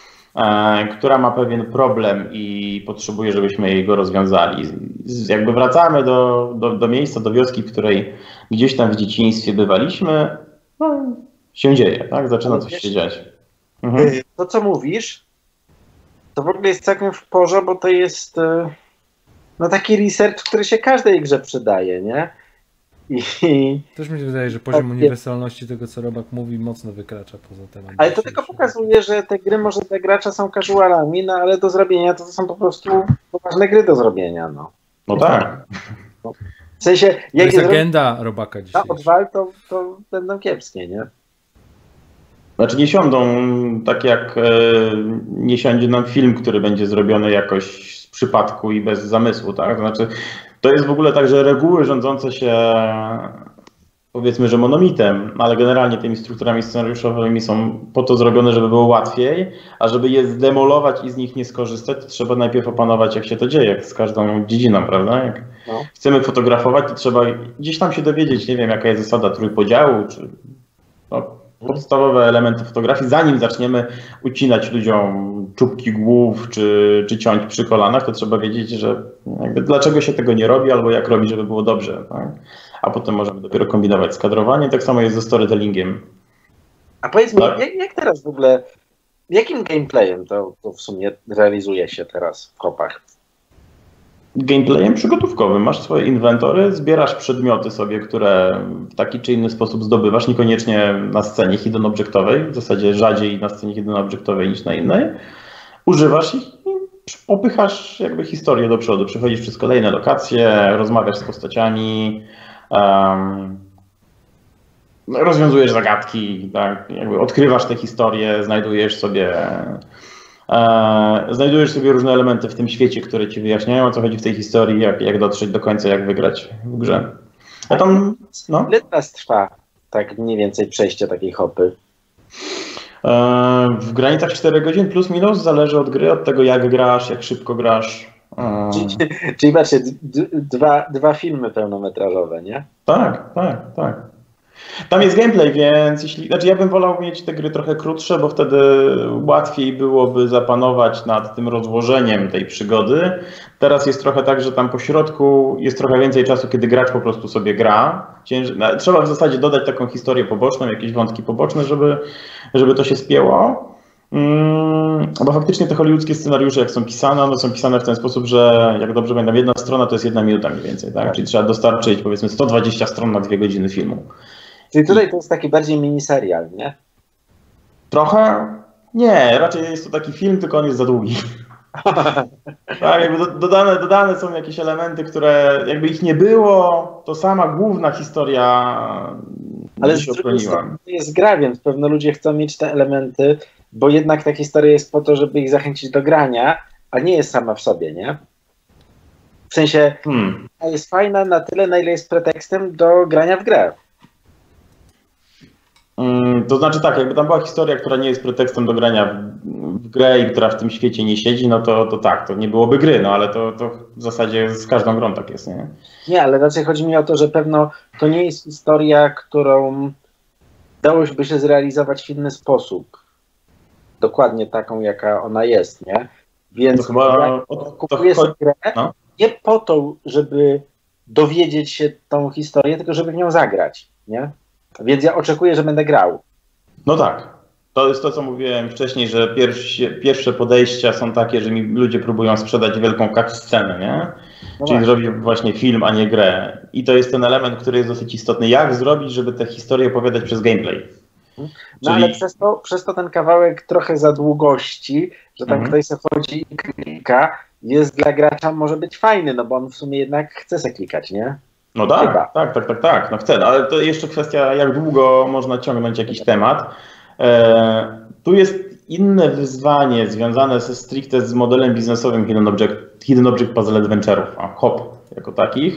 Speaker 3: która ma pewien problem i potrzebuje, żebyśmy go rozwiązali. Jakby wracamy do miejsca, do wioski, w której gdzieś tam w dzieciństwie bywaliśmy, no, się dzieje, tak? Zaczyna coś się dziać.
Speaker 4: To, co mówisz, to w ogóle jest całkiem w porządku, bo to jest no taki research, który się każdej grze przydaje, nie? I...
Speaker 1: Też mi się wydaje, że poziom uniwersalności tego, co Robak mówi, mocno wykracza poza temat.
Speaker 4: Ale to tylko pokazuje, że te gry może dla gracza są casualami, no ale do zrobienia to są po prostu poważne gry do zrobienia, no.
Speaker 3: No tak.
Speaker 4: W sensie,
Speaker 1: To
Speaker 4: jak
Speaker 1: jest
Speaker 4: je
Speaker 1: agenda Robaka dzisiaj.
Speaker 4: na odwal, to będą kiepskie, nie?
Speaker 3: Znaczy nie siądą tak jak nie siądzie nam film, który będzie zrobiony jakoś z przypadku i bez zamysłu, tak? To znaczy to jest w ogóle tak, że reguły rządzące się powiedzmy, że monomitem, ale generalnie tymi strukturami scenariuszowymi są po to zrobione, żeby było łatwiej, a żeby je zdemolować i z nich nie skorzystać, to trzeba najpierw opanować, jak się to dzieje, jak z każdą dziedziną, prawda? Jak chcemy fotografować, to trzeba gdzieś tam się dowiedzieć, nie wiem, jaka jest zasada trójpodziału, czy podstawowe elementy fotografii, zanim zaczniemy ucinać ludziom czubki głów, czy ciąć przy kolanach, to trzeba wiedzieć, że jakby dlaczego się tego nie robi, albo jak robić, żeby było dobrze, tak? A potem możemy dopiero kombinować z kadrowaniem. Tak samo jest ze storytellingiem.
Speaker 4: A powiedz mi,
Speaker 3: Tak?
Speaker 4: jak teraz w ogóle, jakim gameplayem to w sumie realizuje się teraz w kopach?
Speaker 3: Gameplayem przygotówkowym. Masz swoje inwentory, zbierasz przedmioty sobie, które w taki czy inny sposób zdobywasz, niekoniecznie na scenie hidden objectowej, w zasadzie rzadziej na scenie hidden objectowej niż na innej. Używasz ich i popychasz jakby historię do przodu. Przechodzisz przez kolejne lokacje, rozmawiasz z postaciami, rozwiązujesz zagadki, tak? Jakby odkrywasz te historie, znajdujesz sobie różne elementy w tym świecie, które ci wyjaśniają, o co chodzi w tej historii, jak dotrzeć do końca, jak wygrać w grze. A tam, no.
Speaker 4: Ile teraz trwa tak mniej więcej przejście takiej hopy?
Speaker 3: W granicach 4 godzin plus minus, zależy od gry, od tego jak grasz, jak szybko grasz.
Speaker 4: Czyli patrzcie, dwa filmy pełnometrażowe, nie?
Speaker 3: Tak. Tam jest gameplay, więc ja bym wolał mieć te gry trochę krótsze, bo wtedy łatwiej byłoby zapanować nad tym rozłożeniem tej przygody. Teraz jest trochę tak, że tam po środku jest trochę więcej czasu, kiedy gracz po prostu sobie gra. Trzeba w zasadzie dodać taką historię poboczną, jakieś wątki poboczne, żeby to się spięło. Bo faktycznie te hollywoodzkie scenariusze, jak są pisane, one są pisane w ten sposób, że jak dobrze pamiętam, jedna strona to jest 1 minuta mniej więcej, tak? Czyli trzeba dostarczyć powiedzmy 120 stron na 2 godziny filmu.
Speaker 4: Czyli tutaj to jest taki bardziej miniserial, nie?
Speaker 3: Trochę? Nie, raczej jest to taki film, tylko on jest za długi. Tak, jakby dodane są jakieś elementy, które jakby ich nie było, to sama główna historia
Speaker 4: ale
Speaker 3: się ochroniła.
Speaker 4: To jest gra, więc pewno ludzie chcą mieć te elementy, bo jednak ta historia jest po to, żeby ich zachęcić do grania, a nie jest sama w sobie, nie? W sensie jest fajna na tyle, na ile jest pretekstem do grania w grę.
Speaker 3: To znaczy tak, jakby tam była historia, która nie jest pretekstem do grania w grę i która w tym świecie nie siedzi, no to tak, to nie byłoby gry, no ale to w zasadzie z każdą grą tak jest, nie?
Speaker 4: Nie, ale raczej chodzi mi o to, że pewno to nie jest historia, którą dałoby się zrealizować w inny sposób. Dokładnie taką, jaka ona jest, nie? Więc kupuję sobie grę nie po to, żeby dowiedzieć się tą historię, tylko żeby w nią zagrać, nie? Więc ja oczekuję, że będę grał.
Speaker 3: No tak. To jest to, co mówiłem wcześniej, że pierwsze podejścia są takie, że mi ludzie próbują sprzedać wielką cutscenę, nie?
Speaker 4: No
Speaker 3: Czyli
Speaker 4: właśnie.
Speaker 3: zrobić właśnie film, a nie grę. I to jest ten element, który jest dosyć istotny. Jak zrobić, żeby tę historię opowiadać przez gameplay?
Speaker 4: No
Speaker 3: Czyli-
Speaker 4: ale przez to ten kawałek trochę za długości, że tam ktoś se chodzi i klika, jest dla gracza może być fajny, no bo on w sumie jednak chce se klikać, nie?
Speaker 3: No
Speaker 4: Chyba.
Speaker 3: tak, no chcę, ale to jeszcze kwestia, jak długo można ciągnąć jakiś temat. Tu jest inne wyzwanie związane stricte z modelem biznesowym Hidden Object Puzzle Adventure'ów, a HOP jako takich.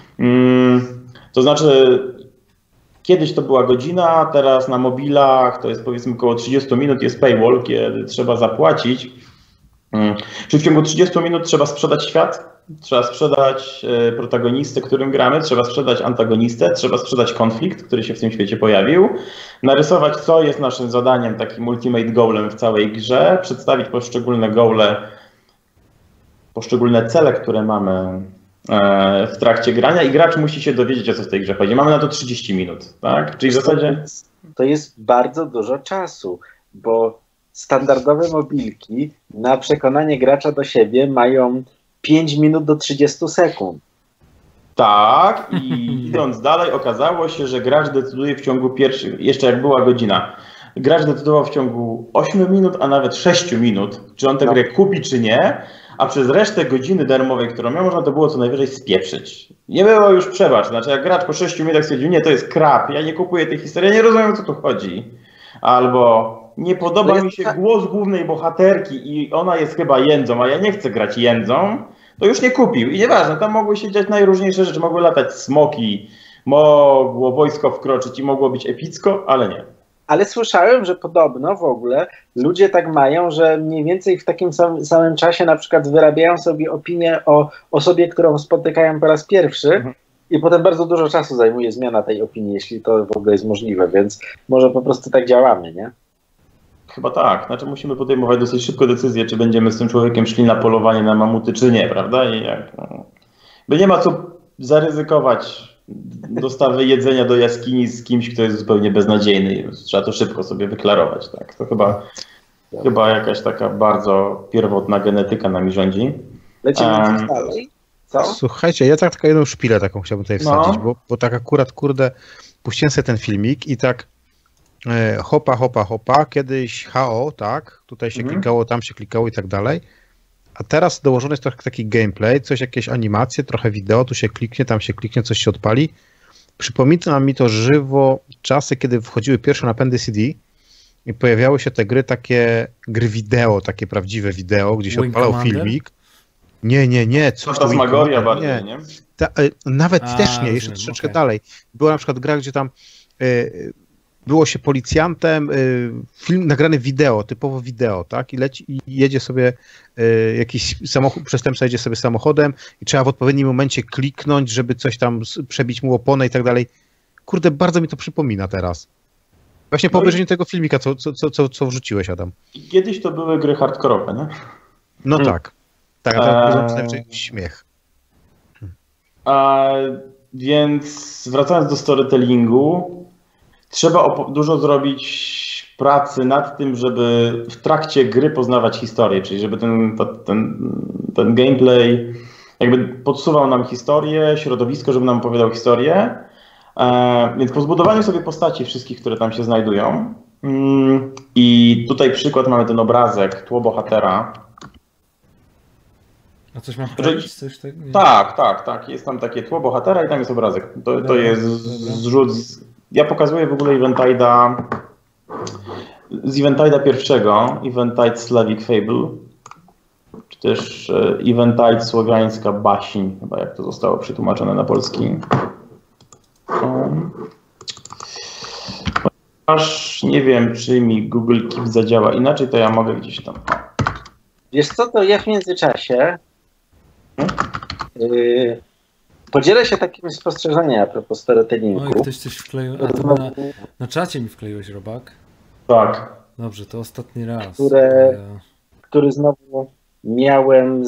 Speaker 3: To znaczy, kiedyś to była godzina, teraz na mobilach to jest powiedzmy około 30 minut, jest paywall, kiedy trzeba zapłacić. Czyli w ciągu 30 minut trzeba sprzedać świat, trzeba sprzedać protagonistę, którym gramy, trzeba sprzedać antagonistę, trzeba sprzedać konflikt, który się w tym świecie pojawił, narysować, co jest naszym zadaniem, takim ultimate goalem w całej grze, przedstawić poszczególne goale, poszczególne cele, które mamy w trakcie grania i gracz musi się dowiedzieć, o co w tej grze chodzi. Mamy na to 30 minut, tak? Czyli w zasadzie...
Speaker 4: To jest bardzo dużo czasu, bo standardowe mobilki na przekonanie gracza do siebie mają 5 minut do 30 sekund.
Speaker 3: Tak, i idąc dalej okazało się, że gracz decyduje w ciągu pierwszych, jeszcze jak była godzina, gracz decydował w ciągu 8 minut, a nawet 6 minut, czy on tę grę kupi, czy nie, a przez resztę godziny darmowej, którą miał, można to było co najwyżej spieprzyć. Nie było już przebacz, znaczy jak gracz po 6 minutach stwierdził, nie, to jest krap, ja nie kupuję tej historii, ja nie rozumiem, o co tu chodzi. Albo nie podoba mi się głos głównej bohaterki i ona jest chyba jędzą, a ja nie chcę grać jędzą, to już nie kupił. I nieważne, tam mogły się dziać najróżniejsze rzeczy, mogły latać smoki, mogło wojsko wkroczyć i mogło być epicko, ale nie.
Speaker 4: Ale słyszałem, że podobno w ogóle ludzie tak mają, że mniej więcej w takim samym czasie na przykład wyrabiają sobie opinię o osobie, którą spotykają po raz pierwszy i potem bardzo dużo czasu zajmuje zmiana tej opinii, jeśli to w ogóle jest możliwe, więc może po prostu tak działamy, nie?
Speaker 3: Chyba tak. Znaczy musimy podejmować dosyć szybko decyzję, czy będziemy z tym człowiekiem szli na polowanie na mamuty, czy nie, prawda? I by nie ma co zaryzykować dostawy jedzenia do jaskini z kimś, kto jest zupełnie beznadziejny. Trzeba to szybko sobie wyklarować. Tak? To chyba jakaś taka bardzo pierwotna genetyka nami rządzi.
Speaker 4: Lecimy dalej. Co?
Speaker 2: Słuchajcie, ja taką jedną szpilę taką chciałbym tutaj wsadzić, bo tak akurat, kurde, puściłem sobie ten filmik i tak hopa, kiedyś HO, tak, tutaj się klikało, tam się klikało i tak dalej, a teraz dołożony jest trochę taki gameplay, coś, jakieś animacje, trochę wideo, tu się kliknie, tam się kliknie, coś się odpali. Przypomina mi to żywo czasy, kiedy wchodziły pierwsze napędy CD i pojawiały się te gry, takie gry wideo, takie prawdziwe wideo, gdzie się odpalał filmik. Nie, coś
Speaker 3: Fantasmagoria bardziej, nie?
Speaker 2: Nawet też nie, jeszcze troszeczkę dalej. Była na przykład gra, gdzie tam było się policjantem, film nagrany wideo, typowo wideo, tak? I leci i jedzie sobie jakiś samochód, przestępca jedzie sobie samochodem i trzeba w odpowiednim momencie kliknąć, żeby coś tam przebić mu oponę i tak dalej. Kurde, bardzo mi to przypomina teraz. Właśnie po obejrzeniu tego filmika, co wrzuciłeś, Adam.
Speaker 3: Kiedyś to były gry hardkorowe, nie?
Speaker 2: No tak. Tak, to śmiech.
Speaker 3: Więc wracając do storytellingu, trzeba dużo zrobić pracy nad tym, żeby w trakcie gry poznawać historię, czyli żeby ten gameplay jakby podsuwał nam historię, środowisko, żeby nam opowiadał historię. Więc po zbudowaniu sobie postaci wszystkich, które tam się znajdują, i tutaj przykład, mamy ten obrazek, tło bohatera.
Speaker 1: A coś mam powiedzieć? Coś tak?
Speaker 3: Tak. Jest tam takie tło bohatera i tam jest obrazek. To jest zrzut. Ja pokazuję w ogóle z Eventida pierwszego, Eventide Slavic Fable, czy też Eventide Słowiańska Baśń, chyba jak to zostało przetłumaczone na polski. Aż nie wiem, czy mi Google Keep zadziała inaczej, to ja mogę gdzieś tam.
Speaker 4: Wiesz co, to ja w międzyczasie podzielę się takim spostrzeżeniem a propos storytellingu.
Speaker 1: Oj, ktoś coś wkleił. A to na czacie mi wkleiłeś, Robak?
Speaker 3: Tak.
Speaker 1: Dobrze, to ostatni raz.
Speaker 4: Który znowu miałem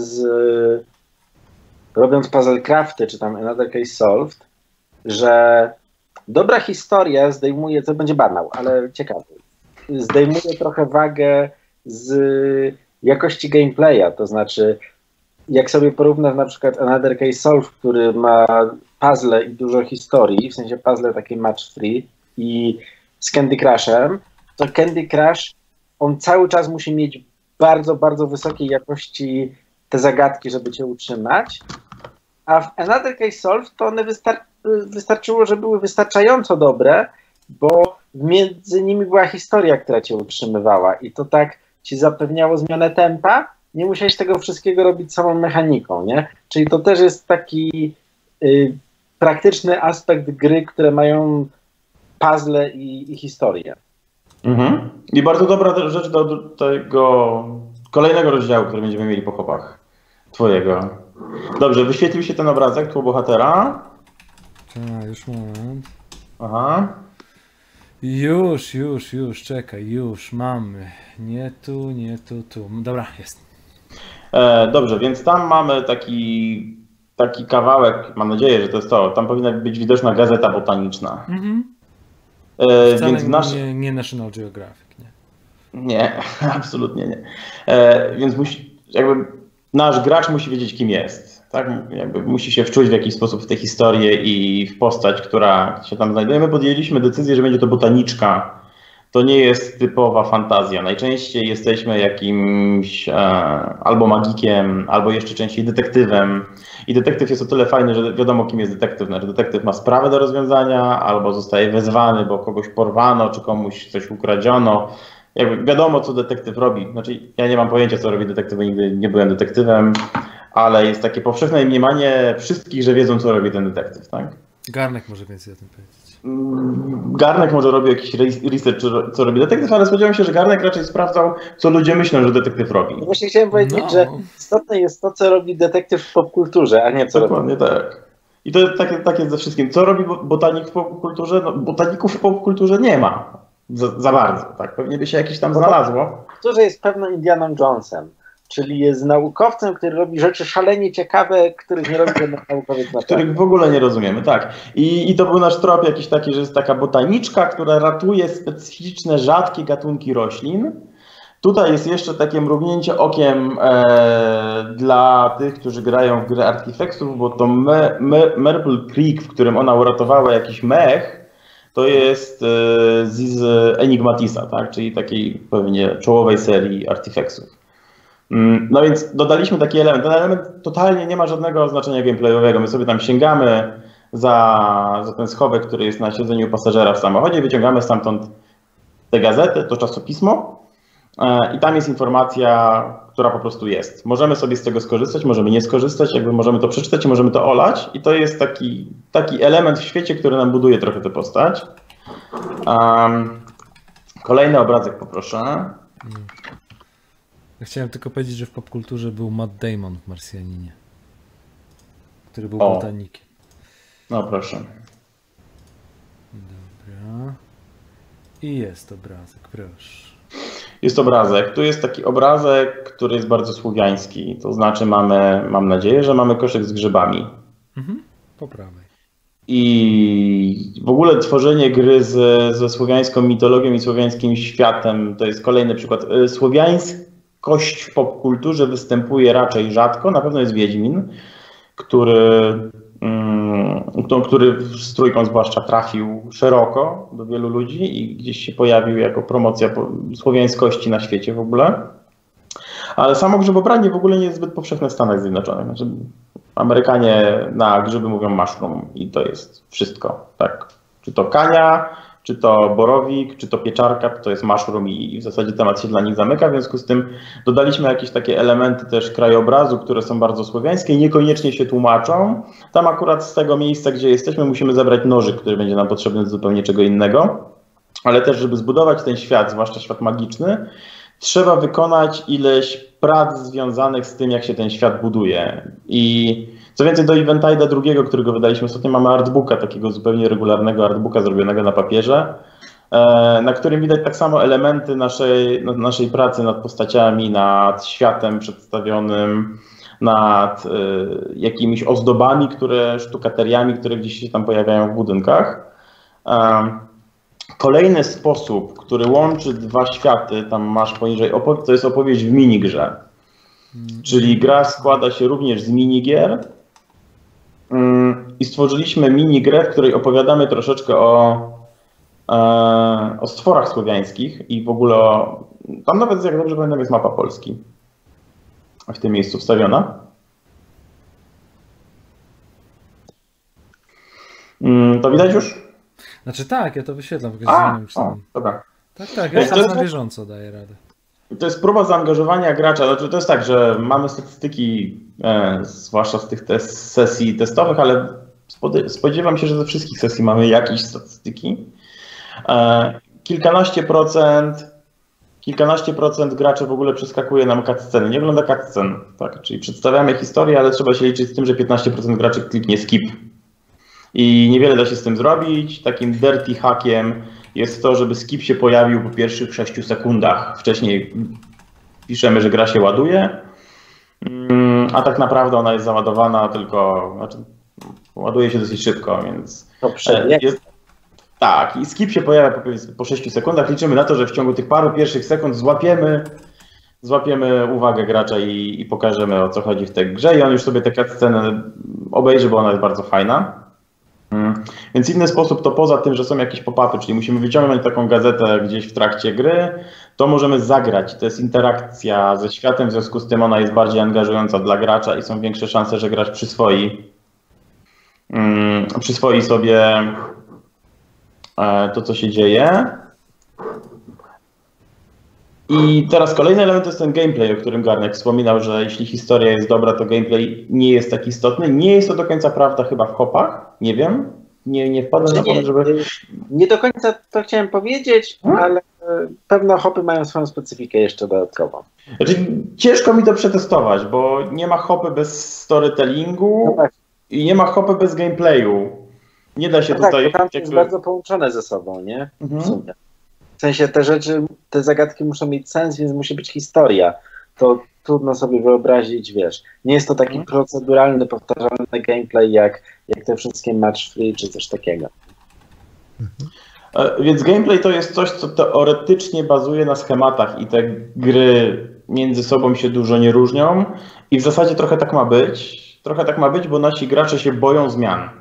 Speaker 4: robiąc Puzzlecrafty, czy tam Another Case Solved, że dobra historia zdejmuje, to będzie banał, ale ciekawy. zdejmuje trochę wagę z jakości gameplaya, to znaczy jak sobie porównasz na przykład Another Case Solved, który ma puzzle i dużo historii, w sensie puzzle takie match free i z Candy Crushem, to Candy Crush on cały czas musi mieć bardzo, bardzo wysokiej jakości te zagadki, żeby cię utrzymać, a w Another Case Solved to one wystarczyło, że były wystarczająco dobre, bo między nimi była historia, która cię utrzymywała i to tak ci zapewniało zmianę tempa, nie musiałeś tego wszystkiego robić samą mechaniką, nie? Czyli to też jest taki praktyczny aspekt gry, które mają puzzle i historię.
Speaker 3: Mhm. I bardzo dobra rzecz do tego kolejnego rozdziału, który będziemy mieli po chopach twojego. Dobrze, wyświetlił się ten obrazek, tło bohatera.
Speaker 1: Już moment.
Speaker 3: Aha.
Speaker 1: Już, czekaj, już mamy. Nie tu. Dobra, jest.
Speaker 3: Dobrze, więc tam mamy taki kawałek, mam nadzieję, że to jest to, tam powinna być widoczna gazeta botaniczna.
Speaker 1: Wcale
Speaker 3: Więc
Speaker 1: nie National Geographic, nie?
Speaker 3: Nie, absolutnie nie. Więc nasz gracz musi wiedzieć, kim jest. Tak? Jakby musi się wczuć w jakiś sposób w tę historię i w postać, która się tam znajduje. My podjęliśmy decyzję, że będzie to botaniczka. To nie jest typowa fantazja. Najczęściej jesteśmy jakimś albo magikiem, albo jeszcze częściej detektywem. I detektyw jest o tyle fajny, że wiadomo, kim jest detektyw. Znaczy, detektyw ma sprawę do rozwiązania, albo zostaje wezwany, bo kogoś porwano, czy komuś coś ukradziono. Jakby wiadomo, co detektyw robi. Znaczy, ja nie mam pojęcia, co robi detektyw, bo nigdy nie byłem detektywem, ale jest takie powszechne mniemanie wszystkich, że wiedzą, co robi ten detektyw, tak?
Speaker 1: Garnek może więcej o tym powiedzieć.
Speaker 3: Garnek może robi jakiś research, co robi detektyw, ale spodziewam się, że Garnek raczej sprawdzał, co ludzie myślą, że detektyw robi.
Speaker 4: No właśnie chciałem powiedzieć, że istotne jest to, co robi detektyw w popkulturze, a nie co
Speaker 3: Dokładnie robi. Tak. I to tak jest ze wszystkim. Co robi botanik w popkulturze? No, botaników w popkulturze nie ma za bardzo. Tak? Pewnie by się jakiś tam znalazło.
Speaker 4: To, że jest pewno Indianą Jonesem, czyli jest naukowcem, który robi rzeczy szalenie ciekawe, których nie robi żaden naukowiec na
Speaker 3: których w ogóle nie rozumiemy, tak. I to był nasz trop jakiś taki, że jest taka botaniczka, która ratuje specyficzne, rzadkie gatunki roślin. Tutaj jest jeszcze takie mrugnięcie okiem dla tych, którzy grają w gry Artifexów, bo to Maple Creek, w którym ona uratowała jakiś mech, to jest z Enigmatisa, tak? Czyli takiej pewnie czołowej serii Artifexów. No więc dodaliśmy taki element. Ten element totalnie nie ma żadnego znaczenia gameplayowego. My sobie tam sięgamy za ten schowek, który jest na siedzeniu pasażera w samochodzie, wyciągamy stamtąd tę gazetę, to czasopismo i tam jest informacja, która po prostu jest. Możemy sobie z tego skorzystać, możemy nie skorzystać, jakby możemy to przeczytać i możemy to olać i to jest taki element w świecie, który nam buduje trochę tę postać. Kolejny obrazek poproszę.
Speaker 1: Ja chciałem tylko powiedzieć, że w popkulturze był Matt Damon w Marsjaninie, który był botanikiem.
Speaker 3: No proszę.
Speaker 1: Dobra. I jest obrazek, proszę.
Speaker 3: Jest obrazek. Tu jest taki obrazek, który jest bardzo słowiański. To znaczy mam nadzieję, że mamy koszyk z grzybami.
Speaker 1: Po prawej.
Speaker 3: I w ogóle tworzenie gry ze słowiańską mitologią i słowiańskim światem to jest kolejny przykład. Słowiańskość w popkulturze występuje raczej rzadko. Na pewno jest Wiedźmin, który z trójką zwłaszcza trafił szeroko do wielu ludzi i gdzieś się pojawił jako promocja słowiańskości na świecie w ogóle. Ale samo grzybobranie w ogóle nie jest zbyt powszechne w Stanach Zjednoczonych. Znaczy, Amerykanie na grzyby mówią mushroom i to jest wszystko. Tak? Czy to kania, czy to borowik, czy to pieczarka, to jest mushroom i w zasadzie temat się dla nich zamyka. W związku z tym dodaliśmy jakieś takie elementy też krajobrazu, które są bardzo słowiańskie i niekoniecznie się tłumaczą. Tam akurat z tego miejsca, gdzie jesteśmy, musimy zabrać nożyk, który będzie nam potrzebny do zupełnie czego innego. Ale też, żeby zbudować ten świat, zwłaszcza świat magiczny, trzeba wykonać ileś prac związanych z tym, jak się ten świat buduje. I co więcej, do Eventide'a II, którego wydaliśmy ostatnio, mamy artbooka, takiego zupełnie regularnego artbooka zrobionego na papierze, na którym widać tak samo elementy naszej pracy nad postaciami, nad światem przedstawionym, nad jakimiś ozdobami, sztukateriami, które gdzieś się tam pojawiają w budynkach. Kolejny sposób, który łączy dwa światy, tam masz poniżej, to jest opowieść w minigrze. Czyli gra składa się również z minigier i stworzyliśmy minigrę, w której opowiadamy troszeczkę o stworach słowiańskich i w ogóle tam nawet, jak dobrze pamiętam, jest mapa Polski w tym miejscu wstawiona. To widać już?
Speaker 1: Znaczy tak, ja to wyświetlam.
Speaker 3: Dobra.
Speaker 1: Tak, ja to na bieżąco daję radę.
Speaker 3: To jest próba zaangażowania gracza. Znaczy, to jest tak, że mamy statystyki, zwłaszcza z tych sesji testowych, ale spodziewam się, że ze wszystkich sesji mamy jakieś statystyki. Kilkanaście procent graczy w ogóle przeskakuje nam cutsceny, nie ogląda cutscen, tak? Czyli przedstawiamy historię, ale trzeba się liczyć z tym, że 15% graczy kliknie skip. I niewiele da się z tym zrobić. Takim dirty hackiem jest to, żeby skip się pojawił po pierwszych 6 sekundach. Wcześniej piszemy, że gra się ładuje, a tak naprawdę ona jest załadowana tylko, znaczy ładuje się dosyć szybko, więc tak, i skip się pojawia po 6 sekundach. Liczymy na to, że w ciągu tych paru pierwszych sekund złapiemy uwagę gracza i pokażemy, o co chodzi w tej grze i on już sobie tę scenę obejrzy, bo ona jest bardzo fajna. Więc inny sposób to poza tym, że są jakieś pop-upy, czyli musimy wyciągnąć taką gazetę gdzieś w trakcie gry, to możemy zagrać. To jest interakcja ze światem, w związku z tym ona jest bardziej angażująca dla gracza i są większe szanse, że gracz przyswoi sobie to, co się dzieje. I teraz kolejny element to jest ten gameplay, o którym Garnek wspominał, że jeśli historia jest dobra, to gameplay nie jest tak istotny. Nie jest to do końca prawda chyba w hopach, nie wiem. Nie wpadłem na pomysł, żeby...
Speaker 4: Nie do końca to chciałem powiedzieć, ale pewno hopy mają swoją specyfikę jeszcze dodatkowo.
Speaker 3: Znaczy, ciężko mi to przetestować, bo nie ma hopy bez storytellingu i nie ma hopy bez gameplayu. Nie da się tutaj...
Speaker 4: Tak, to jest bardzo połączone ze sobą, nie? W sumie. W sensie te rzeczy, te zagadki muszą mieć sens, więc musi być historia. To trudno sobie wyobrazić, wiesz. Nie jest to taki proceduralny, powtarzalny gameplay jak te wszystkie match free czy coś takiego.
Speaker 3: Więc gameplay to jest coś, co teoretycznie bazuje na schematach i te gry między sobą się dużo nie różnią i w zasadzie trochę tak ma być. Trochę tak ma być, bo nasi gracze się boją zmian.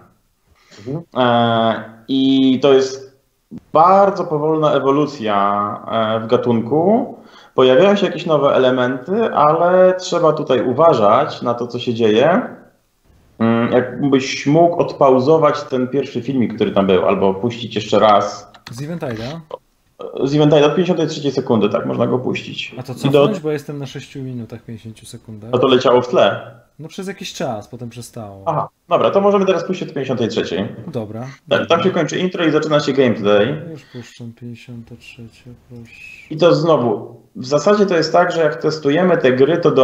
Speaker 3: I to jest bardzo powolna ewolucja w gatunku. Pojawiają się jakieś nowe elementy, ale trzeba tutaj uważać na to, co się dzieje. Jakbyś mógł odpauzować ten pierwszy filmik, który tam był, albo puścić jeszcze raz.
Speaker 1: Z Eventide'a?
Speaker 3: Z Eventide'a od 53 sekundy, tak, można go puścić.
Speaker 1: A to cofnąć, bo jestem na 6 minutach 50 sekundach.
Speaker 3: A to leciało w tle?
Speaker 1: No przez jakiś czas, potem przestało.
Speaker 3: Aha, dobra, to możemy teraz puścić od 53.
Speaker 1: Dobra.
Speaker 3: Tak, tam się kończy intro i zaczyna się gameplay.
Speaker 1: Już puszczam 53, proszę.
Speaker 3: I to znowu, w zasadzie to jest tak, że jak testujemy te gry, to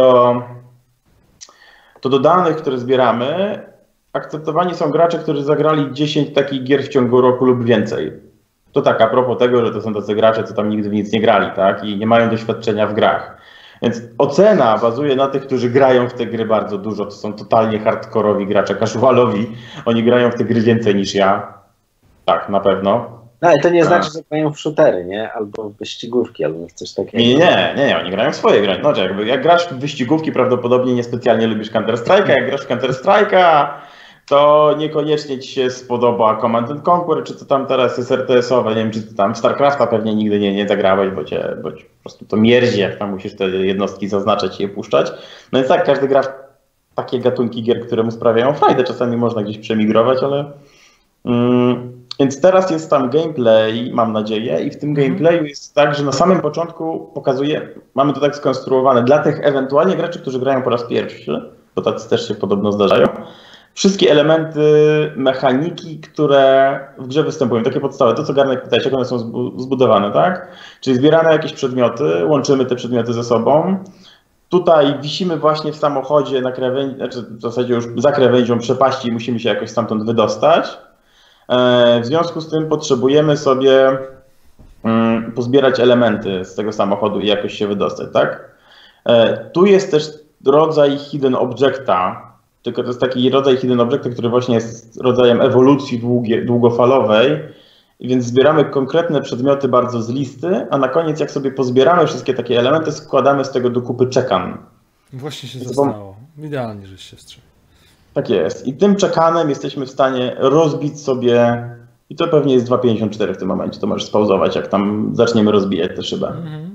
Speaker 3: do danych, które zbieramy, akceptowani są gracze, którzy zagrali 10 takich gier w ciągu roku lub więcej. To tak a propos tego, że to są tacy gracze, co tam nigdy w nic nie grali, tak? I nie mają doświadczenia w grach. Więc ocena bazuje na tych, którzy grają w te gry bardzo dużo. To są totalnie hardkorowi gracze, casualowi. Oni grają w te gry więcej niż ja. Tak, na pewno.
Speaker 4: No ale to nie znaczy, że grają w shootery, nie? Albo w wyścigówki, albo w coś takiego.
Speaker 3: Nie, oni grają w swoje gry. No, jak grasz w wyścigówki, prawdopodobnie niespecjalnie lubisz Counter-Strike'a. Jak grasz w Counter-Strike'a, to niekoniecznie ci się spodoba Command & Conquer, czy to tam teraz jest RTS-owe, nie wiem, czy to tam w StarCrafta pewnie nigdy nie zagrałeś, bo po prostu to mierzi, jak tam musisz te jednostki zaznaczać i je puszczać. No więc tak, każdy gra w takie gatunki gier, które mu sprawiają frajdę. Czasami można gdzieś przemigrować, ale... Więc teraz jest tam gameplay, mam nadzieję, i w tym gameplayu jest tak, że na samym początku mamy to tak skonstruowane dla tych ewentualnie graczy, którzy grają po raz pierwszy, bo tacy też się podobno zdarzają, wszystkie elementy mechaniki, które w grze występują, takie podstawy, to co Garnek pytałeś, jak one są zbudowane, tak? Czyli zbierane jakieś przedmioty, łączymy te przedmioty ze sobą. Tutaj wisimy właśnie w samochodzie na krawędzi, znaczy w zasadzie już za krawędzią przepaści i musimy się jakoś stamtąd wydostać. W związku z tym potrzebujemy sobie pozbierać elementy z tego samochodu i jakoś się wydostać, tak? Tu jest też rodzaj hidden objecta, tylko to jest taki rodzaj hidden objecta, który właśnie jest rodzajem ewolucji długofalowej Więc zbieramy konkretne przedmioty bardzo z listy, a na koniec jak sobie pozbieramy wszystkie takie elementy, składamy z tego do kupy czekan.
Speaker 1: Właśnie się zostało. Idealnie, żeś się wstrzymał.
Speaker 3: Tak jest. I tym czekanem jesteśmy w stanie rozbić sobie, i to pewnie jest 2,54 w tym momencie, to możesz spauzować, jak tam zaczniemy rozbijać tę szybę.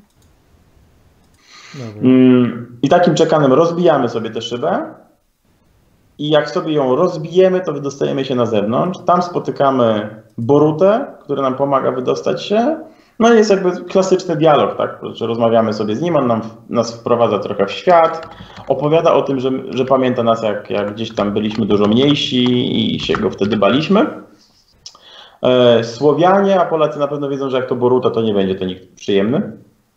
Speaker 3: I takim czekanem rozbijamy sobie tę szybę i jak sobie ją rozbijemy, to wydostajemy się na zewnątrz. Tam spotykamy Borutę, który nam pomaga wydostać się. No i jest jakby klasyczny dialog, tak? Że rozmawiamy sobie z nim, on nas wprowadza trochę w świat, opowiada o tym, że pamięta nas, jak gdzieś tam byliśmy dużo mniejsi i się go wtedy baliśmy. Słowianie, a Polacy na pewno wiedzą, że jak to Boruta, to nie będzie to nikt przyjemny.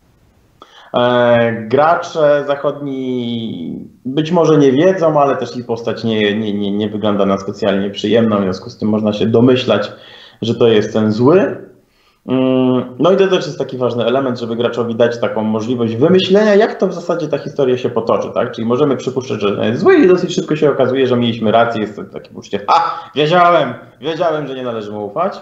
Speaker 3: Gracze zachodni być może nie wiedzą, ale też ich postać nie wygląda na specjalnie przyjemną, w związku z tym można się domyślać, że to jest ten zły. No i to też jest taki ważny element, żeby graczowi dać taką możliwość wymyślenia, jak to w zasadzie ta historia się potoczy, tak? Czyli możemy przypuszczać, że jest zły i dosyć szybko się okazuje, że mieliśmy rację, jest to takie poczucie, wiedziałem, że nie należy mu ufać.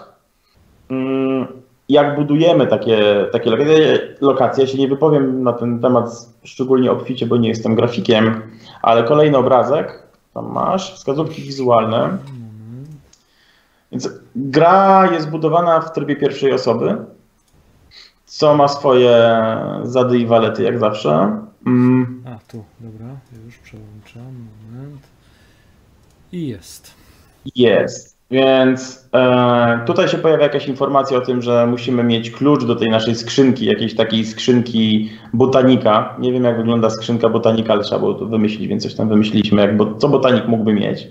Speaker 3: Jak budujemy takie lokacje, ja się nie wypowiem na ten temat szczególnie obficie, bo nie jestem grafikiem, ale kolejny obrazek, tam masz, wskazówki wizualne. Więc gra jest budowana w trybie pierwszej osoby, co ma swoje zady i walety jak zawsze.
Speaker 1: A, tu, dobra, już przełączam, moment. I jest.
Speaker 3: Jest, więc tutaj się pojawia jakaś informacja o tym, że musimy mieć klucz do tej naszej skrzynki, jakiejś takiej skrzynki botanika. Nie wiem, jak wygląda skrzynka botanika, ale trzeba było to wymyślić, więc coś tam wymyśliliśmy, co botanik mógłby mieć.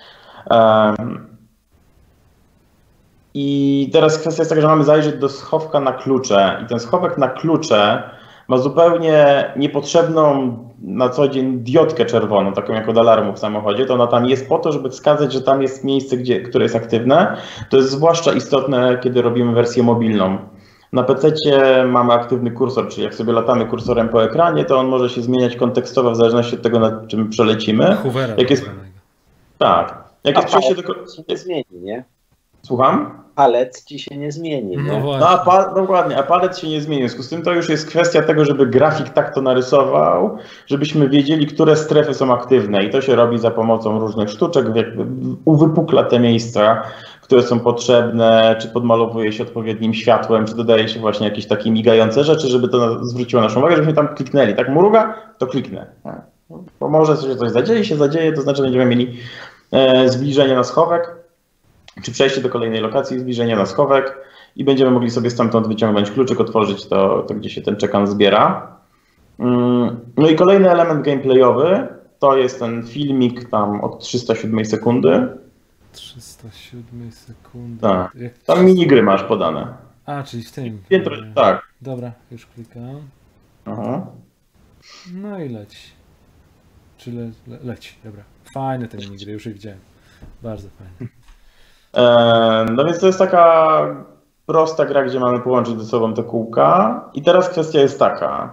Speaker 3: I teraz kwestia jest taka, że mamy zajrzeć do schowka na klucze i ten schowek na klucze ma zupełnie niepotrzebną na co dzień diodkę czerwoną, taką jak od alarmu w samochodzie, to ona tam jest po to, żeby wskazać, że tam jest miejsce, które jest aktywne. To jest zwłaszcza istotne, kiedy robimy wersję mobilną. Na PC-cie mamy aktywny kursor, czyli jak sobie latamy kursorem po ekranie, to on może się zmieniać kontekstowo w zależności od tego, nad czym przelecimy.
Speaker 1: Hoovera.
Speaker 3: Jak jest... Tak. Jak jest przejście do...
Speaker 4: nie zmieni, nie?
Speaker 3: Słucham?
Speaker 4: Palec ci się nie zmieni. Nie?
Speaker 3: Dokładnie, a palec się nie zmieni. W związku z tym to już jest kwestia tego, żeby grafik tak to narysował, żebyśmy wiedzieli, które strefy są aktywne i to się robi za pomocą różnych sztuczek, uwypukla te miejsca, które są potrzebne, czy podmalowuje się odpowiednim światłem, czy dodaje się właśnie jakieś takie migające rzeczy, żeby to zwróciło naszą uwagę, żebyśmy tam kliknęli. Tak mruga, to kliknę. Bo może coś zadzieje, to znaczy będziemy mieli zbliżenie na schowek, czy przejście do kolejnej lokacji, zbliżenie na schowek i będziemy mogli sobie stamtąd wyciągnąć kluczyk, otworzyć to gdzie się ten czekan zbiera. No i kolejny element gameplayowy to jest ten filmik tam od 307 sekundy.
Speaker 1: 307 sekundy.
Speaker 3: Tak. Tam minigry masz podane.
Speaker 1: A, czyli w tym.
Speaker 3: Tak.
Speaker 1: Dobra, już klikam.
Speaker 3: Aha.
Speaker 1: No i leci. Czy leci, dobra. Fajne te minigry, już je widziałem. Bardzo fajne.
Speaker 3: No więc to jest taka prosta gra, gdzie mamy połączyć ze sobą te kółka i teraz kwestia jest taka,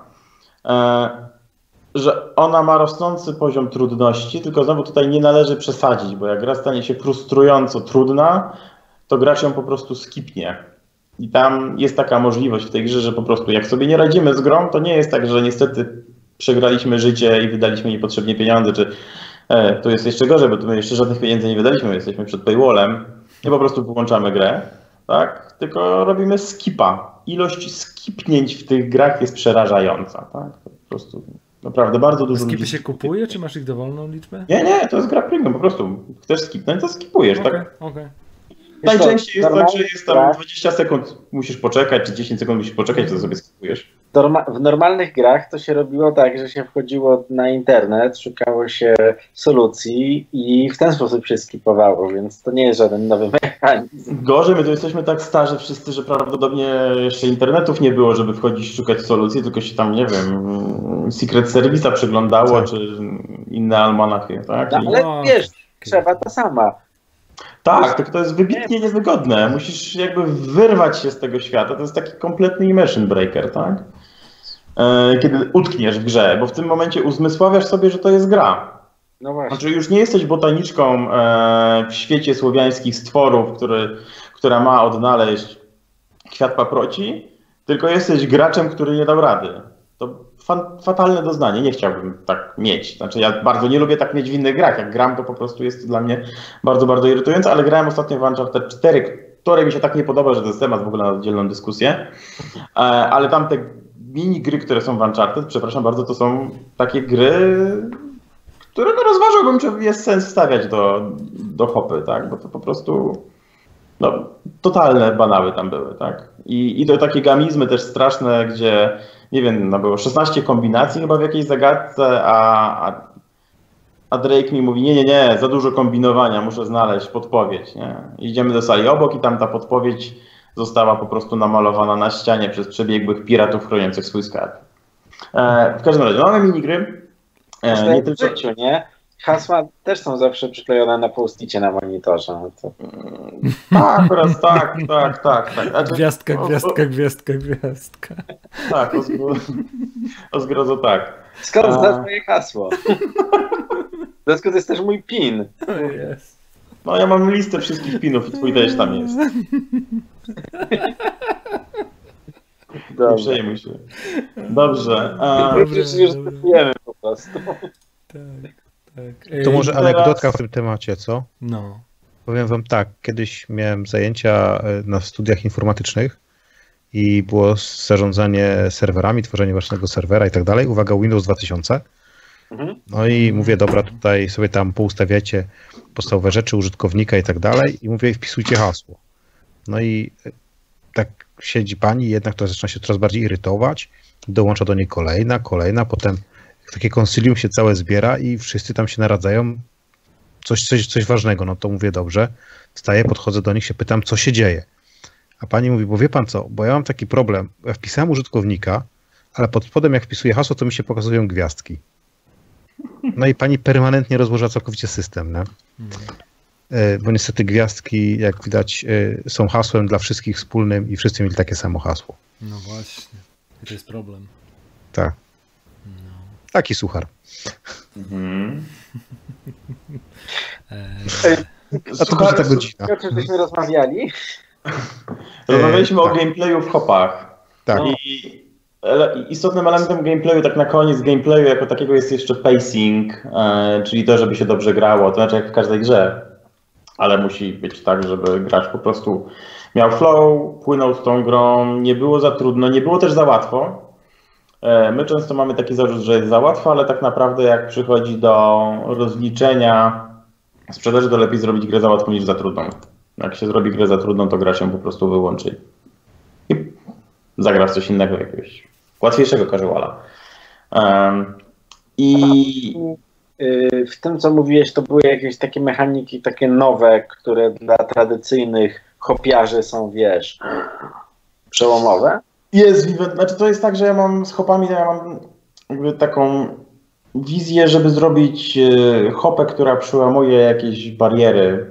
Speaker 3: że ona ma rosnący poziom trudności, tylko znowu tutaj nie należy przesadzić, bo jak gra stanie się frustrująco trudna, to gracz ją po prostu skipnie. I tam jest taka możliwość w tej grze, że po prostu jak sobie nie radzimy z grą, to nie jest tak, że niestety przegraliśmy życie i wydaliśmy niepotrzebnie pieniądze, czy to jest jeszcze gorzej, bo tu my jeszcze żadnych pieniędzy nie wydaliśmy, my jesteśmy przed paywallem. Nie po prostu wyłączamy grę, tak? Tylko robimy skipa. Ilość skipnięć w tych grach jest przerażająca, tak? Po prostu naprawdę bardzo dużo.
Speaker 1: Skipy się kupuje, czy masz ich dowolną liczbę?
Speaker 3: Nie, to jest gra premium, po prostu chcesz skipnąć, to skipujesz, tak?
Speaker 1: Okay.
Speaker 3: Najczęściej jest tak, że jest tam 20 sekund musisz poczekać, czy 10 sekund musisz poczekać, to sobie skipujesz.
Speaker 4: W normalnych grach to się robiło tak, że się wchodziło na internet, szukało się solucji i w ten sposób się skipowało, więc to nie jest żaden nowy mechanizm.
Speaker 3: Gorzej, my tu jesteśmy tak starzy wszyscy, że prawdopodobnie jeszcze internetów nie było, żeby wchodzić szukać solucji, tylko się tam, nie wiem, Secret Service'a przeglądało, czy inne almanachy, tak?
Speaker 4: No, ale wiesz, trzeba to sama.
Speaker 3: Tak, tylko to jest wybitnie niewygodne. Musisz jakby wyrwać się z tego świata. To jest taki kompletny immersion breaker, tak? Kiedy utkniesz w grze, bo w tym momencie uzmysławiasz sobie, że to jest gra.
Speaker 4: No właśnie.
Speaker 3: Znaczy już nie jesteś botaniczką w świecie słowiańskich stworów, która ma odnaleźć kwiat paproci, tylko jesteś graczem, który nie dał rady. To fatalne doznanie, nie chciałbym tak mieć. Znaczy ja bardzo nie lubię tak mieć w innych grach. Jak gram, to po prostu jest to dla mnie bardzo, bardzo irytujące, ale grałem ostatnio w Uncharted 4, które mi się tak nie podoba, że to jest temat w ogóle na oddzielną dyskusję. Ale tamte mini gry, które są w Uncharted, przepraszam bardzo, to są takie gry, które no rozważyłbym, czy jest sens wstawiać do hopy, tak? Bo to po prostu totalne banały tam były, tak? I to takie gamizmy też straszne, gdzie nie wiem, było 16 kombinacji chyba w jakiejś zagadce, a Drake mi mówi, nie, za dużo kombinowania, muszę znaleźć podpowiedź, nie? Idziemy do sali obok i tam ta podpowiedź została po prostu namalowana na ścianie przez przebiegłych piratów chroniących swój skarb. W każdym razie, mamy minigry.
Speaker 4: Nie tylko w życiu, nie? Hasła też są zawsze przyklejone na post-icie na monitorze. No to...
Speaker 3: Tak.
Speaker 1: Gwiazdka.
Speaker 3: Tak, o zgrozo tak.
Speaker 4: Skąd znasz moje hasło? Dlatego to jest też mój PIN.
Speaker 1: Jest.
Speaker 3: No ja mam listę wszystkich pinów i twój też tam jest. Nie przejmuj się. Dobrze.
Speaker 4: Już stosujemy po prostu.
Speaker 1: Tak.
Speaker 2: To może anegdotka w tym temacie, co?
Speaker 1: No.
Speaker 2: Powiem wam tak, kiedyś miałem zajęcia na studiach informatycznych i było zarządzanie serwerami, tworzenie własnego serwera i tak dalej. Uwaga, Windows 2000. No i mówię, dobra, tutaj sobie tam poustawiacie podstawowe rzeczy użytkownika i tak dalej i mówię, wpisujcie hasło. No i tak siedzi pani, jednak to zaczyna się coraz bardziej irytować, dołącza do niej kolejna, potem takie konsylium się całe zbiera i wszyscy tam się naradzają, coś ważnego. No to mówię, dobrze, wstaję, podchodzę do nich, się pytam, co się dzieje. A pani mówi, bo wie pan co, bo ja mam taki problem, ja wpisałem użytkownika, ale pod spodem jak wpisuję hasło, to mi się pokazują gwiazdki. No i pani permanentnie rozłożyła całkowicie system, nie? Bo niestety gwiazdki, jak widać, są hasłem dla wszystkich wspólnym i wszyscy mieli takie samo hasło.
Speaker 1: No właśnie, to jest problem.
Speaker 2: Tak.
Speaker 1: No.
Speaker 2: Taki suchar. A to ta godzina.
Speaker 4: O czym żeśmy rozmawiali?
Speaker 3: Rozmawialiśmy o gameplayu w hopach.
Speaker 2: Tak.
Speaker 3: I istotnym elementem gameplayu, tak na koniec gameplayu jako takiego jest jeszcze pacing, czyli to, żeby się dobrze grało, to znaczy jak w każdej grze, ale musi być tak, żeby gracz po prostu miał flow, płynął z tą grą, nie było za trudno, nie było też za łatwo. My często mamy taki zarzut, że jest za łatwo, ale tak naprawdę jak przychodzi do rozliczenia sprzedaży, to lepiej zrobić grę za łatwą niż za trudną. Jak się zrobi grę za trudną, to gra się po prostu wyłączy i zagra w coś innego, jakiegoś łatwiejszego casuala.
Speaker 4: W tym, co mówiłeś, to były jakieś takie mechaniki, takie nowe, które dla tradycyjnych hopiarzy są, wiesz, przełomowe?
Speaker 3: Znaczy to jest tak, że ja mam z hopami, ja mam jakby taką wizję, żeby zrobić hopę, która przełamuje jakieś bariery.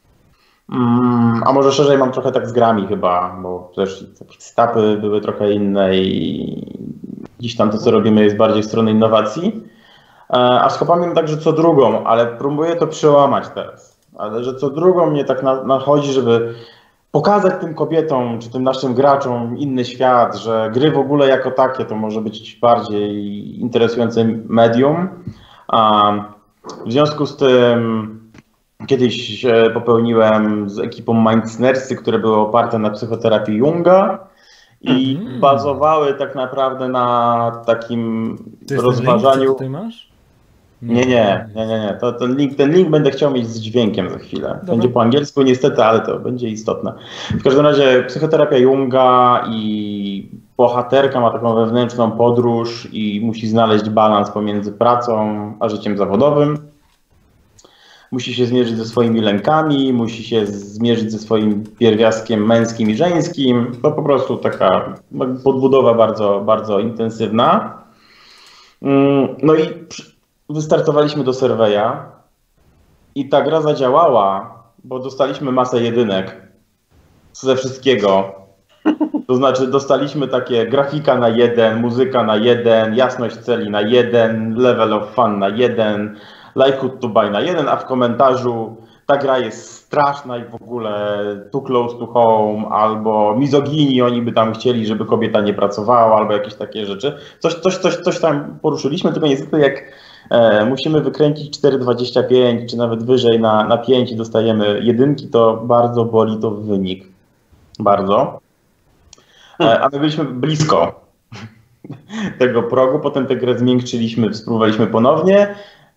Speaker 3: A może szerzej mam trochę tak z grami chyba, bo też stapy były trochę inne i dziś tam to, co robimy, jest bardziej w stronę innowacji. A z hopami mam tak, że co drugą, ale próbuję to przełamać teraz. Ale że co drugą mnie tak nachodzi, żeby pokazać tym kobietom, czy tym naszym graczom inny świat, że gry w ogóle jako takie to może być bardziej interesujące medium. W związku z tym kiedyś popełniłem z ekipą Mindsnersy, które były oparte na psychoterapii Junga i bazowały tak naprawdę na takim rozważaniu.
Speaker 1: Link, co ty masz?
Speaker 3: Nie. Ten link będę chciał mieć z dźwiękiem za chwilę. Dobra. Będzie po angielsku niestety, ale to będzie istotne. W każdym razie psychoterapia Junga i bohaterka ma taką wewnętrzną podróż i musi znaleźć balans pomiędzy pracą a życiem zawodowym. Musi się zmierzyć ze swoimi lękami, musi się zmierzyć ze swoim pierwiastkiem męskim i żeńskim. To po prostu taka podbudowa bardzo, bardzo intensywna. No i wystartowaliśmy do surveya i ta gra zadziałała, bo dostaliśmy masę jedynek ze wszystkiego. To znaczy dostaliśmy takie grafika na 1, muzyka na 1, jasność celi na 1, level of fun na 1, lajku Tubaj na 1, a w komentarzu ta gra jest straszna i w ogóle too close to home, albo mizogini, oni by tam chcieli, żeby kobieta nie pracowała, albo jakieś takie rzeczy. Coś tam poruszyliśmy, tylko niestety jak musimy wykręcić 4,25 czy nawet wyżej na 5 i dostajemy 1, to bardzo boli to wynik. Bardzo. A my byliśmy blisko tego progu, potem tę grę zmiękczyliśmy, spróbowaliśmy ponownie,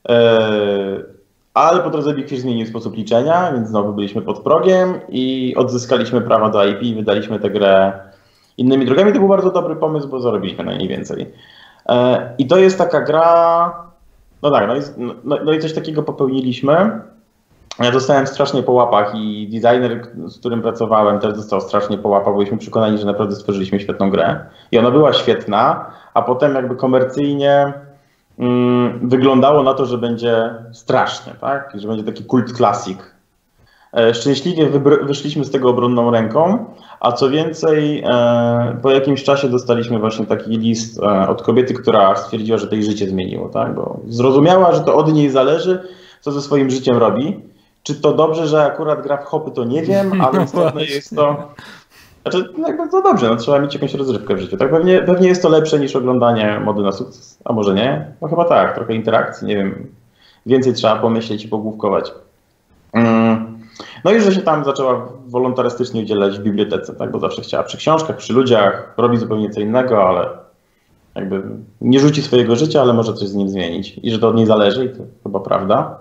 Speaker 3: ale po drodze Big Fish zmienił sposób liczenia, więc znowu byliśmy pod progiem i odzyskaliśmy prawa do IP i wydaliśmy tę grę innymi drogami. To był bardzo dobry pomysł, bo zarobiliśmy na niej więcej. I to jest taka gra, no tak, no i coś takiego popełniliśmy. Ja dostałem strasznie po łapach i designer, z którym pracowałem, też dostał strasznie po łapach, byliśmy przekonani, że naprawdę stworzyliśmy świetną grę. I ona była świetna, a potem jakby komercyjnie wyglądało na to, że będzie strasznie, tak? Że będzie taki kult classic. Szczęśliwie wyszliśmy z tego obronną ręką, a co więcej, po jakimś czasie dostaliśmy właśnie taki list od kobiety, która stwierdziła, że to jej życie zmieniło, tak? Bo zrozumiała, że to od niej zależy, co ze swoim życiem robi. Czy to dobrze, że akurat gra w hopy, to nie wiem, ale istotne jest to... Znaczy, jakby to dobrze, no, trzeba mieć jakąś rozrywkę w życiu. Tak, pewnie jest to lepsze niż oglądanie Mody na sukces, a może nie? No chyba tak, trochę interakcji, nie wiem. Więcej trzeba pomyśleć i pogłówkować. No i że się tam zaczęła wolontarystycznie udzielać w bibliotece, tak, bo zawsze chciała przy książkach, przy ludziach, robi zupełnie co innego, ale jakby nie rzuci swojego życia, ale może coś z nim zmienić. I że to od niej zależy i to chyba prawda.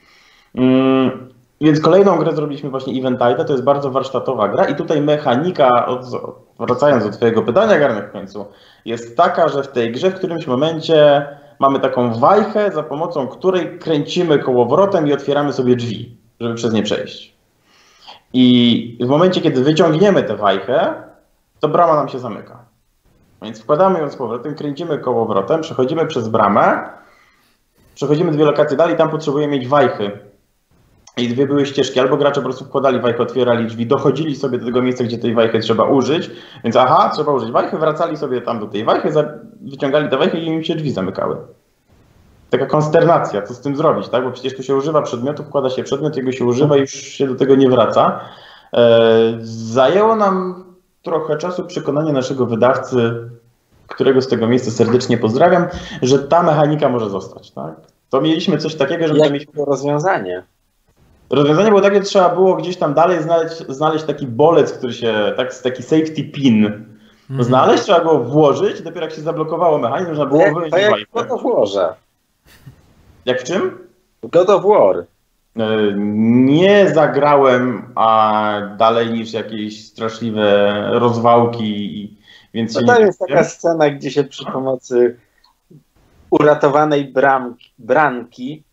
Speaker 3: Więc kolejną grę zrobiliśmy właśnie Eventide, to jest bardzo warsztatowa gra i tutaj mechanika, wracając do twojego pytania, Garnek, w końcu, jest taka, że w tej grze w którymś momencie mamy taką wajchę, za pomocą której kręcimy kołowrotem i otwieramy sobie drzwi, żeby przez nie przejść. I w momencie, kiedy wyciągniemy tę wajchę, to brama nam się zamyka. Więc wkładamy ją z powrotem, kręcimy kołowrotem, przechodzimy przez bramę, przechodzimy 2 lokacje dalej, tam potrzebujemy mieć wajchy. I 2 były ścieżki, albo gracze po prostu wkładali wajchę, otwierali drzwi, dochodzili sobie do tego miejsca, gdzie tej wajchy trzeba użyć, więc aha, trzeba użyć wajchy, wracali sobie tam do tej wajchy, wyciągali te wajchy i im się drzwi zamykały. Taka konsternacja, co z tym zrobić, tak? Bo przecież tu się używa przedmiotu, wkłada się przedmiot, jego się używa i już się do tego nie wraca. Zajęło nam trochę czasu przekonanie naszego wydawcy, którego z tego miejsca serdecznie pozdrawiam, że ta mechanika może zostać, tak? To mieliśmy coś takiego, że...
Speaker 4: Jakie to rozwiązanie?
Speaker 3: Rozwiązanie było takie, że trzeba było gdzieś tam dalej znaleźć taki bolec, który się, taki safety pin znaleźć, trzeba było włożyć i dopiero jak się zablokowało mechanizm, można było wyjąć
Speaker 4: to jak
Speaker 3: wajchę.
Speaker 4: God of Warze.
Speaker 3: Jak w czym?
Speaker 4: God of War.
Speaker 3: Nie zagrałem, a dalej niż jakieś straszliwe rozwałki, więc się
Speaker 4: To
Speaker 3: nie
Speaker 4: jest taka scena, gdzie się przy pomocy uratowanej branki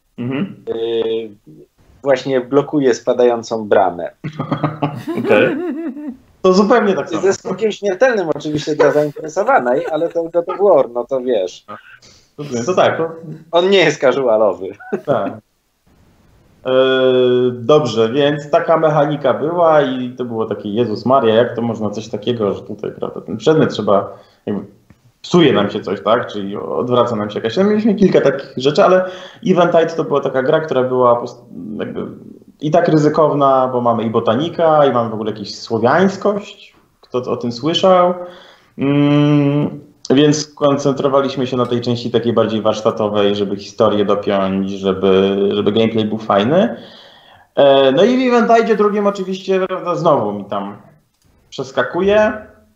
Speaker 4: właśnie blokuje spadającą bramę.
Speaker 3: Okej. To zupełnie tak samo.
Speaker 4: Ze skutkiem śmiertelnym oczywiście dla zainteresowanej, ale to God of War, no to wiesz.
Speaker 3: To tak.
Speaker 4: On nie jest casualowy.
Speaker 3: Tak. Dobrze, więc taka mechanika była i to było takie, Jezus Maria, jak to można coś takiego, że tutaj, prawda, ten przedmiot trzeba, jakby psuje nam się coś, tak, czyli odwraca nam się jakaś, no, mieliśmy kilka takich rzeczy, ale Eventide to była taka gra, która była jakby i tak ryzykowna, bo mamy i botanika, i mamy w ogóle jakąś słowiańskość, kto o tym słyszał, więc skoncentrowaliśmy się na tej części takiej bardziej warsztatowej, żeby historię dopiąć, żeby gameplay był fajny. No i w Eventide drugim oczywiście, prawda, znowu mi tam przeskakuje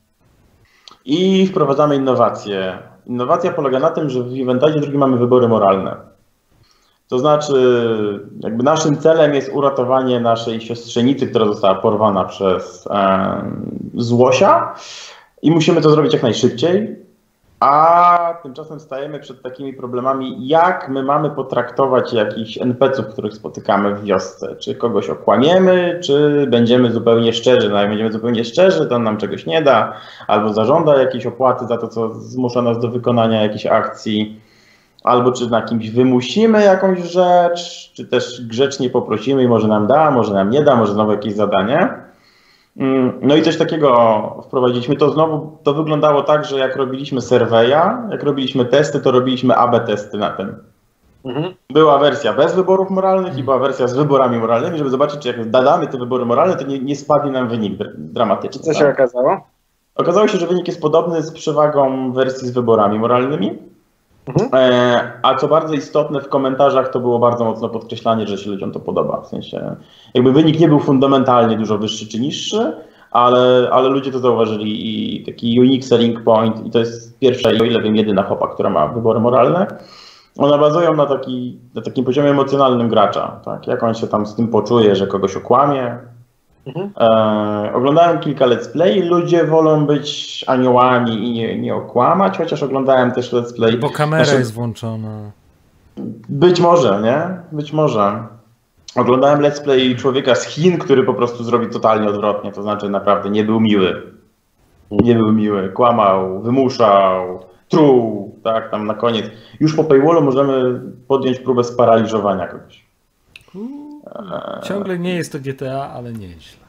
Speaker 3: i wprowadzamy innowacje. Innowacja polega na tym, że w Eventide drugim mamy wybory moralne. To znaczy, jakby naszym celem jest uratowanie naszej siostrzenicy, która została porwana przez złosia i musimy to zrobić jak najszybciej. A tymczasem stajemy przed takimi problemami, jak my mamy potraktować jakichś NPC-ów, których spotykamy w wiosce. Czy kogoś okłamiemy, czy będziemy zupełnie szczerzy. No jak będziemy zupełnie szczerzy, to on nam czegoś nie da, albo zażąda jakiejś opłaty za to, co zmusza nas do wykonania jakiejś akcji, albo czy na kimś wymusimy jakąś rzecz, czy też grzecznie poprosimy i może nam da, może nam nie da, może znowu jakieś zadanie. No i coś takiego wprowadziliśmy. To wyglądało tak, że jak robiliśmy surveya, jak robiliśmy testy, to robiliśmy AB testy na tym. Była wersja bez wyborów moralnych i była wersja z wyborami moralnymi, żeby zobaczyć, czy jak dodamy te wybory moralne, to nie spadnie nam wynik dramatyczny.
Speaker 4: Co się okazało?
Speaker 3: Okazało się, że wynik jest podobny z przewagą wersji z wyborami moralnymi. A co bardzo istotne, w komentarzach to było bardzo mocno podkreślanie, że się ludziom to podoba. W sensie, jakby wynik nie był fundamentalnie dużo wyższy czy niższy, ale ludzie to zauważyli i taki unique selling point, i to jest pierwsza i o ile wiem jedyna hopa, która ma wybory moralne. One bazują na takim poziomie emocjonalnym gracza, tak? Jak on się tam z tym poczuje, że kogoś okłamie. Oglądałem kilka let's play, ludzie wolą być aniołami i nie okłamać, chociaż oglądałem też let's play.
Speaker 1: Bo kamera jest włączona.
Speaker 3: Być może, nie? Być może. Oglądałem let's play człowieka z Chin, który po prostu zrobi totalnie odwrotnie, to znaczy naprawdę nie był miły. Nie był miły, kłamał, wymuszał, truł, tak, tam na koniec. Już po paywallu możemy podjąć próbę sparaliżowania kogoś.
Speaker 1: Ciągle nie jest to GTA, ale nieźle.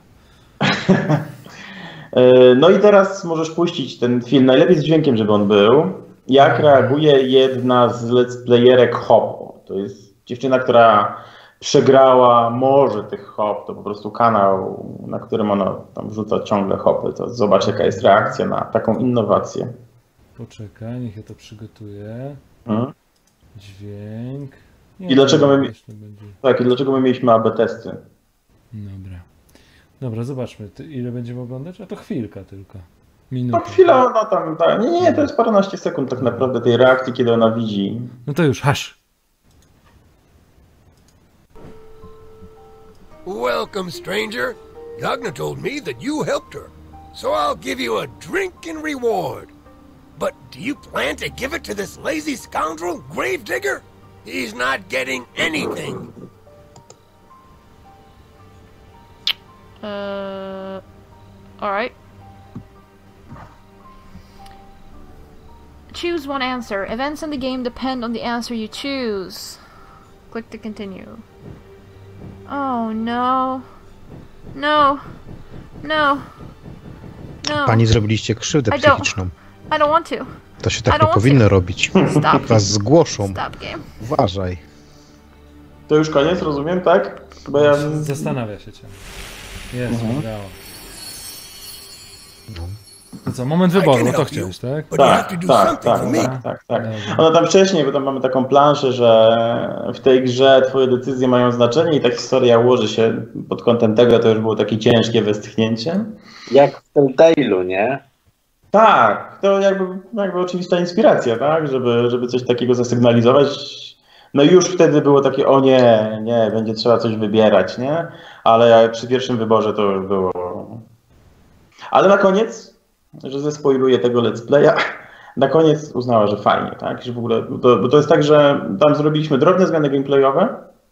Speaker 3: No i teraz możesz puścić ten film, najlepiej z dźwiękiem, żeby on był. Jak reaguje jedna z let's playerek Hop. To jest dziewczyna, która przegrała morze tych hop, to po prostu kanał, na którym ona tam wrzuca ciągle hopy. To zobacz, jaka jest reakcja na taką innowację.
Speaker 1: Poczekaj, niech ja to przygotuję. Dźwięk. Nie,
Speaker 3: I dlaczego my,
Speaker 1: będzie...
Speaker 3: tak, i dlaczego my mieliśmy AB testy?
Speaker 1: Dobra. Dobra, zobaczmy, ile będziemy oglądać? A to chwilka tylko. Minuta.
Speaker 3: No chwila, ona tam, tak. Nie, to jest paręnaście sekund tak naprawdę tej reakcji, kiedy ona widzi.
Speaker 1: No to już, hasz.
Speaker 5: Welcome, stranger. Yagna told me that you helped her, so I'll give you a drink in reward. But do you plan to give it to this lazy scoundrel, Gravedigger? He's not getting anything.
Speaker 6: Alright. Choose one answer. Events in the game depend on the answer you choose. Click to continue. Oh no. No. No. No.
Speaker 2: Pani, zrobiliście krzywdę psychiczną.
Speaker 6: I don't want to.
Speaker 2: To się tak nie powinno robić.
Speaker 6: Stop.
Speaker 2: Was zgłoszą.
Speaker 6: Stop game.
Speaker 2: Uważaj.
Speaker 3: To już koniec, rozumiem, tak? Bo ja...
Speaker 1: Zastanawia się cię. Jest, udało. To co, moment wyboru, no to chciałeś, tak?
Speaker 3: Tak. Ona tam wcześniej, bo tam mamy taką planszę, że w tej grze twoje decyzje mają znaczenie i ta historia ułoży się pod kątem tego, to już było takie ciężkie westchnięcie.
Speaker 4: Jak w Telltale'u, nie?
Speaker 3: Tak, to jakby oczywista inspiracja, tak? Żeby coś takiego zasygnalizować. No i już wtedy było takie, o nie, będzie trzeba coś wybierać, nie? Ale przy pierwszym wyborze to już było... Ale na koniec, że zespoiluję tego let's playa, na koniec uznała, że fajnie, tak? Że w ogóle, bo to jest tak, że tam zrobiliśmy drobne zmiany gameplayowe,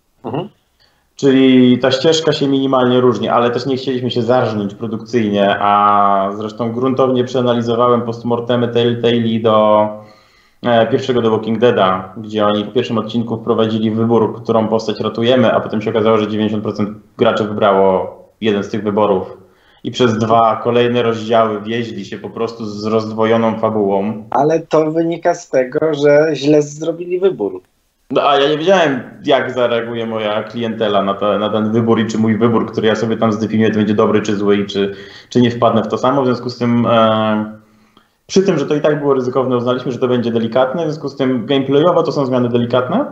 Speaker 3: czyli ta ścieżka się minimalnie różni, ale też nie chcieliśmy się zarżnąć produkcyjnie, a zresztą gruntownie przeanalizowałem postmortemy Telltale'i do pierwszego The Walking Deada, gdzie oni w pierwszym odcinku wprowadzili wybór, którą postać ratujemy, a potem się okazało, że 90% graczy wybrało jeden z tych wyborów. I przez 2 kolejne rozdziały wieźli się po prostu z rozdwojoną fabułą.
Speaker 4: Ale to wynika z tego, że źle zrobili wybór.
Speaker 3: No, a ja nie wiedziałem, jak zareaguje moja klientela na ten wybór i czy mój wybór, który ja sobie tam zdefiniuję, to będzie dobry czy zły i czy nie wpadnę w to samo. W związku z tym, przy tym, że to i tak było ryzykowne, uznaliśmy, że to będzie delikatne. W związku z tym gameplayowo to są zmiany delikatne.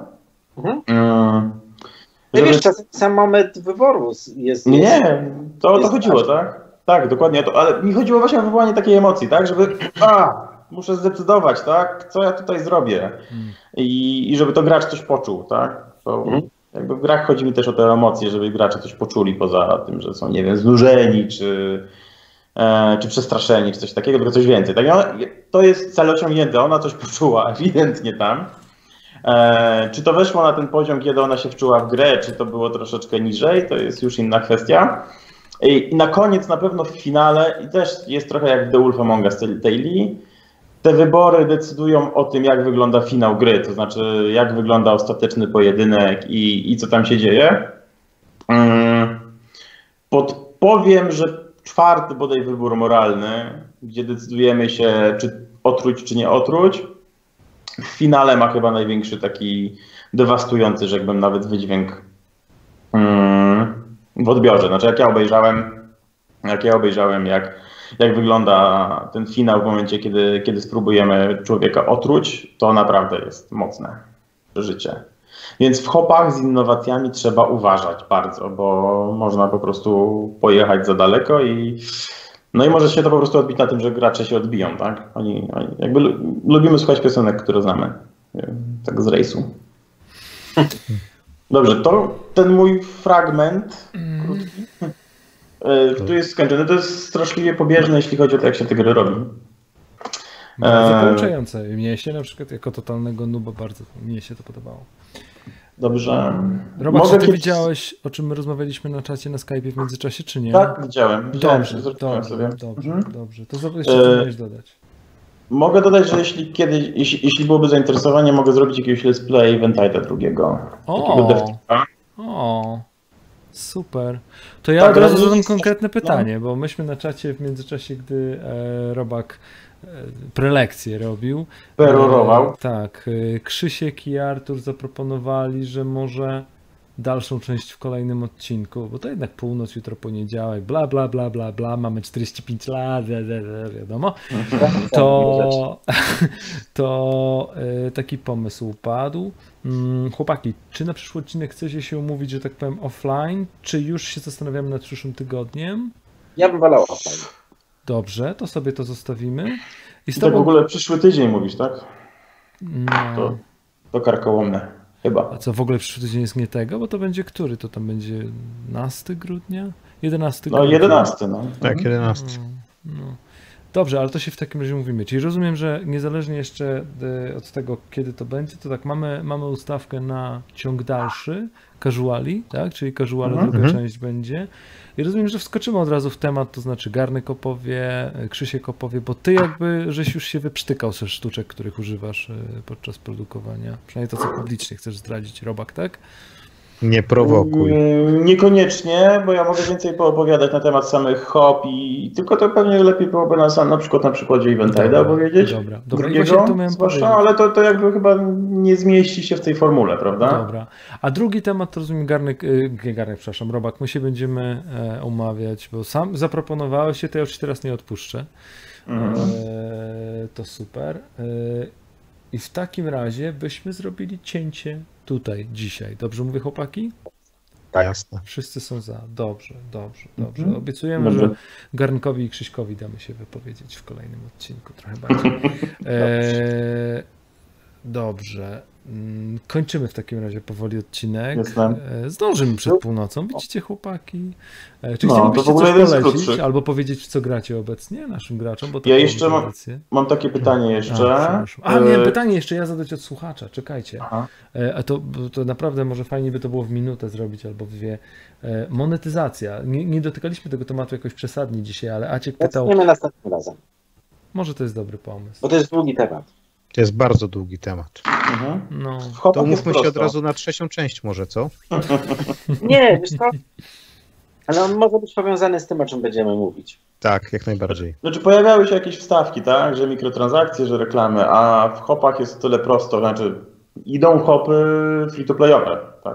Speaker 4: Ty wiesz, czasem sam moment wyboru jest...
Speaker 3: Nie, to chodziło, tak? Tak, dokładnie. Ale mi chodziło właśnie o wywołanie takiej emocji, tak? Żeby muszę zdecydować, tak? Co ja tutaj zrobię? I żeby to gracz coś poczuł, tak? To jakby w grach chodzi mi też o te emocje, żeby gracze coś poczuli poza tym, że są, nie wiem, znużeni, czy przestraszeni, czy coś takiego, tylko coś więcej. Tak? To jest cel osiągnięty, ona coś poczuła ewidentnie tam. Czy to weszło na ten poziom, kiedy ona się wczuła w grę, czy to było troszeczkę niżej, to jest już inna kwestia. I na koniec, na pewno w finale, i też jest trochę jak w The Wolf Among Us Telltale'i, te wybory decydują o tym, jak wygląda finał gry, to znaczy jak wygląda ostateczny pojedynek i co tam się dzieje. Podpowiem, że 4. bodaj wybór moralny, gdzie decydujemy się, czy otruć, czy nie otruć, w finale ma chyba największy taki dewastujący, rzekłbym, nawet wydźwięk w odbiorze. Znaczy jak ja obejrzałem jak wygląda ten finał w momencie, kiedy spróbujemy człowieka otruć, to naprawdę jest mocne przeżycie. Więc w hopach z innowacjami trzeba uważać bardzo, bo można po prostu pojechać za daleko i może się to po prostu odbić na tym, że gracze się odbiją, tak? Oni jakby lubimy słuchać piosenek, które znamy, tak z rejsu. Dobrze, to ten mój fragment krótki, tu jest skończony. To jest straszliwie pobieżne, jeśli chodzi o to, jak się te gry robi.
Speaker 1: Bardzo pouczające. Mnie się na przykład jako totalnego nuba mnie się to podobało.
Speaker 3: Dobrze.
Speaker 1: Robert, czy ty widziałeś, o czym my rozmawialiśmy na czacie na Skype'ie w międzyczasie, czy nie?
Speaker 3: Tak, widziałem.
Speaker 1: Dobrze. To jeszcze co miałeś dodać?
Speaker 3: Mogę dodać, że jeśli byłoby zainteresowanie, mogę zrobić jakiegoś let's play Ventide'a drugiego.
Speaker 1: Super. To ja od razu zadam konkretne pytanie, bo myśmy na czacie w międzyczasie, gdy Robak prelekcję robił.
Speaker 3: Perorował.
Speaker 1: Tak. Krzysiek i Artur zaproponowali, że może dalszą część w kolejnym odcinku, bo to jednak północ, jutro poniedziałek, bla, bla, bla, bla, bla, mamy 45 lat, wiadomo. To taki pomysł padł. Chłopaki, czy na przyszły odcinek chcecie się umówić, że tak powiem, offline, czy już się zastanawiamy nad przyszłym tygodniem?
Speaker 4: Ja bym wolał offline.
Speaker 1: Dobrze, to sobie to zostawimy.
Speaker 3: I tak w ogóle przyszły tydzień mówisz, tak?
Speaker 1: No.
Speaker 3: To karkołomne, chyba.
Speaker 1: A co, w ogóle przyszły tydzień jest nie tego? Bo to będzie który? To tam będzie 11 grudnia? 11 grudnia?
Speaker 3: No 11, no.
Speaker 2: Tak, 11.
Speaker 1: No. Dobrze, ale to się w takim razie mówimy. Czyli rozumiem, że niezależnie jeszcze od tego, kiedy to będzie, to tak, mamy ustawkę na ciąg dalszy, casuali, tak? Czyli casuale druga część będzie. I rozumiem, że wskoczymy od razu w temat, to znaczy Garnek opowie, Krzysiek opowie, bo ty jakby żeś już się wyprztykał ze sztuczek, których używasz podczas produkowania. Przynajmniej to, co publicznie chcesz zdradzić, Robak, tak?
Speaker 2: Nie prowokuj.
Speaker 3: Niekoniecznie, bo ja mogę więcej poopowiadać na temat samych hop i tylko to pewnie lepiej byłoby na przykładzie Eventide'a opowiedzieć.
Speaker 1: Dobra.
Speaker 3: Drugiego, zwłaszcza, ale to jakby chyba nie zmieści się w tej formule, prawda?
Speaker 1: Dobra. A drugi temat to rozumiem Robak, my się będziemy umawiać, bo sam zaproponowałeś się, to ja już teraz nie odpuszczę. To super. I w takim razie byśmy zrobili cięcie tutaj dzisiaj. Dobrze mówię, chłopaki?
Speaker 2: Tak, jasne.
Speaker 1: Wszyscy są za. Dobrze. Obiecujemy, że Garnkowi i Krzyśkowi damy się wypowiedzieć w kolejnym odcinku trochę bardziej. Dobrze. Kończymy w takim razie powoli odcinek. Zdążymy przed północą. Widzicie, chłopaki? Czy chcielibyście coś polecić albo powiedzieć, w co gracie obecnie naszym graczom? Bo
Speaker 3: ja jeszcze mam takie pytanie jeszcze.
Speaker 1: Miałem pytanie jeszcze ja zadać od słuchacza. Czekajcie. A to naprawdę może fajnie by to było w minutę zrobić albo w dwie. Monetyzacja. Nie dotykaliśmy tego tematu jakoś przesadnie dzisiaj, ale Aciek pytał...
Speaker 4: Zaczniemy następnym razem.
Speaker 1: Może to jest dobry pomysł.
Speaker 4: Bo to jest długi temat.
Speaker 2: To jest bardzo długi temat.
Speaker 1: No.
Speaker 2: To mówmy się od razu na trzecią część może, co?
Speaker 4: Nie, wiesz co? Ale on może być powiązany z tym, o czym będziemy mówić.
Speaker 2: Tak, jak najbardziej.
Speaker 3: Znaczy pojawiały się jakieś wstawki, tak? Że mikrotransakcje, że reklamy, a w hopach jest tyle prosto, znaczy idą hopy free-to-playowe, tak?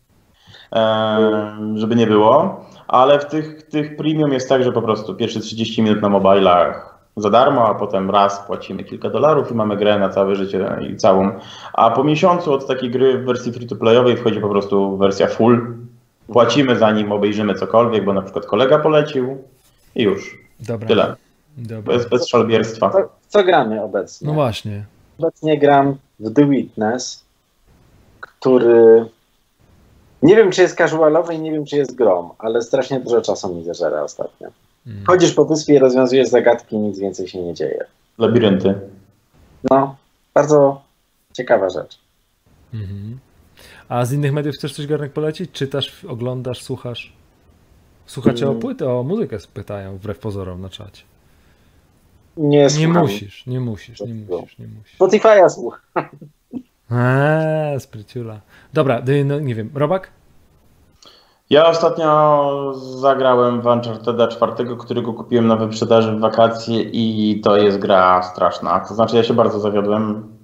Speaker 3: Żeby nie było, ale w tych premium jest tak, że po prostu pierwsze 30 minut na mobilach za darmo, a potem raz płacimy kilka dolarów i mamy grę na całe życie i całą. A po miesiącu od takiej gry w wersji free-to-playowej wchodzi po prostu wersja full. Płacimy zanim obejrzymy cokolwiek, bo na przykład kolega polecił i już.
Speaker 1: Dobra.
Speaker 3: Tyle.
Speaker 1: Dobra.
Speaker 3: Bez szalbierstwa.
Speaker 4: Co gramy obecnie?
Speaker 1: No właśnie.
Speaker 4: Obecnie gram w The Witness, który nie wiem, czy jest casualowy i nie wiem, czy jest grom, ale strasznie dużo czasu mi zażera ostatnio. Chodzisz po wyspie i rozwiązujesz zagadki, nic więcej się nie dzieje.
Speaker 3: Labirynty.
Speaker 4: No, bardzo ciekawa rzecz.
Speaker 1: A z innych mediów chcesz coś, Garnek, polecić? Czytasz, oglądasz, słuchasz? Słuchacze o płytę, o muzykę pytają, wbrew pozorom na czacie.
Speaker 4: Nie
Speaker 1: musisz.
Speaker 4: Spotify'a słucham.
Speaker 1: Spryciula. Dobra, no nie wiem, Robak?
Speaker 3: Ja ostatnio zagrałem w Uncharted'a 4, którego kupiłem na wyprzedaży w wakacje i to jest gra straszna. To znaczy ja się bardzo zawiodłem.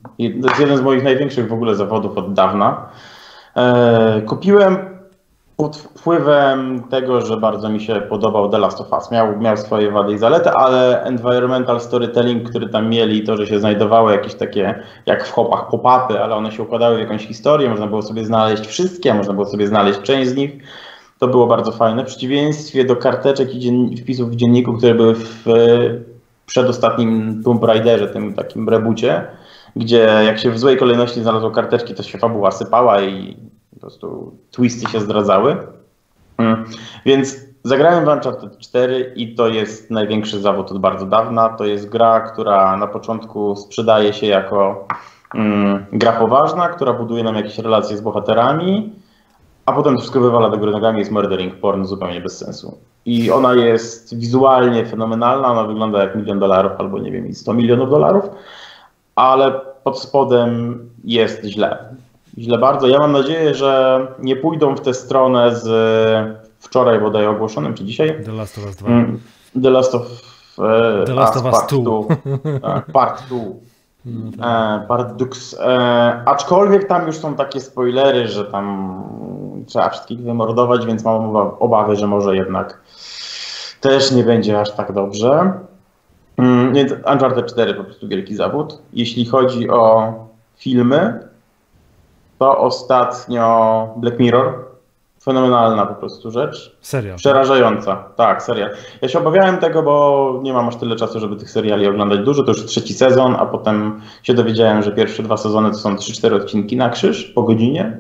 Speaker 3: I to jest jeden z moich największych w ogóle zawodów od dawna. Kupiłem pod wpływem tego, że bardzo mi się podobał The Last of Us. Miał swoje wady i zalety, ale environmental storytelling, który tam mieli, to, że się znajdowały jakieś takie, jak w Hopach, pop-upy, ale one się układały w jakąś historię, można było sobie znaleźć wszystkie, a można było sobie znaleźć część z nich. To było bardzo fajne. W przeciwieństwie do karteczek i wpisów w dzienniku, które były w przedostatnim Tomb Raiderze, tym takim reboocie, gdzie jak się w złej kolejności znalazło karteczki, to się fabuła sypała i po prostu twisty się zdradzały. Więc zagrałem w Uncharted 4 i to jest największy zawód od bardzo dawna. To jest gra, która na początku sprzedaje się jako gra poważna, która buduje nam jakieś relacje z bohaterami, a potem to wszystko wywala do góry nogami, jest murdering porn zupełnie bez sensu. I ona jest wizualnie fenomenalna, ona wygląda jak $1 000 000 albo nie wiem, $100 milionów, ale pod spodem jest źle. Źle bardzo. Ja mam nadzieję, że nie pójdą w tę stronę z wczoraj bodaj ogłoszonym, czy dzisiaj?
Speaker 1: The Last of Us 2.
Speaker 3: The Last of
Speaker 1: Us
Speaker 3: 2. Part 2. Part Dux. Aczkolwiek tam już są takie spoilery, że tam trzeba wszystkich wymordować, więc mam obawy, że może jednak też nie będzie aż tak dobrze. Więc Uncharted 4 po prostu wielki zawód. Jeśli chodzi o filmy, to ostatnio Black Mirror. Fenomenalna po prostu rzecz.
Speaker 1: Serial.
Speaker 3: Przerażająca. Tak, serial. Ja się obawiałem tego, bo nie mam aż tyle czasu, żeby tych seriali oglądać dużo. To już 3. sezon, a potem się dowiedziałem, że pierwsze 2 sezony to są 3-4 odcinki na krzyż po godzinie.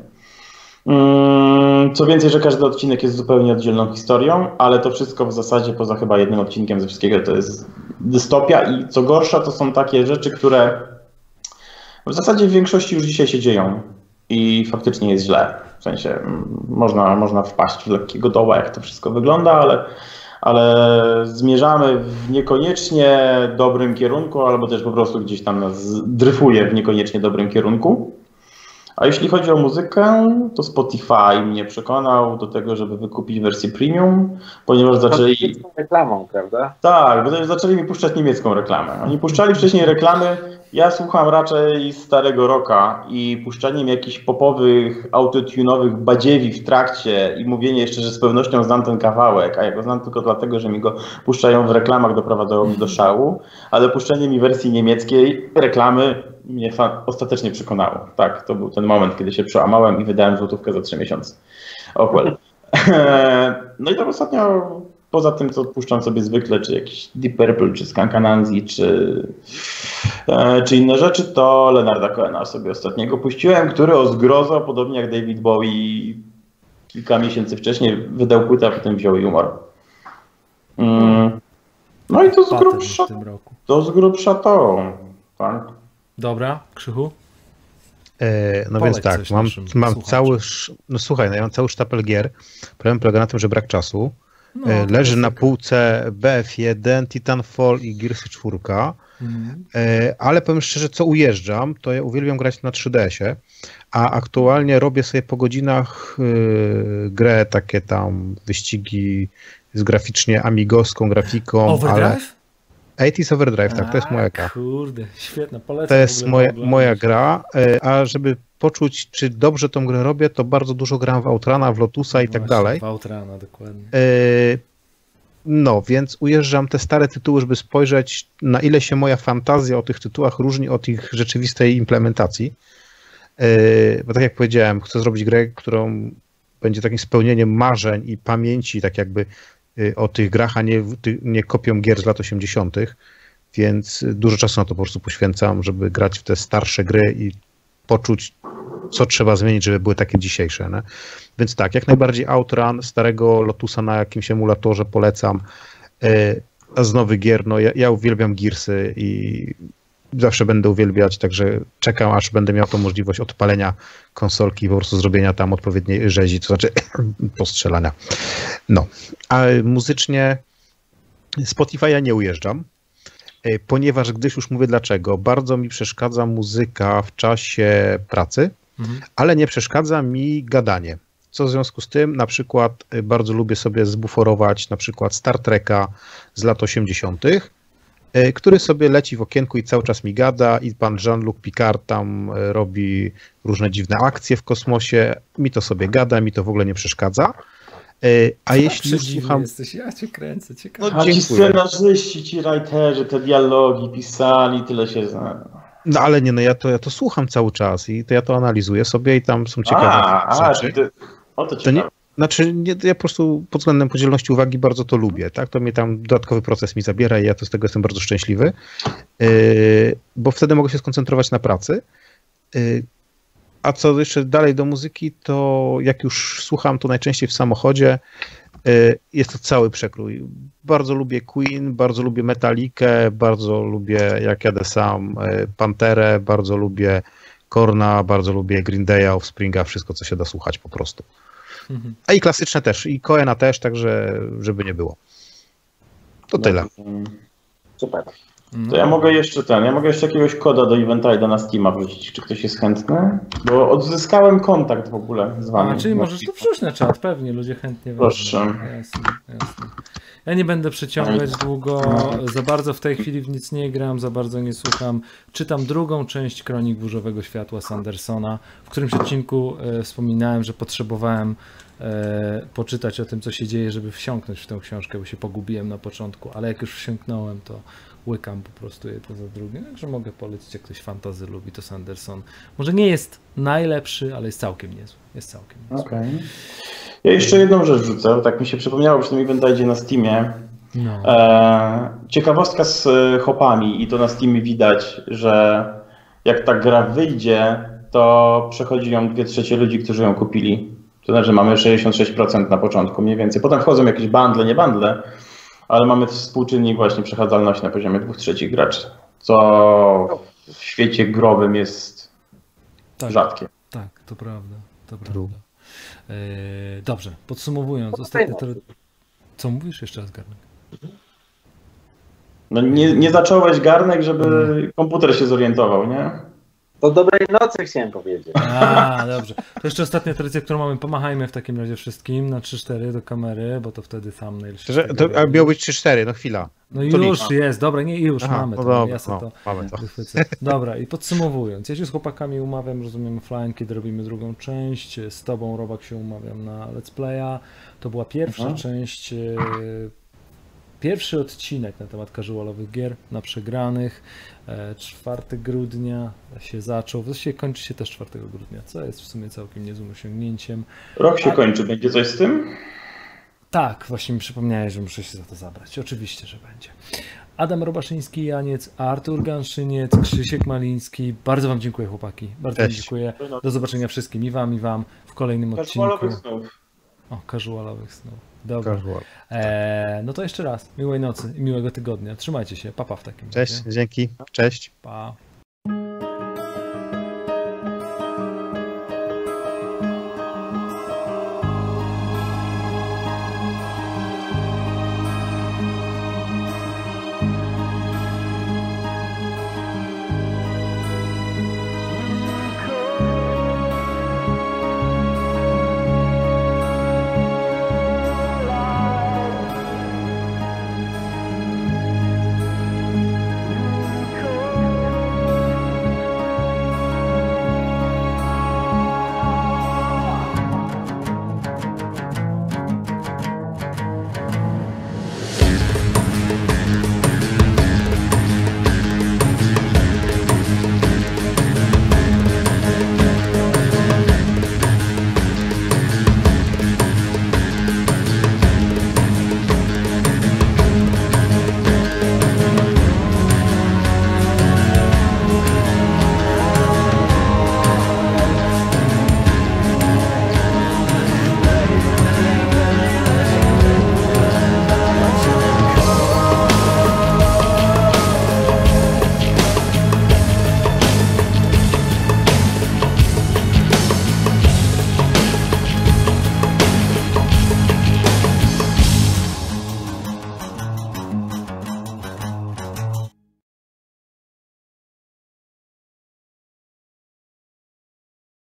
Speaker 3: Co więcej, że każdy odcinek jest zupełnie oddzielną historią, ale to wszystko w zasadzie poza chyba jednym odcinkiem ze wszystkiego to jest dystopia i co gorsza to są takie rzeczy, które w zasadzie w większości już dzisiaj się dzieją i faktycznie jest źle. W sensie można wpaść w lekkiego doła, jak to wszystko wygląda, ale zmierzamy w niekoniecznie dobrym kierunku, albo też po prostu gdzieś tam nas dryfuje w niekoniecznie dobrym kierunku. A jeśli chodzi o muzykę, to Spotify mnie przekonał do tego, żeby wykupić wersję premium, ponieważ zaczęli...
Speaker 4: reklamą, prawda?
Speaker 3: Tak, bo zaczęli mi puszczać niemiecką reklamę. Oni puszczali wcześniej reklamy, ja słucham raczej starego rocka i puszczanie mi jakichś popowych, autotunowych badziewi w trakcie i mówienie jeszcze, że z pewnością znam ten kawałek, a ja go znam tylko dlatego, że mi go puszczają w reklamach, doprowadzało mnie do szału, ale puszczenie mi wersji niemieckiej reklamy mnie ostatecznie przekonało. Tak, to był ten moment, kiedy się przełamałem i wydałem złotówkę za 3 miesiące. No i tak ostatnio, poza tym, co puszczam sobie zwykle, czy jakiś Deep Purple, czy Skunk Anansi, czy inne rzeczy, to Leonarda Cohena sobie ostatniego puściłem, który o zgrozo, podobnie jak David Bowie kilka miesięcy wcześniej wydał płytę, a potem wziął humor. No i to z grubsza to. Tak.
Speaker 1: Dobra, Krzychu?
Speaker 2: No więc tak, mam cały, no słuchaj, ja mam cały sztapel gier. Problem polega na tym, że brak czasu. Leży na półce BF1, Titanfall i Gearsy 4. Ale powiem szczerze, co ujeżdżam, to ja uwielbiam grać na 3DS-ie, a aktualnie robię sobie po godzinach grę, takie tam wyścigi z graficznie amigowską grafiką.
Speaker 1: Overdrive?
Speaker 2: 80's Overdrive, tak, to jest moja gra.
Speaker 1: Kurde, świetne, polecam.
Speaker 2: To jest moja gra, a żeby poczuć, czy dobrze tą grę robię, to bardzo dużo gram w Outrana, w Lotusa i tak dalej.
Speaker 1: W Outrana, dokładnie.
Speaker 2: No, więc ujeżdżam te stare tytuły, żeby spojrzeć, na ile się moja fantazja o tych tytułach różni od ich rzeczywistej implementacji. Bo tak jak powiedziałem, chcę zrobić grę, którą będzie takim spełnieniem marzeń i pamięci, tak jakby o tych grach, a nie kopią gier z lat 80., więc dużo czasu na to po prostu poświęcam, żeby grać w te starsze gry i poczuć, co trzeba zmienić, żeby były takie dzisiejsze. Nie? Więc tak, jak najbardziej Outrun, starego Lotusa na jakimś emulatorze polecam. A z nowych gier, no ja uwielbiam Gearsy i zawsze będę uwielbiać, także czekam, aż będę miał tą możliwość odpalenia konsolki i po prostu zrobienia tam odpowiedniej rzezi, to znaczy postrzelania. No, a muzycznie Spotify'a nie ujeżdżam, ponieważ gdyż już mówię dlaczego, bardzo mi przeszkadza muzyka w czasie pracy, ale nie przeszkadza mi gadanie. Co w związku z tym, na przykład bardzo lubię sobie zbuforować na przykład Star Treka z lat 80., który sobie leci w okienku i cały czas mi gada i pan Jean-Luc Picard tam robi różne dziwne akcje w kosmosie. Mi to sobie gada, mi to w ogóle nie przeszkadza. A jeśli już słucham...
Speaker 1: Jesteś, ja cię kręcę, ciekawe.
Speaker 2: No,
Speaker 3: A ci
Speaker 2: dziękuję.
Speaker 3: scenarzyści, ci writerzy, te dialogi pisali, tyle się zna.
Speaker 2: No ale nie, no ja to słucham cały czas i to ja to analizuję sobie i tam są ciekawe rzeczy.
Speaker 3: O to
Speaker 2: To nie,
Speaker 3: ciekawe.
Speaker 2: znaczy, nie, ja po prostu pod względem podzielności uwagi bardzo to lubię, tak? To mnie tam dodatkowy proces mi zabiera i ja to z tego jestem bardzo szczęśliwy, bo wtedy mogę się skoncentrować na pracy. A co jeszcze dalej do muzyki, to jak już słucham, to najczęściej w samochodzie jest to cały przekrój. Bardzo lubię Queen, bardzo lubię Metallicę, bardzo lubię, jak jadę sam, Panterę, bardzo lubię Korna, bardzo lubię Green Day'a, Offspringa, wszystko co się da słuchać po prostu. A i klasyczne też, i Cohena też, także żeby nie było. To tyle.
Speaker 4: Super.
Speaker 3: To ja mogę jeszcze jakiegoś koda do Eventide na Steama wrzucić, czy ktoś jest chętny? Bo odzyskałem kontakt w ogóle z wami.
Speaker 1: Czyli możesz to wrzucić na czat, pewnie ludzie chętnie wezmą.
Speaker 3: Proszę.
Speaker 1: Jasne. Ja nie będę przeciągać długo, za bardzo w tej chwili w nic nie gram, za bardzo nie słucham. Czytam drugą część Kronik Burzowego Światła Sandersona. W którymś odcinku wspominałem, że potrzebowałem poczytać o tym, co się dzieje, żeby wsiąknąć w tę książkę, bo się pogubiłem na początku, ale jak już wsiąknąłem, to łykam po prostu jedno za drugim. Także mogę polecić, jak ktoś fantasy lubi, to Sanderson. Może nie jest najlepszy, ale jest całkiem niezły.
Speaker 3: Okej. Ja jeszcze jedną rzecz rzucę, tak mi się przypomniało przy tym Eventide na Steamie.
Speaker 1: No.
Speaker 3: Ciekawostka z hopami i to na Steamie widać, że jak ta gra wyjdzie, to przechodzi ją 2/3 ludzi, którzy ją kupili. To znaczy mamy 66% na początku mniej więcej. Potem wchodzą jakieś bundle, nie bundle, ale mamy współczynnik właśnie przechadzalności na poziomie 2/3 graczy, co w świecie growym jest rzadkie.
Speaker 1: Tak, to prawda. Dobrze, podsumowując, ostatnio co mówisz jeszcze raz, Garnek?
Speaker 3: No nie zacząłeś, Garnek, żeby komputer się zorientował, nie?
Speaker 4: Do dobrej nocy chciałem powiedzieć.
Speaker 1: Dobrze. To jeszcze ostatnia tradycja, którą mamy. Pomachajmy w takim razie wszystkim na 3-4 do kamery, bo to wtedy thumbnail się
Speaker 2: To miało być 3-4, no chwila.
Speaker 1: No już jest, dobra, nie już mamy
Speaker 2: no
Speaker 1: to.
Speaker 2: dobra,
Speaker 1: Ja sobie to
Speaker 2: mamy to.
Speaker 1: wychwycę. Dobra, i podsumowując, ja się z chłopakami umawiam, rozumiem, offline, kiedy robimy drugą część. Z tobą, Robak, się umawiam na Let's Playa. To była pierwsza część, pierwszy odcinek na temat casualowych gier na przegranych. 4 grudnia się zaczął, właściwie kończy się też 4 grudnia, co jest w sumie całkiem niezłym osiągnięciem.
Speaker 3: Rok się kończy, będzie coś z tym?
Speaker 1: Tak, właśnie mi przypomniałeś, że muszę się za to zabrać. Oczywiście, że będzie. Adam Robaszyński, Janiec, Artur Ganszyniec, Krzysiek Maliński. Bardzo wam dziękuję, chłopaki. Bardzo wam dziękuję. Do zobaczenia wszystkim i wam w kolejnym odcinku. Casualowych snów. Dobra. No to jeszcze raz. Miłej nocy i miłego tygodnia. Trzymajcie się. Pa w takim razie.
Speaker 2: Cześć, dzięki. Cześć.
Speaker 1: Pa.